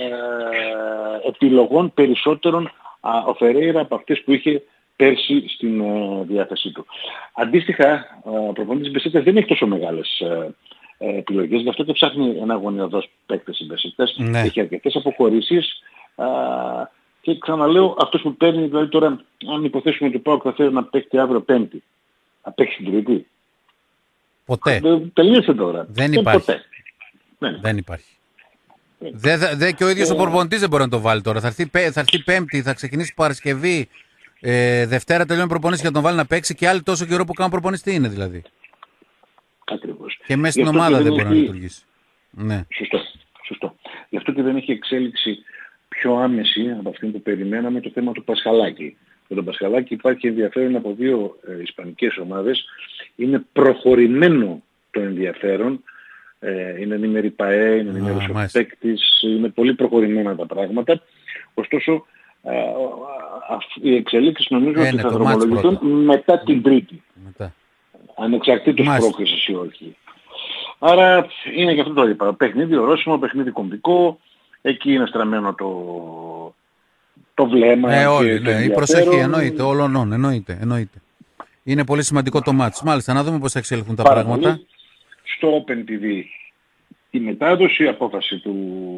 ε, επιλογών περισσότερων α, ο Φερέιρα από αυτές που είχε πέρσι στην ε, διάθεσή του. Αντίστοιχα, ο προπονητής Μπεσίκτας δεν έχει τόσο μεγάλες ε, ε, επιλογές, γι' αυτό και ψάχνει ένα αγωνιωδός παίκτης η Μπεσίκτας. Ναι. Έχει αρκετές αποχωρήσεις α, και ξαναλέω, αυτός που παίρνει, δηλαδή τώρα, αν υποθέσουμε ότι ο ΠΑΟΚ θα θέλει να παίξει αύριο Πέμπτη, να παίξει την Τρίτη. Ποτέ. Τελείωσε τώρα. Δεν υπάρχει. Ποτέ. Δεν, δεν υπάρχει. Δε, δε, και ο ίδιος ε... ο προπονητής δεν μπορεί να το βάλει τώρα. Θα έρθει, θα έρθει Πέμπτη, θα ξεκινήσει Παρασκευή, ε, Δευτέρα τελειώνει προπονήσεις για να τον βάλει να παίξει και άλλοι τόσο καιρό που κάνουν προπονήσεις. Τι είναι δηλαδή. Ακριβώς. Και μέσα στην ομάδα δεν, δεν μπορεί έχει... να λειτουργήσει. Ναι. Σωστό. Σωστό. Γι' αυτό και δεν έχει εξέλιξη πιο άμεση από αυτή που περιμέναμε το θέμα του Πασχαλάκη. Με τον Πασχαλάκη υπάρχει ενδιαφέρον από δύο ε, ισπανικές ομάδες. Είναι προχωρημένο το ενδιαφέρον. Ε, είναι ενήμερη ΠΑΕ, είναι ενήμερος ο παίκτης, είναι πολύ προχωρημένα τα πράγματα. Ωστόσο, ε, ε, οι εξελίξεις νομίζω ε, ότι θα δρομολογηθούν μετά την Τρίτη. Μετά. Ανεξαρτήτως πρόκρισης ή όχι. Άρα είναι και αυτό το είπα. Παιχνίδι ορόσημο, παιχνίδι κομβικό. Εκεί είναι στραμμένο το, το βλέμμα. Ε, όλοι, ναι, η προσοχή εννοείται, όλων, εννοείται, εννοείται. Είναι πολύ σημαντικό το μάτς. Μάλιστα, να δούμε πώς θα εξελιχθούν τα Πάρα πράγματα. Πολύ. Στο Open τι βι η μετάδοση, η απόφαση του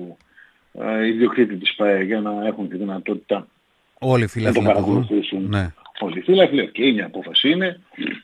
ε, ιδιοκτήτη της ΠΑΕ για να έχουν τη δυνατότητα όλοι οι φίλαθλοι να το παρακολουθήσουν. Ναι. Όλοι οι φίλαθλοι, και η απόφαση είναι.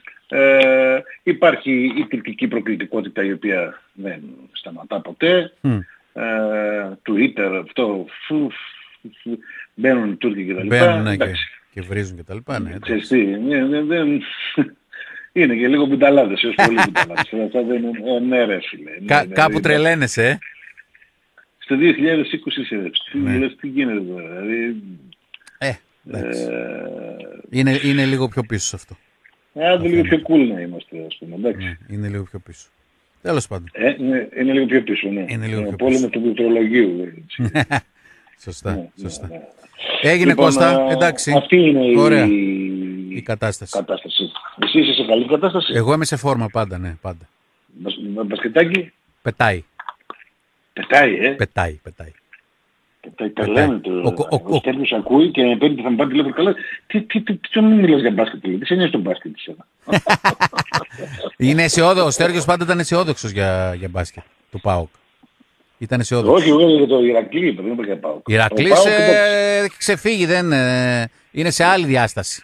Ε, υπάρχει η τουρκική προκλητικότητα η οποία δεν σταματά ποτέ. Mm. Ε, Twitter, αυτό, φου, φου, φου, μπαίνουν οι Τούρκοι και τα λοιπά. Μπαίνουν, ναι, και, και βρίζουν και τα λοιπά. Ναι, ξέρεις τι, ναι, ναι, ναι, είναι και λίγο μπιταλάδες, έως πολύ μπιταλάδες. Αυτά δεν είναι, ε, ναι ρε φίλε. Ναι, Κα, ναι, κάπου ναι, τρελαίνεσαι, ε. Στο δύο χιλιάδες είκοσι τι, ναι. τι γίνεται τώρα, δηλαδή... Ε, εντάξει. Ε, είναι, είναι λίγο πιο πίσω αυτό. Άντε λίγο πιο cool να είμαστε, ας πούμε, εντάξει. Ναι, είναι λίγο πιο πίσω. Τέλος πάντων. Ε, είναι, είναι λίγο πιο πίσω, ναι. Είναι λίγο πιο πόλεμο του πληκτρολογίου. Σωστά, ναι, σωστά. Ναι, ναι. Έγινε λοιπόν, Κώστα, εντάξει. Αυτή είναι ωραία. Η... η κατάσταση. κατάσταση. Εσύ είσαι σε καλή κατάσταση. Εγώ είμαι σε φόρμα πάντα, ναι, πάντα. Με μπασκετάκι. Πετάει. Πετάει, ε. Πετάει, πετάει. Τα, τα λέμε το... Ο Στέλιος ακούει και παίρνει θα μου πάρει τηλέφωνο καλά. Τι, τι, τι, τι, μην μιλάς για μπάσκετ, τι σε νοιάζει τον μπάσκετ εσένα. Είναι αισιόδοξος, ο Στέλιος πάντα ήταν αισιόδοξος για, για μπάσκετ, του ΠΑΟΚ. Ήταν αισιόδοξος. Όχι, εγώ για το Ηρακλή, δεν είπα για ΠΑΟΚ. Ηρακλής ε, έχει ξεφύγει, δεν, ε, είναι σε άλλη διάσταση.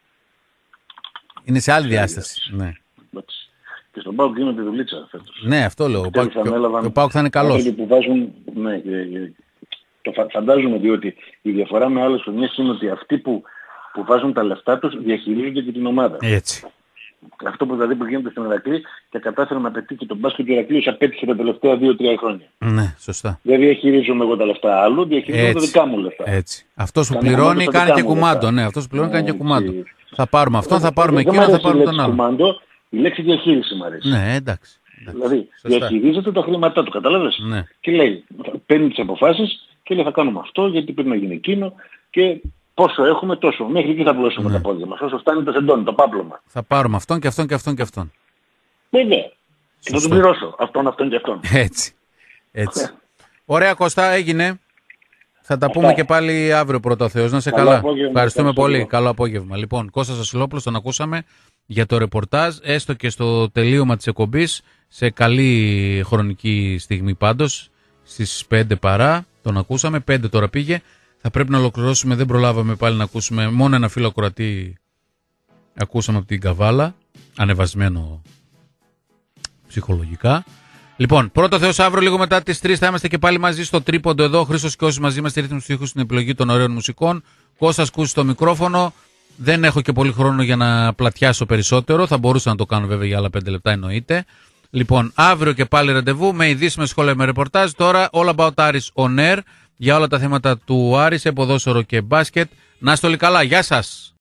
Είναι σε άλλη διάσταση, ναι. Και στον ΠΑΟΚ γίνονται δουλίτσα φέτος. Ναι, αυτό λέω. Ο ΠΑΟΚ θα είναι καλός. Που βάζουν, ναι, το φαντάζομαι, διότι η διαφορά με άλλες χρονιές είναι ότι αυτοί που, που βάζουν τα λεφτά τους διαχειρίζονται και την ομάδα. Έτσι. Αυτό που δηλαδή που γίνεται στην Ηρακλή και κατάφερε να πετύχει τον μπάσκετ του Ηρακλείου απέτυχε τα τελευταία δύο τρία χρόνια. Ναι, σωστά. Δεν διαχειρίζομαι εγώ τα λεφτά άλλου, διαχειρίζομαι τα δικά μου λεφτά. Έτσι. Αυτός που πληρώνει κάνει και κουμάντο. Ναι, αυτός που πληρώνει κάνει και κουμάντο. Θα πάρουμε αυτόν, θα πάρουμε εκείνο, θα πάρουμε τον άλλο. Η λέξη διαχείριση μου αρέσει. Ναι, εντάξει. Δηλαδή διαχειρίζεται τα χρήματά του, κατάλαβες. Και λέει, παίρνει τις αποφάσεις και λέει θα κάνουμε αυτό γιατί πρέπει να γίνει εκείνο και πόσο έχουμε τόσο. Μέχρι εκεί θα πλώσουμε ναι. τα πόδια μας. Όσο φτάνει το σεντόνι, το πάπλωμα. Θα πάρουμε αυτόν και αυτόν και αυτόν και αυτόν. Βέβαια. Και θα τον πληρώσω. Αυτόν, αυτόν και αυτόν. Έτσι. Έτσι. Ωραία Κώστα, έγινε. Θα τα πούμε και πάλι αύριο πρώτα Θεός. Να σε Καλό καλά. Απόγευμα, Ευχαριστούμε πολύ. Καλό. Καλό απόγευμα. Λοιπόν, Κώστας Βασιλόπουλος τον ακούσαμε για το ρεπορτάζ, έστω και στο τελείωμα της εκπομπής, σε καλή χρονική στιγμή πάντως, στις πέντε παρά, τον ακούσαμε, πέντε τώρα πήγε. Θα πρέπει να ολοκληρώσουμε, δεν προλάβαμε πάλι να ακούσουμε, μόνο ένα φίλο ακροατή ακούσαμε από την Καβάλα, ανεβασμένο ψυχολογικά. Λοιπόν, πρώτο Θεός αύριο λίγο μετά τις τρεις θα είμαστε και πάλι μαζί στο τρίποντο εδώ. Ο Χρήστος και όσοι μαζί είμαστε ρύθμους του ήχου στην επιλογή των ωραίων μουσικών. Κώστας ακούσει στο μικρόφωνο. Δεν έχω και πολύ χρόνο για να πλατιάσω περισσότερο. Θα μπορούσα να το κάνω βέβαια για άλλα πέντε λεπτά, εννοείται. Λοιπόν, αύριο και πάλι ραντεβού με ειδήσεις, με σχόλια, με ρεπορτάζ. Τώρα All About Aris On Air για όλα τα θέματα του Άρη σε ποδόσφαιρο και μπάσκετ. Να είστε όλοι καλά. Γεια σας.